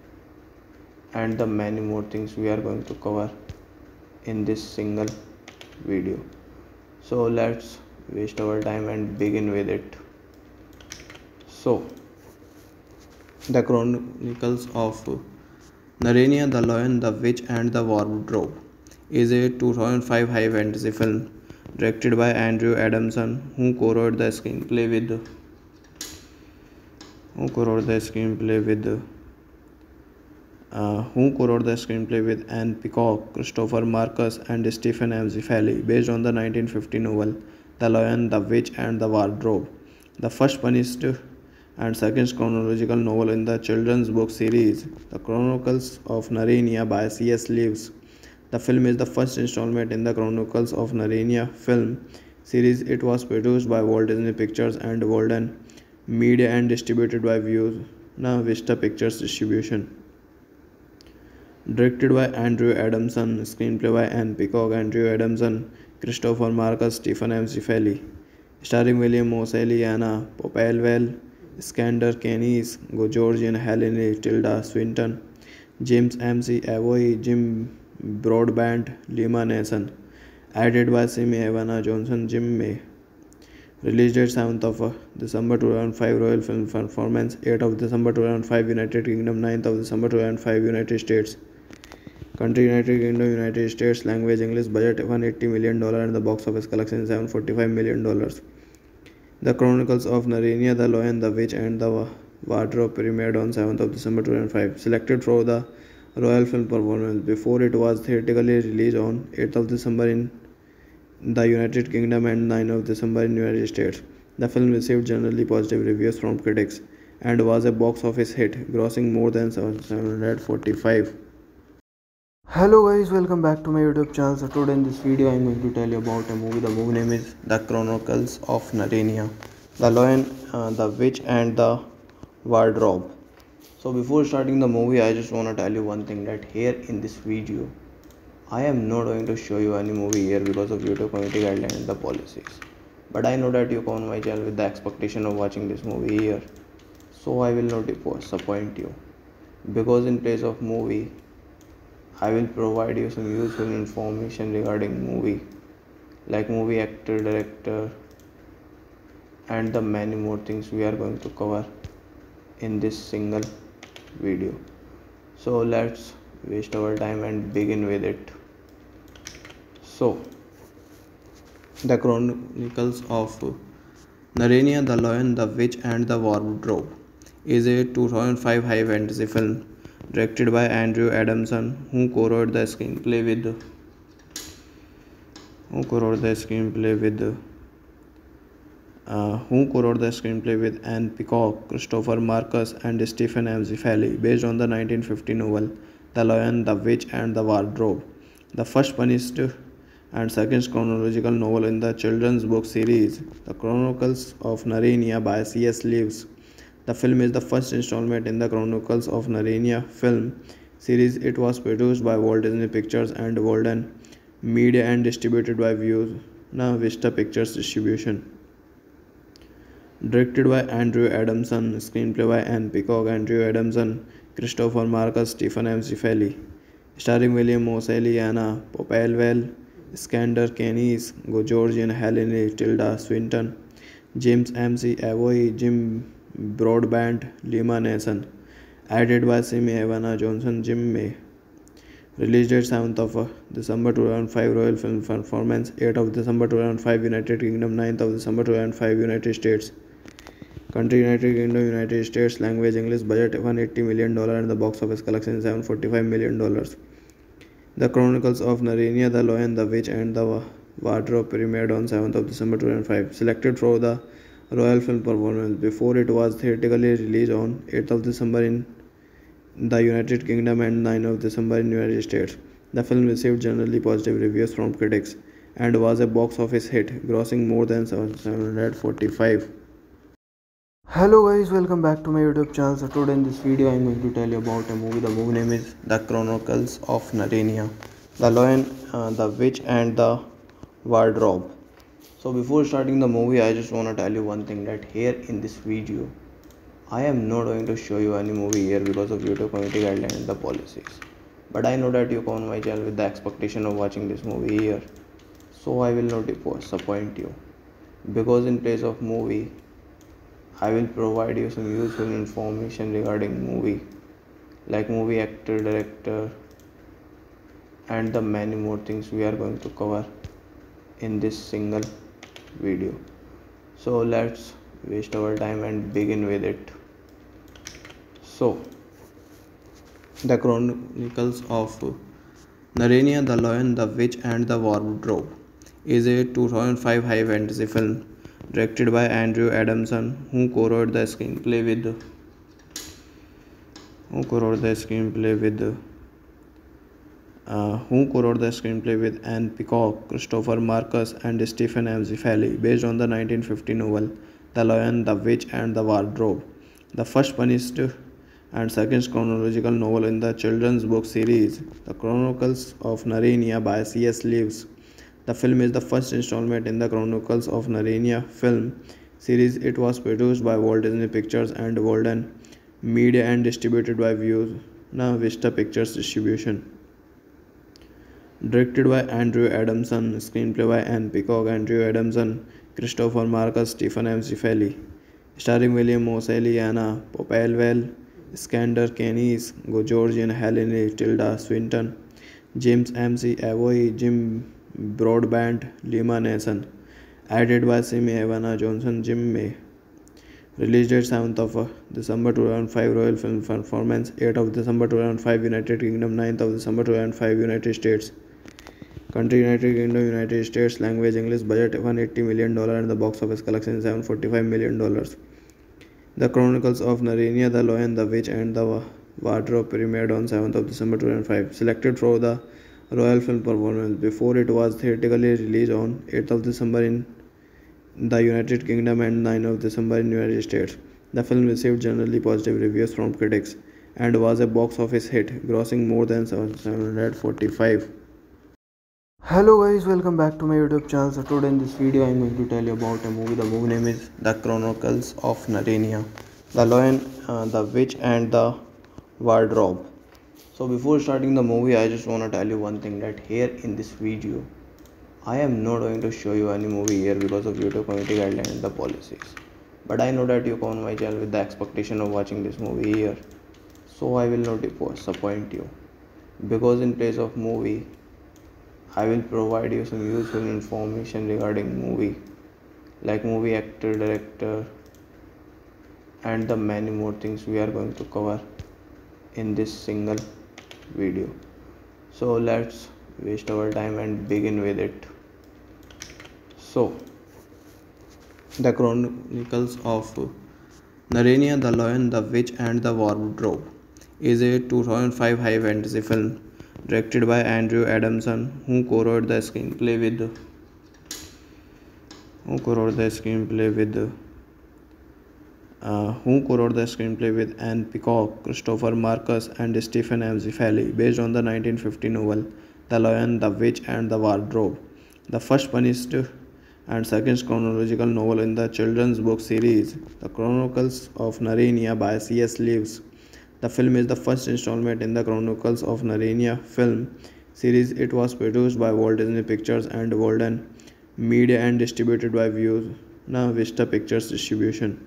and the many more things we are going to cover in this single video. So let's waste our time and begin with it. So, The Chronicles of Narnia, the Lion, the Witch and the Wardrobe is a two thousand five high fantasy film directed by Andrew Adamson, who co-wrote the screenplay with who co-wrote the screenplay with uh, who co-wrote the screenplay with Anne Peacock, Christopher Marcus and Stephen M. Zeffirelli, based on the nineteen fifty novel The Lion, the Witch and the Wardrobe, the first punished and second chronological novel in the children's book series The Chronicles of Narnia by C S Lewis. The film is the first installment in the Chronicles of Narnia film series. It was produced by Walt Disney Pictures and Walden Media and distributed by Buena Vista Pictures Distribution. Directed by Andrew Adamson, screenplay by Anne Peacock, Andrew Adamson, Christopher Marcus, Stephen M. Zeffirelli, starring William Moseley, Anna Popplewell, Skander Keynes, Georgian Helene, Tilda Swinton, James M C Avoy, Jim Broadbent, Lima Nason. Added by Simi Havana Johnson, Jim May. Release date seventh of uh, December two thousand five Royal Film Performance, eighth of December two thousand five United Kingdom, ninth of December two thousand five United States. Country United Kingdom, United States. Language English. Budget one hundred eighty million dollars and the box office collection seven hundred forty-five million dollars. The Chronicles of Narnia, The Lion, the Witch and the Wardrobe premiered on seventh of December two thousand five. Selected for the Royal Film Performance before it was theatrically released on eighth of December in the United Kingdom and ninth of December in United States. The film received generally positive reviews from critics and was a box office hit, grossing more than seven hundred forty-five. Hello guys, welcome back to my YouTube channel. So today in this video I am going to tell you about a movie. The movie name is The Chronicles of Narnia, The Lion, uh, the Witch and the Wardrobe. So before starting the movie, I just want to tell you one thing, that here in this video I am not going to show you any movie here because of YouTube community guidelines and the policies. But I know that you come on my channel with the expectation of watching this movie here, so I will not disappoint you, because in place of movie I will provide you some useful information regarding movie, like movie actor, director and the many more things we are going to cover in this single video. So let's waste our time and begin with it. So, The Chronicles of Narnia, The Lion, the Witch and the Wardrobe is a two thousand five high fantasy film directed by Andrew Adamson, who co-wrote the screenplay with who co-wrote the screenplay with uh, who co-wrote the screenplay with Anne Peacock, Christopher Marcus and Stephen M. Zeffirelli, based on the nineteen fifty novel The Lion, the Witch and the Wardrobe, the first punished and second chronological novel in the children's book series The Chronicles of Narnia by C S Lewis. The film is the first installment in the Chronicles of Narnia film series. It was produced by Walt Disney Pictures and Walden Media and distributed by Buena Vista Pictures Distribution. Directed by Andrew Adamson, screenplay by Anne Peacock, Andrew Adamson, Christopher Marcus, Stephen M. Zeffirelli, starring William Moseley, Anna Popplewell, Skander Keynes, Georgian Helene, Tilda Swinton, James M C Avoy, Jim Broadbent, Lima Nason. Added by Simi Havana Johnson, Jim May. Release date seventh of December two thousand five Royal Film Performance, eighth of December two thousand five United Kingdom, ninth of December two thousand five United States. Country United Kingdom, United States. Language English. Budget one hundred eighty million dollars and the box office collection seven hundred forty-five million dollars. The Chronicles of Narnia, The Lion, the Witch and the Wardrobe premiered on seventh of December two thousand five. Selected for the Royal Film Performance before it was theatrically released on eighth of December in the United Kingdom and ninth of December in United States. The film received generally positive reviews from critics and was a box office hit, grossing more than seven hundred forty-five. Hello guys, welcome back to my YouTube channel. So today in this video I am going to tell you about a movie. The movie name is The Chronicles of Narnia, The Lion, uh, the Witch and the Wardrobe. So before starting the movie, I just want to tell you one thing, that here in this video I am not going to show you any movie here because of YouTube community guidelines and the policies. But I know that you come on my channel with the expectation of watching this movie here, so I will not disappoint you, because in place of movie I will provide you some useful information regarding movie, like movie actor, director and the many more things we are going to cover in this single video. So let's waste our time and begin with it. So, The Chronicles of Narnia, The Lion, the Witch and the Wardrobe is a two thousand five high fantasy film directed by Andrew Adamson, who co-wrote the screenplay with who co-wrote the screenplay with uh, who co-wrote the screenplay with Anne Peacock, Christopher Marcus and Stephen M. Zeffirelli, based on the nineteen fifty novel The Lion, the Witch and the Wardrobe, the first punished and second chronological novel in the children's book series The Chronicles of Narnia by C S Lewis. The film is the first installment in the Chronicles of Narnia film series. It was produced by Walt Disney Pictures and Walden Media and distributed by Buena Vista Pictures Distribution. Directed by Andrew Adamson, screenplay by Anne Peacock, Andrew Adamson, Christopher Marcus, Stephen M. Zeffirelli, starring William Moseley, Anna Popplewell, Skander Keynes, Georgian Helene, Tilda Swinton, James M C. Avoy, Jim Broadbent, Lima Nason. Edited by Simi Evana Johnson, Jim May. Release date seventh of uh, December two thousand five, Royal Film Performance eighth of December two thousand five, United Kingdom ninth of December two thousand five, United States. Country United Kingdom, United States. Language English. Budget one hundred eighty million dollars and the box office collection seven hundred forty-five million dollars. The Chronicles of Narnia, The Lion, the Witch and the Wardrobe premiered on seventh of December two thousand five. Selected for the Royal Film Performance before it was theatrically released on eighth of December in the United Kingdom and ninth of December in United States. The film received generally positive reviews from critics and was a box office hit, grossing more than seven hundred forty-five. Hello guys, welcome back to my YouTube channel. So today in this video I am going to tell you about a movie. The movie name is The Chronicles of Narnia, The Lion, uh, the Witch and the Wardrobe. So before starting the movie, I just want to tell you one thing, that here in this video I am not going to show you any movie here because of YouTube community guidelines and the policies. But I know that you come on my channel with the expectation of watching this movie here, so I will not disappoint you, because in place of movie I will provide you some useful information regarding movie, like movie actor, director and the many more things we are going to cover in this single video. So let's waste our time and begin with it. So The Chronicles of Narnia, The Lion, the Witch and the Wardrobe is a two thousand five high fantasy film directed by Andrew Adamson, who co-wrote the screenplay with who co-wrote the screenplay with uh, who co-wrote the screenplay with Anne Peacock, Christopher Marcus and Stephen M. Zeffirelli, based on the nineteen fifty novel The Lion, the Witch and the Wardrobe, the first published and second chronological novel in the children's book series The Chronicles of Narnia by C S Lewis. The film is the first installment in the Chronicles of Narnia film series. It was produced by Walt Disney Pictures and Walden Media and distributed by Buena Vista Pictures Distribution.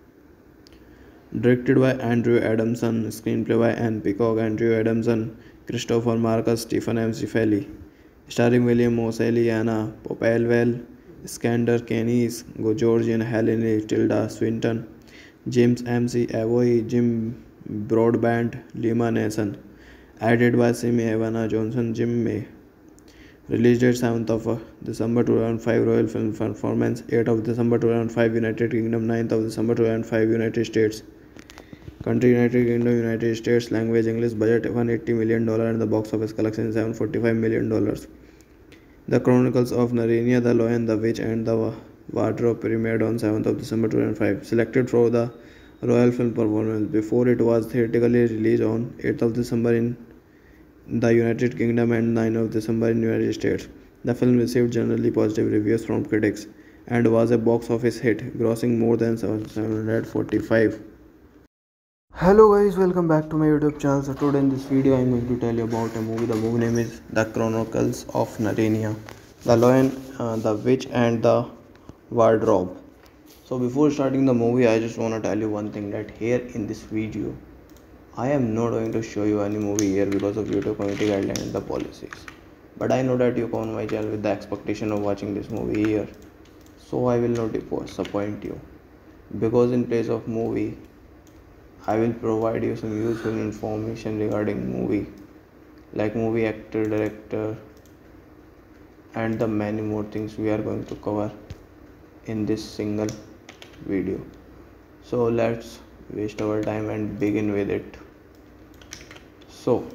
Directed by Andrew Adamson, screenplay by Anne Peacock, Andrew Adamson, Christopher Marcus, Stephen M. Zeffirelli, starring William Moseley, Anna Popplewell, Skander Keynes, Georgian Helene, Tilda Swinton, James M C. Avoy, Jim Broadbent, Lima Nason. Edited by Simi Evana Johnson, Jim May. Release date seventh of uh, December two thousand five, Royal Film Performance eighth of December two thousand five, United Kingdom ninth of December two thousand five, United States. Country United Kingdom, United States. Language English. Budget one hundred eighty million dollars and the box office collection seven hundred forty-five million dollars. The Chronicles of Narnia, The Lion, the Witch and the Wardrobe premiered on seventh of December two thousand five. Selected for the Royal Film Performance before it was theatrically released on eighth of December in the United Kingdom and ninth of December in United States. The film received generally positive reviews from critics and was a box office hit, grossing more than seven hundred forty-five. Hello guys, welcome back to my YouTube channel. So today in this video I am going to tell you about a movie. The movie name is The Chronicles of Narnia, The Lion, uh, the Witch and the Wardrobe. So before starting the movie, I just want to tell you one thing, that here in this video I am not going to show you any movie here because of YouTube community guidelines and the policies. But I know that you come on my channel with the expectation of watching this movie here, so I will not disappoint you, because in place of movie I will provide you some useful information regarding movie, like movie actor, director and the many more things we are going to cover in this single video. So let's waste our time and begin with it. So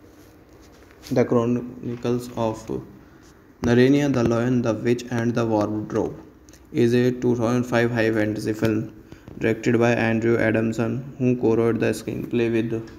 The Chronicles of Narnia, The Lion, the Witch and the Wardrobe is a two thousand five high fantasy film directed by Andrew Adamson, who co-wrote the screenplay with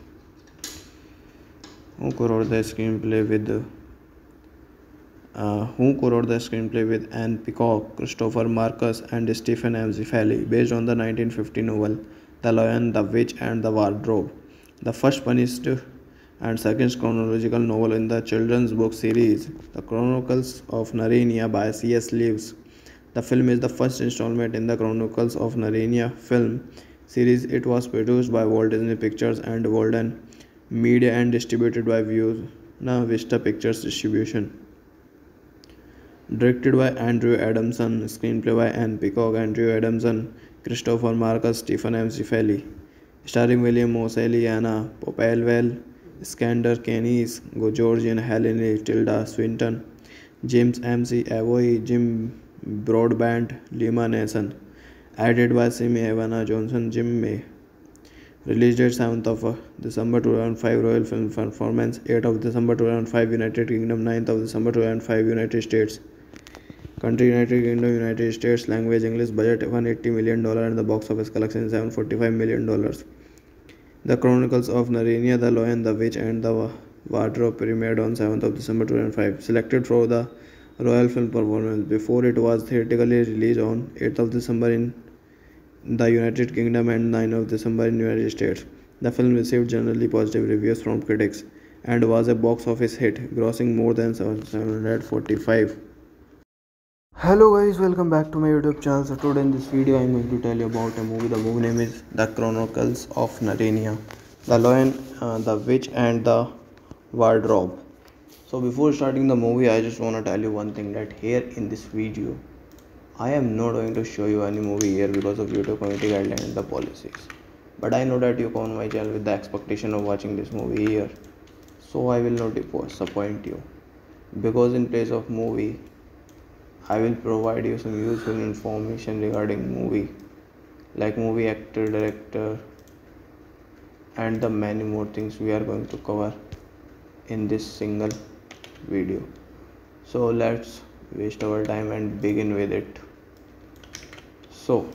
who co-wrote the screenplay with uh, who co-wrote the screenplay with Anne Peacock, Christopher Marcus and Stephen M. Zeffirelli, based on the nineteen fifty novel The Lion, the Witch and the Wardrobe, the first published and second chronological novel in the children's book series The Chronicles of Narnia by C S Lewis. The film is the first installment in the Chronicles of Narnia film series. It was produced by Walt Disney Pictures and Golden Media and distributed by Buena Vista Pictures Distribution. Directed by Andrew Adamson, screenplay by Anne Peacock, Andrew Adamson, Christopher Marcus, Stephen M. Zeffirelli. Starring William Moseley, Anna Popplewell, Skander Keynes, Georgian Helene, Tilda Swinton, James M C Avoy, Jim Broadbent, Lima Nason. Added by Simi Havana Johnson, Jim May. Release date seventh of December two thousand five, Royal Film Performance eighth of December two thousand five, United Kingdom ninth of December two thousand five, United States. Country United Kingdom, United States. Language English. Budget one hundred eighty million dollars and the box office collection seven hundred forty-five million dollars. The Chronicles of Narnia, The Lion, the Witch and the Wardrobe premiered on seventh of December two thousand five. Selected for the Royal Film Performance before it was theatrically released on eighth of December in the United Kingdom and ninth of December in United States. The film received generally positive reviews from critics and was a box office hit, grossing more than seven hundred forty-five. Hello guys, welcome back to my YouTube channel. So today in this video I am going to tell you about a movie. The movie name is The Chronicles of Narnia, The Lion, uh, the Witch and the Wardrobe. So before starting the movie, I just want to tell you one thing, that here in this video I am not going to show you any movie here because of YouTube community guidelines and the policies. But I know that you come on my channel with the expectation of watching this movie here, so I will not disappoint you, because in place of movie I will provide you some useful information regarding movie, like movie actor, director and the many more things we are going to cover in this single video. So let's waste our time and begin with it. So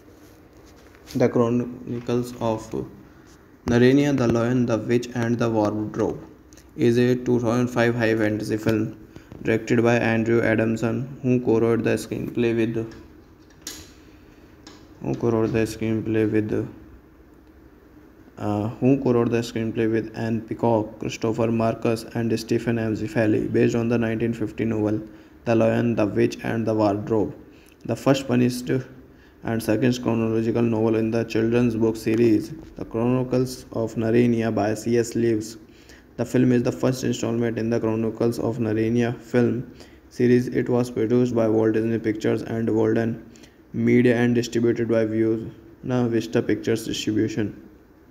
The Chronicles of Narnia, The Lion, the Witch and the Wardrobe is a two thousand five high fantasy film directed by Andrew Adamson, who co-wrote the screenplay with who co-wrote the screenplay with uh, who co-wrote the screenplay with Anne Peacock, Christopher Marcus, and Stephen M. Zeffirelli, based on the nineteen fifty novel The Lion, the Witch and the Wardrobe, the first punished and second chronological novel in the children's book series The Chronicles of Narnia by C S Lewis. The film is the first installment in the Chronicles of Narnia film series. It was produced by Walt Disney Pictures and Golden Media and distributed by Buena Vista Pictures Distribution.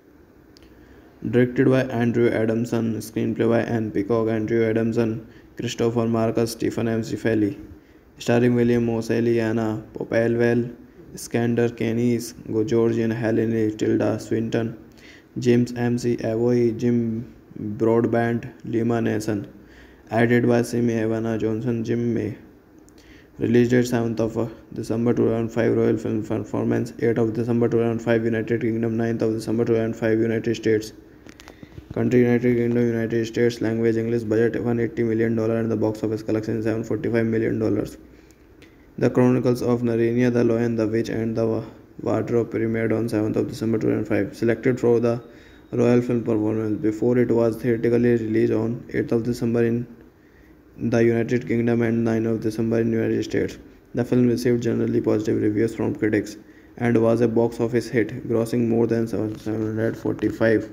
Directed by Andrew Adamson, screenplay by Anne Peacock, Andrew Adamson, Christopher Marcus, Stephen M. Zeffirelli. Starring William Moseley, Anna Popplewell, Skander Keynes, Georgian Helene, Tilda Swinton, James M C Avoy, Jim Broadbent, Lima Nason. Added by Simi Havana Johnson, Jim May. Release date seventh of December two thousand five, Royal Film Performance eighth of December two thousand five, United Kingdom ninth of December two thousand five, United States. Country United Kingdom, United States. Language English. Budget one hundred eighty million dollars and the box office collection seven hundred forty-five million dollars. The Chronicles of Narnia, The Lion, the Witch and the Wardrobe premiered on seventh of December two thousand five. Selected for the Royal Film Performance before it was theatrically released on eighth of December in the United Kingdom and ninth of December in United States. The film received generally positive reviews from critics and was a box office hit, grossing more than seven hundred forty-five.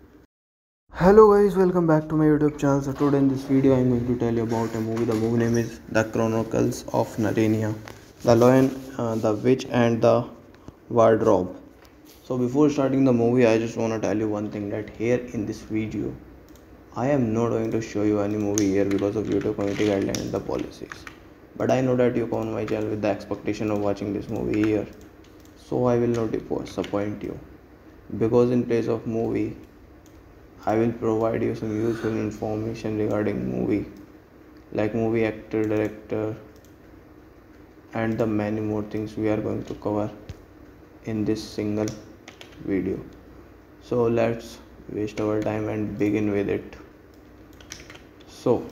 Hello guys, welcome back to my YouTube channel. So today in this video I am going to tell you about a movie. The movie name is The Chronicles of Narnia, The Lion, uh, the Witch and the Wardrobe. So before starting the movie, I just want to tell you one thing, that here in this video I am not going to show you any movie here because of YouTube community guidelines and the policies. But I know that you come on my channel with the expectation of watching this movie here, so I will not disappoint you, because in place of movie I will provide you some useful information regarding movie, like movie actor, director and the many more things we are going to cover in this single video. So let's waste our time and begin with it. So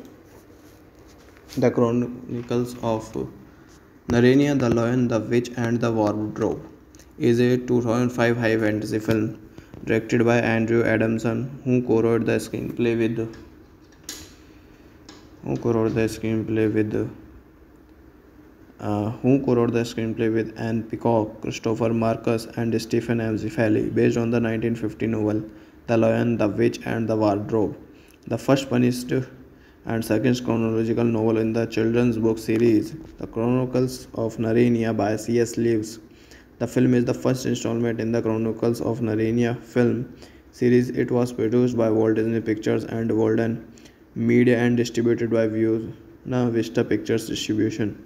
The Chronicles of Narnia, The Lion, the Witch and the Wardrobe is a two thousand five high fantasy film directed by Andrew Adamson, who co-wrote the screenplay with who co-wrote the screenplay with uh, who co-wrote the screenplay with Anne Peacock, Christopher Marcus, and Stephen Amzifali, based on the nineteen fifty novel The Lion, the Witch, and the Wardrobe, the first punished and second chronological novel in the children's book series, The Chronicles of Narnia by C S. Lewis. The film is the first installment in the Chronicles of Narnia film series. It was produced by Walt Disney Pictures and Walden Media and distributed by Buena Vista Pictures Distribution.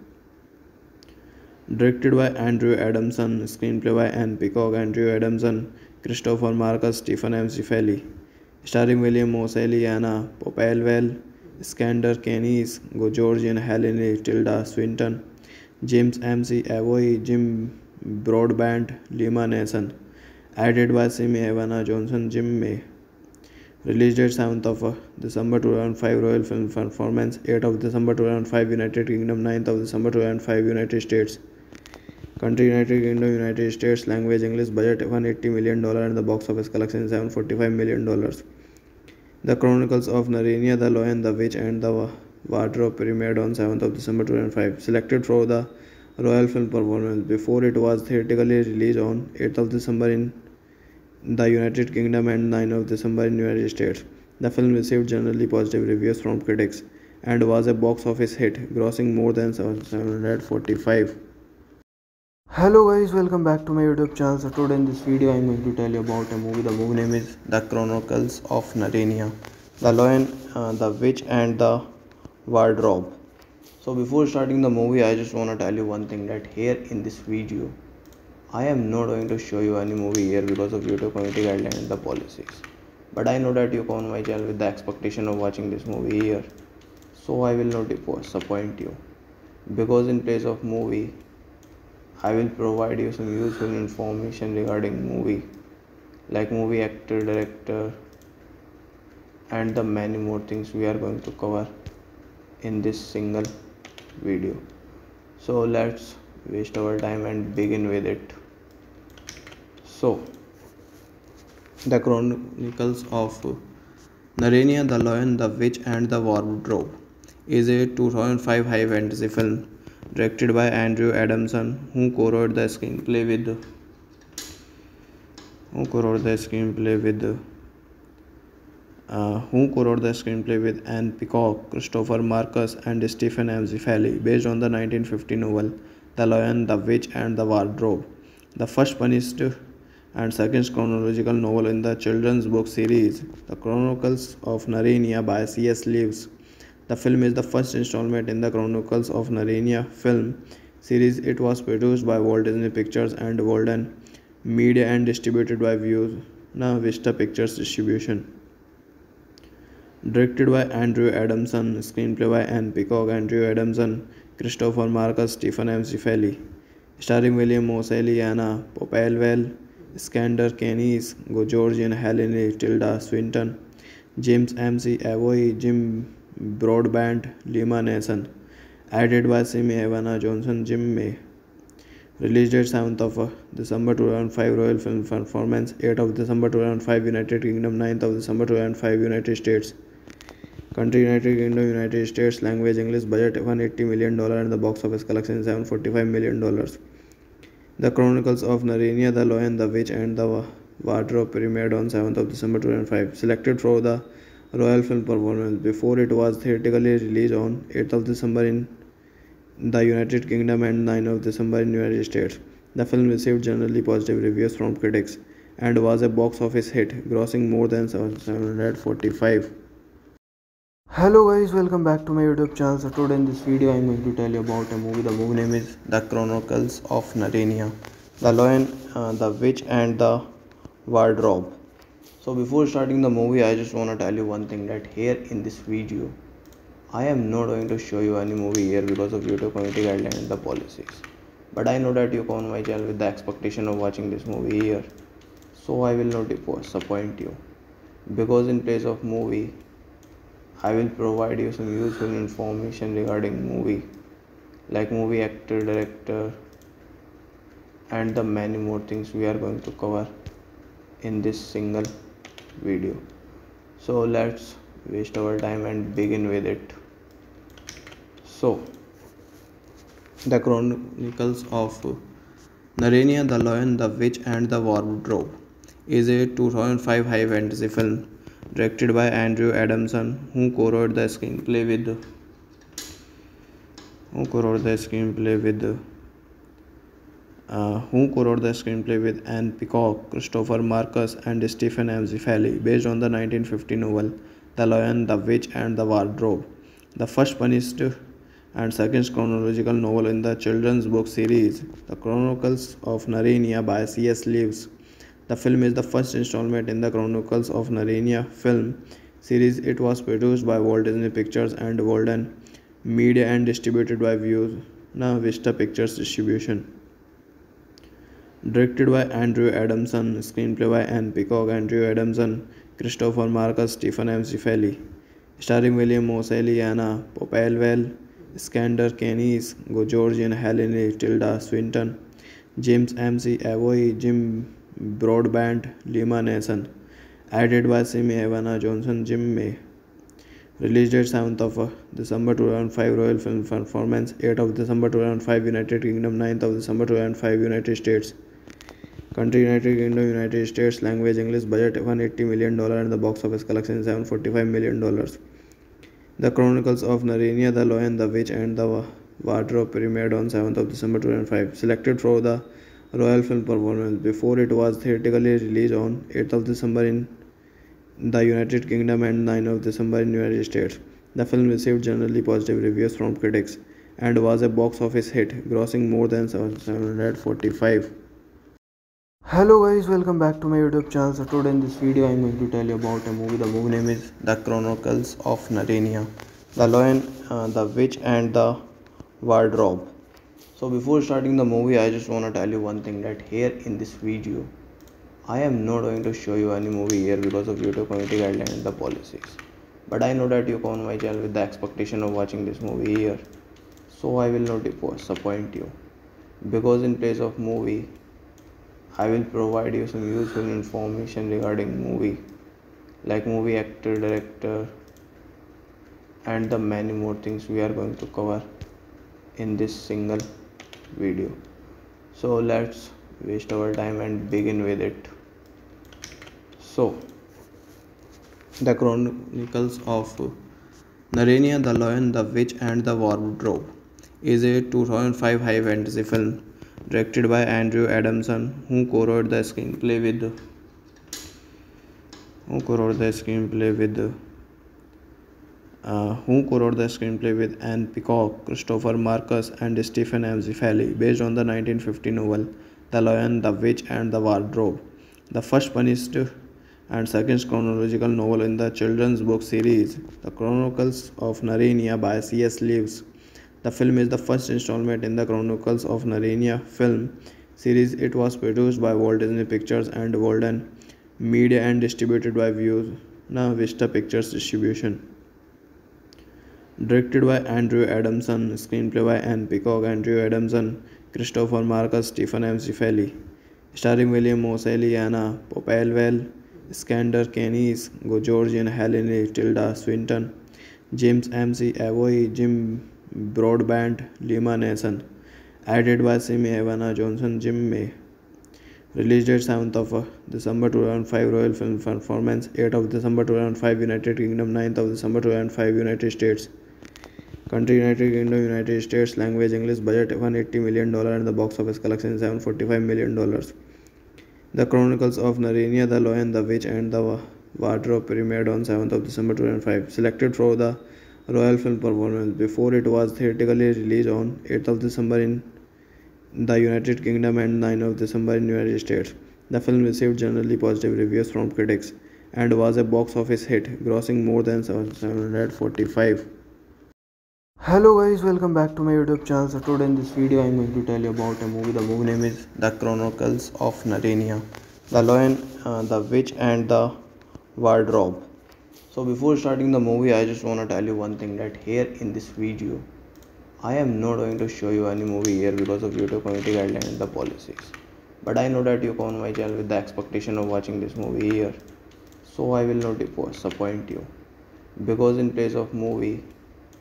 Directed by Andrew Adamson, screenplay by Anne Peacock, Andrew Adamson, Christopher Marcus, Stephen Amzifali. Starring William Moseley, Anna Popplewell, Skander Keynes, Georgian Helene, Tilda Swinton, James M C Avoy, Jim Broadbent, Lima Nason. Added by Simi Havana Johnson, Jim May. Release date seventh of December two thousand five, Royal Film Performance eighth of December two thousand five, United Kingdom ninth of December two thousand five, United States. Country United Kingdom, United States. Language English. Budget one hundred eighty million dollars and the box office collection seven hundred forty-five million dollars. The Chronicles of Narnia, The Lion, the Witch, and the Wardrobe premiered on seventh of December two thousand five. Selected for the Royal Film Performance before it was theatrically released on eighth of December in the United Kingdom and ninth of December in United States. The film received generally positive reviews from critics and was a box office hit, grossing more than seven hundred forty-five. Hello guys, welcome back to my YouTube channel. So today in this video I am going to tell you about a movie. The movie name is The Chronicles of Narnia, The Lion, uh, the Witch, and the Wardrobe. So before starting the movie, I just want to tell you one thing, that here in this video I am not going to show you any movie here because of YouTube community guidelines and the policies. But I know that you come on my channel with the expectation of watching this movie here, so I will not disappoint you, because in place of movie I will provide you some useful information regarding movie, like movie actor, director, and the many more things we are going to cover in this single video. So let's waste our time and begin with it. So, The Chronicles of Narnia, The Lion, the Witch, and the Wardrobe is a two thousand five high fantasy film directed by Andrew Adamson, who co-wrote the screenplay with who co-wrote the screenplay with uh, who co-wrote the screenplay with Anne Peacock, Christopher Marcus, and Stephen Amzifali, based on the nineteen fifty novel The Lion, the Witch, and the Wardrobe, the first punished and second chronological novel in the children's book series, The Chronicles of Narnia by C S. Lewis. The film is the first installment in the Chronicles of Narnia film series. It was produced by Walt Disney Pictures and Walden Media and distributed by Buena Vista Pictures Distribution. Directed by Andrew Adamson, screenplay by Anne Peacock, Andrew Adamson, Christopher Marcus, Stephen Amzifali. Starring William Moseley, Anna Popplewell, Skander Keynes, Georgian Helene, Tilda Swinton, James M C Avoy, Jim Broadbent, Lima Nason. Added by Simi Havana Johnson, Jim May. Release date seventh of December two thousand five, Royal Film Performance eighth of December two thousand five, United Kingdom ninth of December two thousand five, United States. Country United Kingdom, United States. Language English. Budget one hundred eighty million dollars and the box office collection seven hundred forty-five million dollars. The Chronicles of Narnia, The Lion, the Witch, and the Wardrobe premiered on seventh of December two thousand five. Selected for the Royal Film Performance before it was theatrically released on eighth of December in the United Kingdom and ninth of December in United States. The film received generally positive reviews from critics and was a box office hit, grossing more than seven hundred forty-five. Hello guys, welcome back to my YouTube channel. So today in this video I am going to tell you about a movie. The movie name is The Chronicles of Narnia, The Lion, uh, the Witch, and the Wardrobe. So before starting the movie, I just want to tell you one thing, that here in this video I am not going to show you any movie here because of YouTube community guidelines and the policies. But I know that you come on my channel with the expectation of watching this movie here, so I will not disappoint you, because in place of movie I will provide you some useful information regarding movie, like movie actor, director, and the many more things we are going to cover in this single video. So let's waste our time and begin with it. So, The Chronicles of Narnia, the Lion, the Witch, and the Wardrobe is a two thousand five high fantasy film directed by Andrew Adamson, who co-wrote the screenplay with who co-wrote the screenplay with uh, who co-wrote the screenplay with Anne Peacock, Christopher Marcus, and Stephen M. Zeffirelli, based on the nineteen fifty novel *The Lion, the Witch, and the Wardrobe*, the first punished and second chronological novel in the children's book series *The Chronicles of Narnia* by C S. Lewis. The film is the first installment in the Chronicles of Narnia film series. It was produced by Walt Disney Pictures and Golden Media and distributed by Buena Vista Pictures Distribution. Directed by Andrew Adamson, screenplay by Anne Peacock, Andrew Adamson, Christopher Marcus, Stephen M. Zeffirelli, starring William Moseley, Anna Popplewell, Skander Keynes, Georgian Helene, Tilda Swinton, James M C. Avoy, Jim Broadbent, Lima Nason. Added by Simi Evana Johnson, Jim May. Release date seventh of December two thousand five, Royal Film Performance eighth of December two thousand five, United Kingdom ninth of December two thousand five, United States. Country United Kingdom, United States. Language English. Budget one hundred eighty million dollars and the box office collection seven hundred forty-five million dollars. The Chronicles of Narnia, the Lion, the Witch, and the Wardrobe premiered on seventh of December two thousand five. Selected for the Royal Film Performance before it was theatrically released on eighth of December in the United Kingdom and ninth of December in United States. The film received generally positive reviews from critics and was a box office hit, grossing more than seven hundred forty-five. Hello guys, welcome back to my YouTube channel. So today in this video I am going to tell you about a movie. The movie name is The Chronicles of Narnia, The Lion, uh, the Witch, and the Wardrobe. So before starting the movie, I just want to tell you one thing, that here in this video I am not going to show you any movie here because of YouTube community guidelines and the policies. But I know that you come on my channel with the expectation of watching this movie here, so I will not disappoint you, because in place of movie I will provide you some useful information regarding movie, like movie actor, director, and the many more things we are going to cover in this single video. So let's waste our time and begin with it. So, The Chronicles of Narnia, the Lion, the Witch, and the Wardrobe is a two thousand five high fantasy film directed by Andrew Adamson, who co-wrote the screenplay with who co-wrote the screenplay with uh, who co-wrote the screenplay with Anne Peacock, Christopher Marcus, and Stephen M. Zeffirelli, based on the nineteen fifty novel *The Lion, the Witch, and the Wardrobe*, the first punished and second chronological novel in the children's book series *The Chronicles of Narnia* by C S. Lewis. The film is the first installment in the Chronicles of Narnia film series. It was produced by Walt Disney Pictures and Golden Media and distributed by Buena Vista Pictures Distribution. Directed by Andrew Adamson, screenplay by Anne Peacock, Andrew Adamson, Christopher Marcus, Stephen M. Zeffirelli, starring William Moseley, Anna Popplewell, Skander Keynes, Georgian Helene, Tilda Swinton, James M C. Avoy, Jim Broadbent, Lima Nason. Added by Simi Evana Johnson, Jim May. Release date seventh of December two thousand five, Royal Film Performance eighth of December two thousand five, United Kingdom ninth of December two thousand five, United States. Country United Kingdom, United States. Language English. Budget one hundred eighty million dollars and the box office collection seven hundred forty-five million dollars. The Chronicles of Narnia, the Lion, the Witch, and the Wardrobe premiered on seventh of December two thousand five. Selected for the Royal Film Performance before it was theatrically released on eighth of December in the United Kingdom and ninth of December in United States. The film received generally positive reviews from critics and was a box office hit, grossing more than seven hundred forty-five. Hello guys, welcome back to my YouTube channel. So today in this video I am going to tell you about a movie. The movie name is The Chronicles of Narnia, The Lion, uh, the Witch, and the Wardrobe. So before starting the movie, I just want to tell you one thing, that here in this video I am not going to show you any movie here because of YouTube community guidelines and the policies. But I know that you come on my channel with the expectation of watching this movie here, so I will not disappoint you, because in place of movie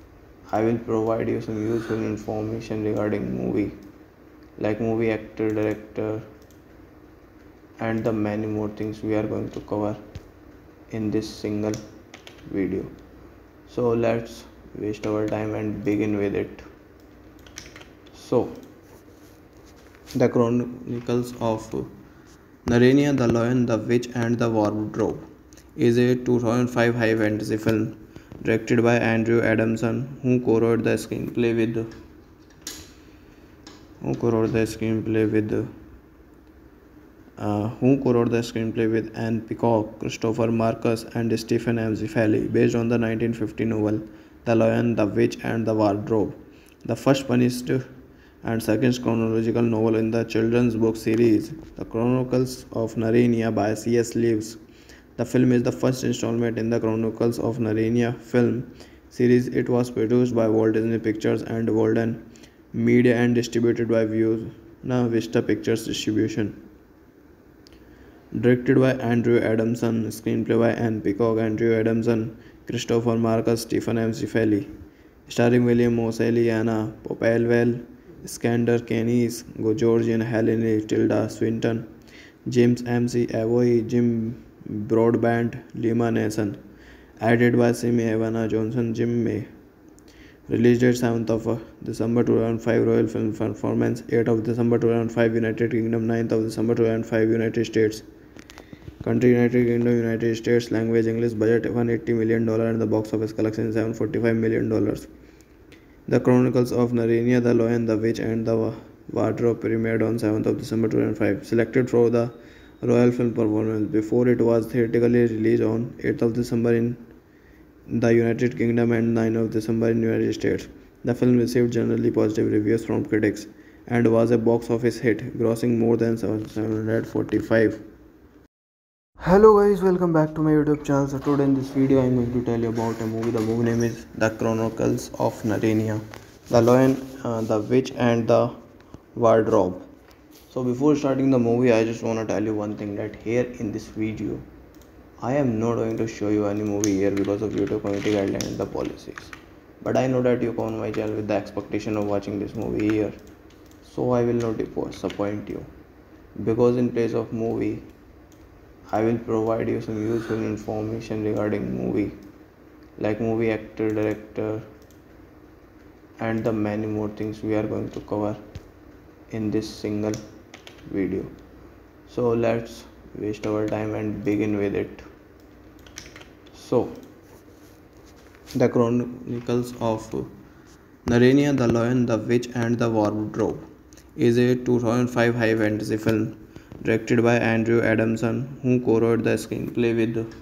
I will provide you some useful information regarding movie, like movie actor, director, and the many more things we are going to cover in this single video. So let's waste our time and begin with it. So, the Chronicles of Narnia, the Lion, the Witch, and the Wardrobe is a two thousand five high fantasy film directed by Andrew Adamson, who co-wrote the screenplay with who co-wrote the screenplay with uh, who co-wrote the screenplay with Anne Peacock, Christopher Marcus, and Stephen M. Zeffirelli, based on the nineteen fifty novel The Lion, the Witch, and the Wardrobe, the first punished and second chronological novel in the children's book series, The Chronicles of Narnia by C S Lewis. The film is the first installment in the Chronicles of Narnia film series. It was produced by Walt Disney Pictures and Walden Media and distributed by Buena Vista Pictures Distribution. Directed by Andrew Adamson, screenplay by Anne Peacock, Andrew Adamson, Christopher Marcus, Stephen M. Zeffirelli, starring William Moseley, Anna Popplewell, Skander Keynes, Georgian Helene, Tilda Swinton, James M C Avoy, Jim Broadbent, Lima Nason. Added by Simi Evana Johnson, Jim May. Release date seventh of December two thousand five, Royal Film Performance eighth of December two thousand five, United Kingdom ninth of December two thousand five, United States. Country United Kingdom, United States. Language English. Budget one hundred eighty million dollars and the box office collection seven hundred forty-five million dollars. The Chronicles of Narnia, The Lion, the Witch, and the Wardrobe premiered on seventh of December two thousand five. Selected for the Royal Film Performance before it was theatrically released on eighth of December in the United Kingdom and ninth of December in United States. The film received generally positive reviews from critics and was a box office hit, grossing more than seven hundred forty-five. Hello guys, welcome back to my YouTube channel. So today in this video I am going to tell you about a movie. The movie name is The Chronicles of Narnia, The Lion, uh, the Witch, and the Wardrobe. So before starting the movie, I just want to tell you one thing, that here in this video I am not going to show you any movie here because of YouTube community guidelines and the policies. But I know that you come on my channel with the expectation of watching this movie here, so I will not disappoint you, because in place of movie I will provide you some useful information regarding movie, like movie actor, director, and the many more things we are going to cover in this single video. So let's waste our time and begin with it. So, The Chronicles of Narnia, the Lion, the Witch, and the Wardrobe is a two thousand five high fantasy film directed by Andrew Adamson, who co-wrote the screenplay with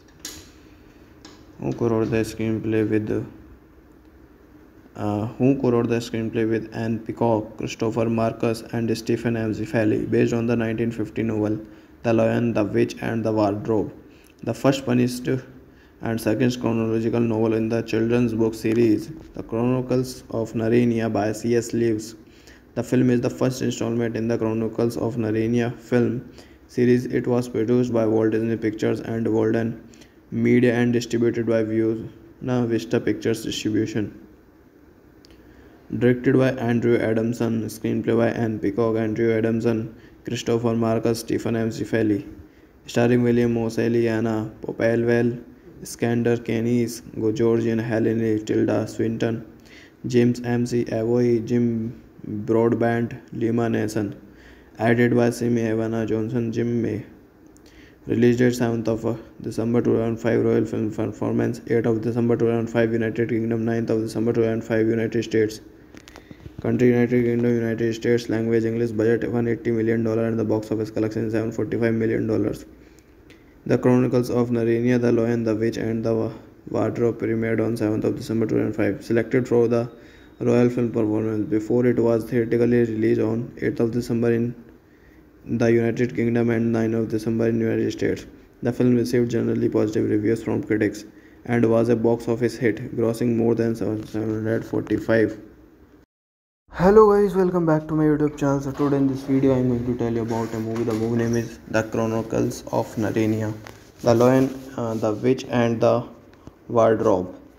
who co-wrote the screenplay with uh, who co-wrote the screenplay with Anne Peacock, Christopher Marcus, and Stephen M. Zeffirelli, based on the nineteen fifty novel The Lion, the Witch, and the Wardrobe, the first punished and second chronological novel in the children's book series, The Chronicles of Narnia by C S Lewis. The film is the first installment in the Chronicles of Narnia film series. It was produced by Walt Disney Pictures and Walden Media and distributed by Buena Vista Pictures Distribution. Directed by Andrew Adamson, screenplay by Anne Peacock, Andrew Adamson, Christopher Marcus, Stephen M. Zeffirelli, starring William Moseley, Anna Popplewell, Skander Keynes, Georgian Helene, Tilda Swinton, James M C Avoy, Jim Broadbent, Lima Nason. Added by Simi Evana Johnson, Jim May. Release date seventh of December two thousand five, Royal Film Performance eighth of December two thousand five, United Kingdom ninth of December two thousand five, United States. Country United Kingdom, United States. Language English. Budget one hundred eighty million dollars and the box office collection seven hundred forty-five million dollars. The Chronicles of Narnia, The Lion, the Witch, and the Wardrobe premiered on seventh of December two thousand five. Selected for the Royal Film Performance before it was theatrically released on eighth of December in the United Kingdom and ninth of December in United States. The film received generally positive reviews from critics and was a box office hit, grossing more than seven hundred forty-five. Hello guys, welcome back to my YouTube channel. So today in this video I am going to tell you about a movie. The movie name is The Chronicles of Narnia, The Lion, uh, the Witch, and the Wardrobe.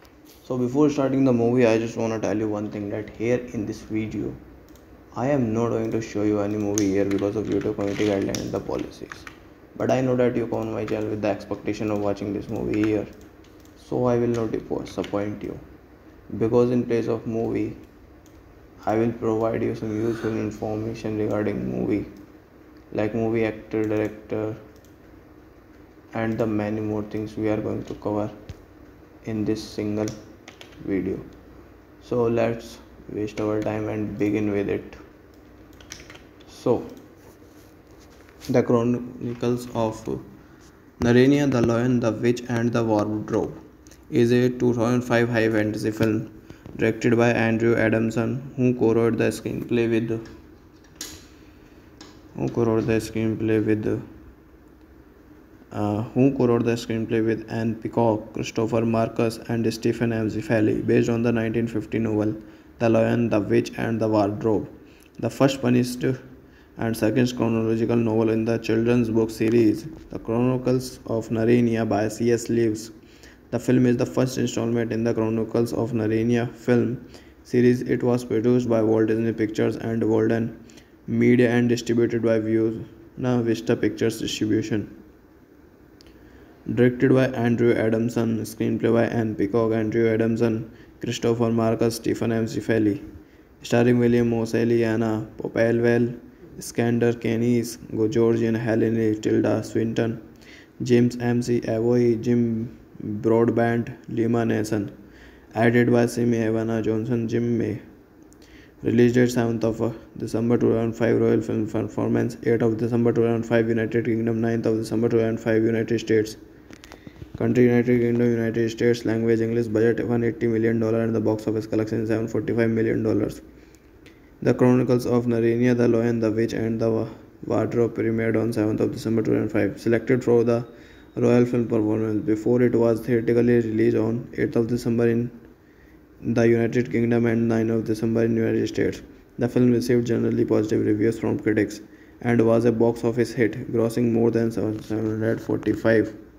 So before starting the movie, I just want to tell you one thing, that here in this video I am not going to show you any movie here because of YouTube community guidelines and the policies. But I know that you come on my channel with the expectation of watching this movie here, so I will not disappoint you. Because in place of movie, I will provide you some useful information regarding movie, like movie actor, director, and the many more things we are going to cover in this single video. So let's waste our time and begin with it. So, the Chronicles of Narnia, the Lion, the Witch, and the Wardrobe is a two thousand five high fantasy film directed by Andrew Adamson, who co-wrote the screenplay with who co-wrote the screenplay with uh, who co-wrote the screenplay with Anne Peacock, Christopher Marcus, and Stephen M. Zeffirelli, based on the nineteen fifty novel The Lion, the Witch, and the Wardrobe, the first punished and second chronological novel in the children's book series, The Chronicles of Narnia by C S Lewis. The film is the first installment in the Chronicles of Narnia film series. It was produced by Walt Disney Pictures and Walden Media and distributed by Buena Vista Pictures Distribution. Directed by Andrew Adamson, screenplay by Anne Peacock, Andrew Adamson, Christopher Marcus, Stephen M. Zeffirelli. Starring William Moseley, Anna Popplewell, Skander Keynes, Georgian Helene, Tilda Swinton, James M C Avoy, Jim Broadbent, Lima Nason. Edited by Simi Havana Johnson, Jim May. Release date seventh of December two thousand five, Royal Film Performance eighth of December two thousand five, United Kingdom ninth of December two thousand five, United States. Country United Kingdom, United States. Language English. Budget one hundred eighty million dollars and the box office collection seven hundred forty-five million dollars. The Chronicles of Narnia, The Lion, the Witch, and the Wardrobe premiered on seventh of December two thousand five. Selected for the Royal Film Performance before it was theatrically released on eighth of December in the United Kingdom and ninth of December in United States. The film received generally positive reviews from critics and was a box office hit, grossing more than seven hundred forty-five